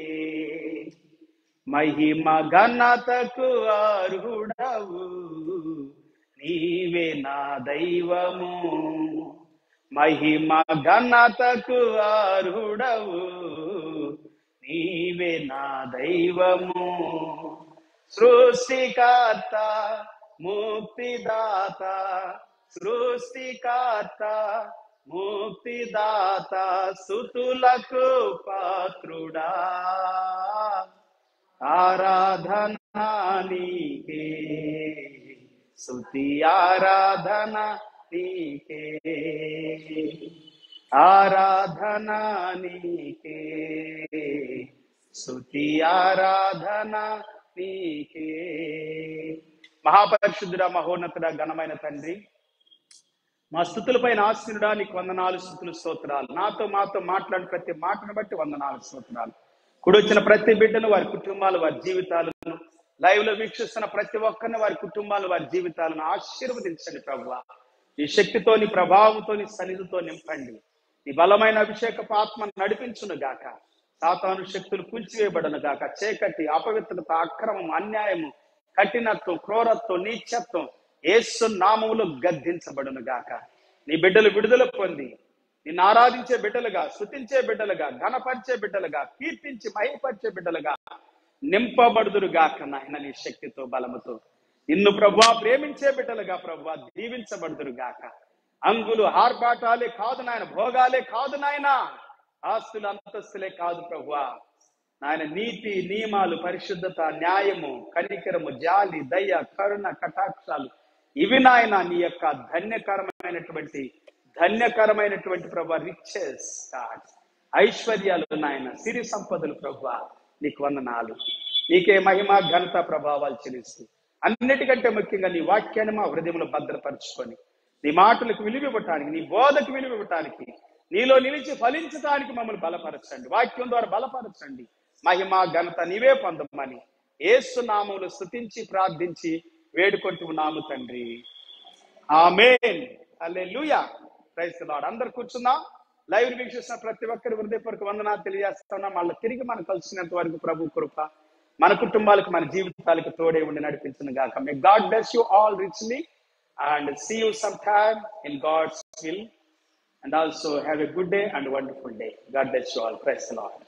మహిమ ఘనతకు అర్హుడవు, నీవే నా దైవము. మహిమ ఘనతకు అర్హుడవు, నీవే నా దైవము. సృష్టికర్త ముక్తిదాత, సృష్టికర్త ముక్తిదాత, స్తుతులకు పాత్రుడా. ఆరాధనా నీకే, స్తుతి ఆరాధనా నీకే, ఆరాధనా నీకే, స్తుతి ఆరాధనా నీకే. మహాపరిశుద్ధుడా, మహోన్నతుడా, ఘనమైన తండ్రి, మా స్థుతులపైన ఆశీనుడా, నీకు వందనాలు, స్తుతులు, స్తోత్రాలు. మాతో మాట్లాడిన ప్రతి మాటను బట్టి వందనాలు, స్తోత్రాలు. కూడొచ్చిన ప్రతి బిడ్డను, వారి కుటుంబాలు, వారి జీవితాలను, లైవ్ లో వీక్షిస్తున్న ప్రతి ఒక్కరిని, వారి కుటుంబాలు, వారి జీవితాలను ఆశీర్వదించండి ప్రభువా. ఈ శక్తితో, నీ ప్రభావంతో, నీ సన్నిధితో నింపండి. ఈ బలమైన అభిషేకపు ఆత్మను నడిపించును గాక. సాతాను శక్తులు కూల్చివేయబడను గాక. చీకటి, అపవిత్రత, అక్రమం, అన్యాయము, కఠినత్వం, క్రూరత్వం, నీచత్వం యేసు నామములో గద్దించబడును గాక. నీ బిడ్డలు విడుదల పొంది నిన్ను ఆరాధించే బిడ్డలుగా, స్తుతించే బిడ్డలుగా, ఘనపరిచే బిడ్డలుగా, కీర్తించి మహిమపరిచే బిడ్డలుగా నింపబడుదురు గాక నాయన. నీ శక్తితో, బలముతో నిన్ను ప్రభువా ప్రేమించే బిడ్డలుగా ప్రభువా దీవించబడుదురు గాక. అంగులు ఆర్భాటాలే కాదు నాయన, భోగాలే కాదు నాయన, ఆస్తులు అంతస్తులే కాదు ప్రభువా నాయన. నీతి, నియమాలు, పరిశుద్ధత, న్యాయము, కనికరము, జాలి, దయ, కరుణ, కటాక్షాలు ఇవి నాయన నీ యొక్క ధన్యకరమైనటువంటి ప్రభువా రిచెస్, ఐశ్వర్యాలు నాయన, సిరి సంపదలు ప్రభువా నీకు వందనాలు. నీకే మహిమ ఘనత ప్రభావాలు చెల్లిస్తూ అన్నిటికంటే ముఖ్యంగా నీ వాక్యాన్ని మా హృదయంలో భద్రపరచుకొని నీ మాటలకు విలువ ఇవ్వటానికి, నీ బోధకు విలువ ఇవ్వటానికి, నీలో నిలిచి ఫలించడానికి మమ్మల్ని బలపరచండి. వాక్యం ద్వారా బలపరచండి. మహిమ ఘనత నీవే పొందమని యేసు నామములో స్తుతించి ప్రార్థించి వేడుకుంటున్నాము తండ్రి. ఆమేన్. హల్లెలూయా. Praise the lord. అందరు కూర్చుందాం. లైవ్ వీక్షిస్తున్న ప్రతి ఒక్కరి హృదయపూర్వక వందనాలు తెలియజేస్తున్నాం. మళ్ళీ తిరిగి మనం కలిసినంత వరకు ప్రభు కృప మన కుటుంబాలకు, మన జీవితాలకు తోడే ఉండి నడిపించును గాక. May God bless you all richly and see you sometime in God's will, and also have a good day and wonderful day. God bless you all. Praise the Lord.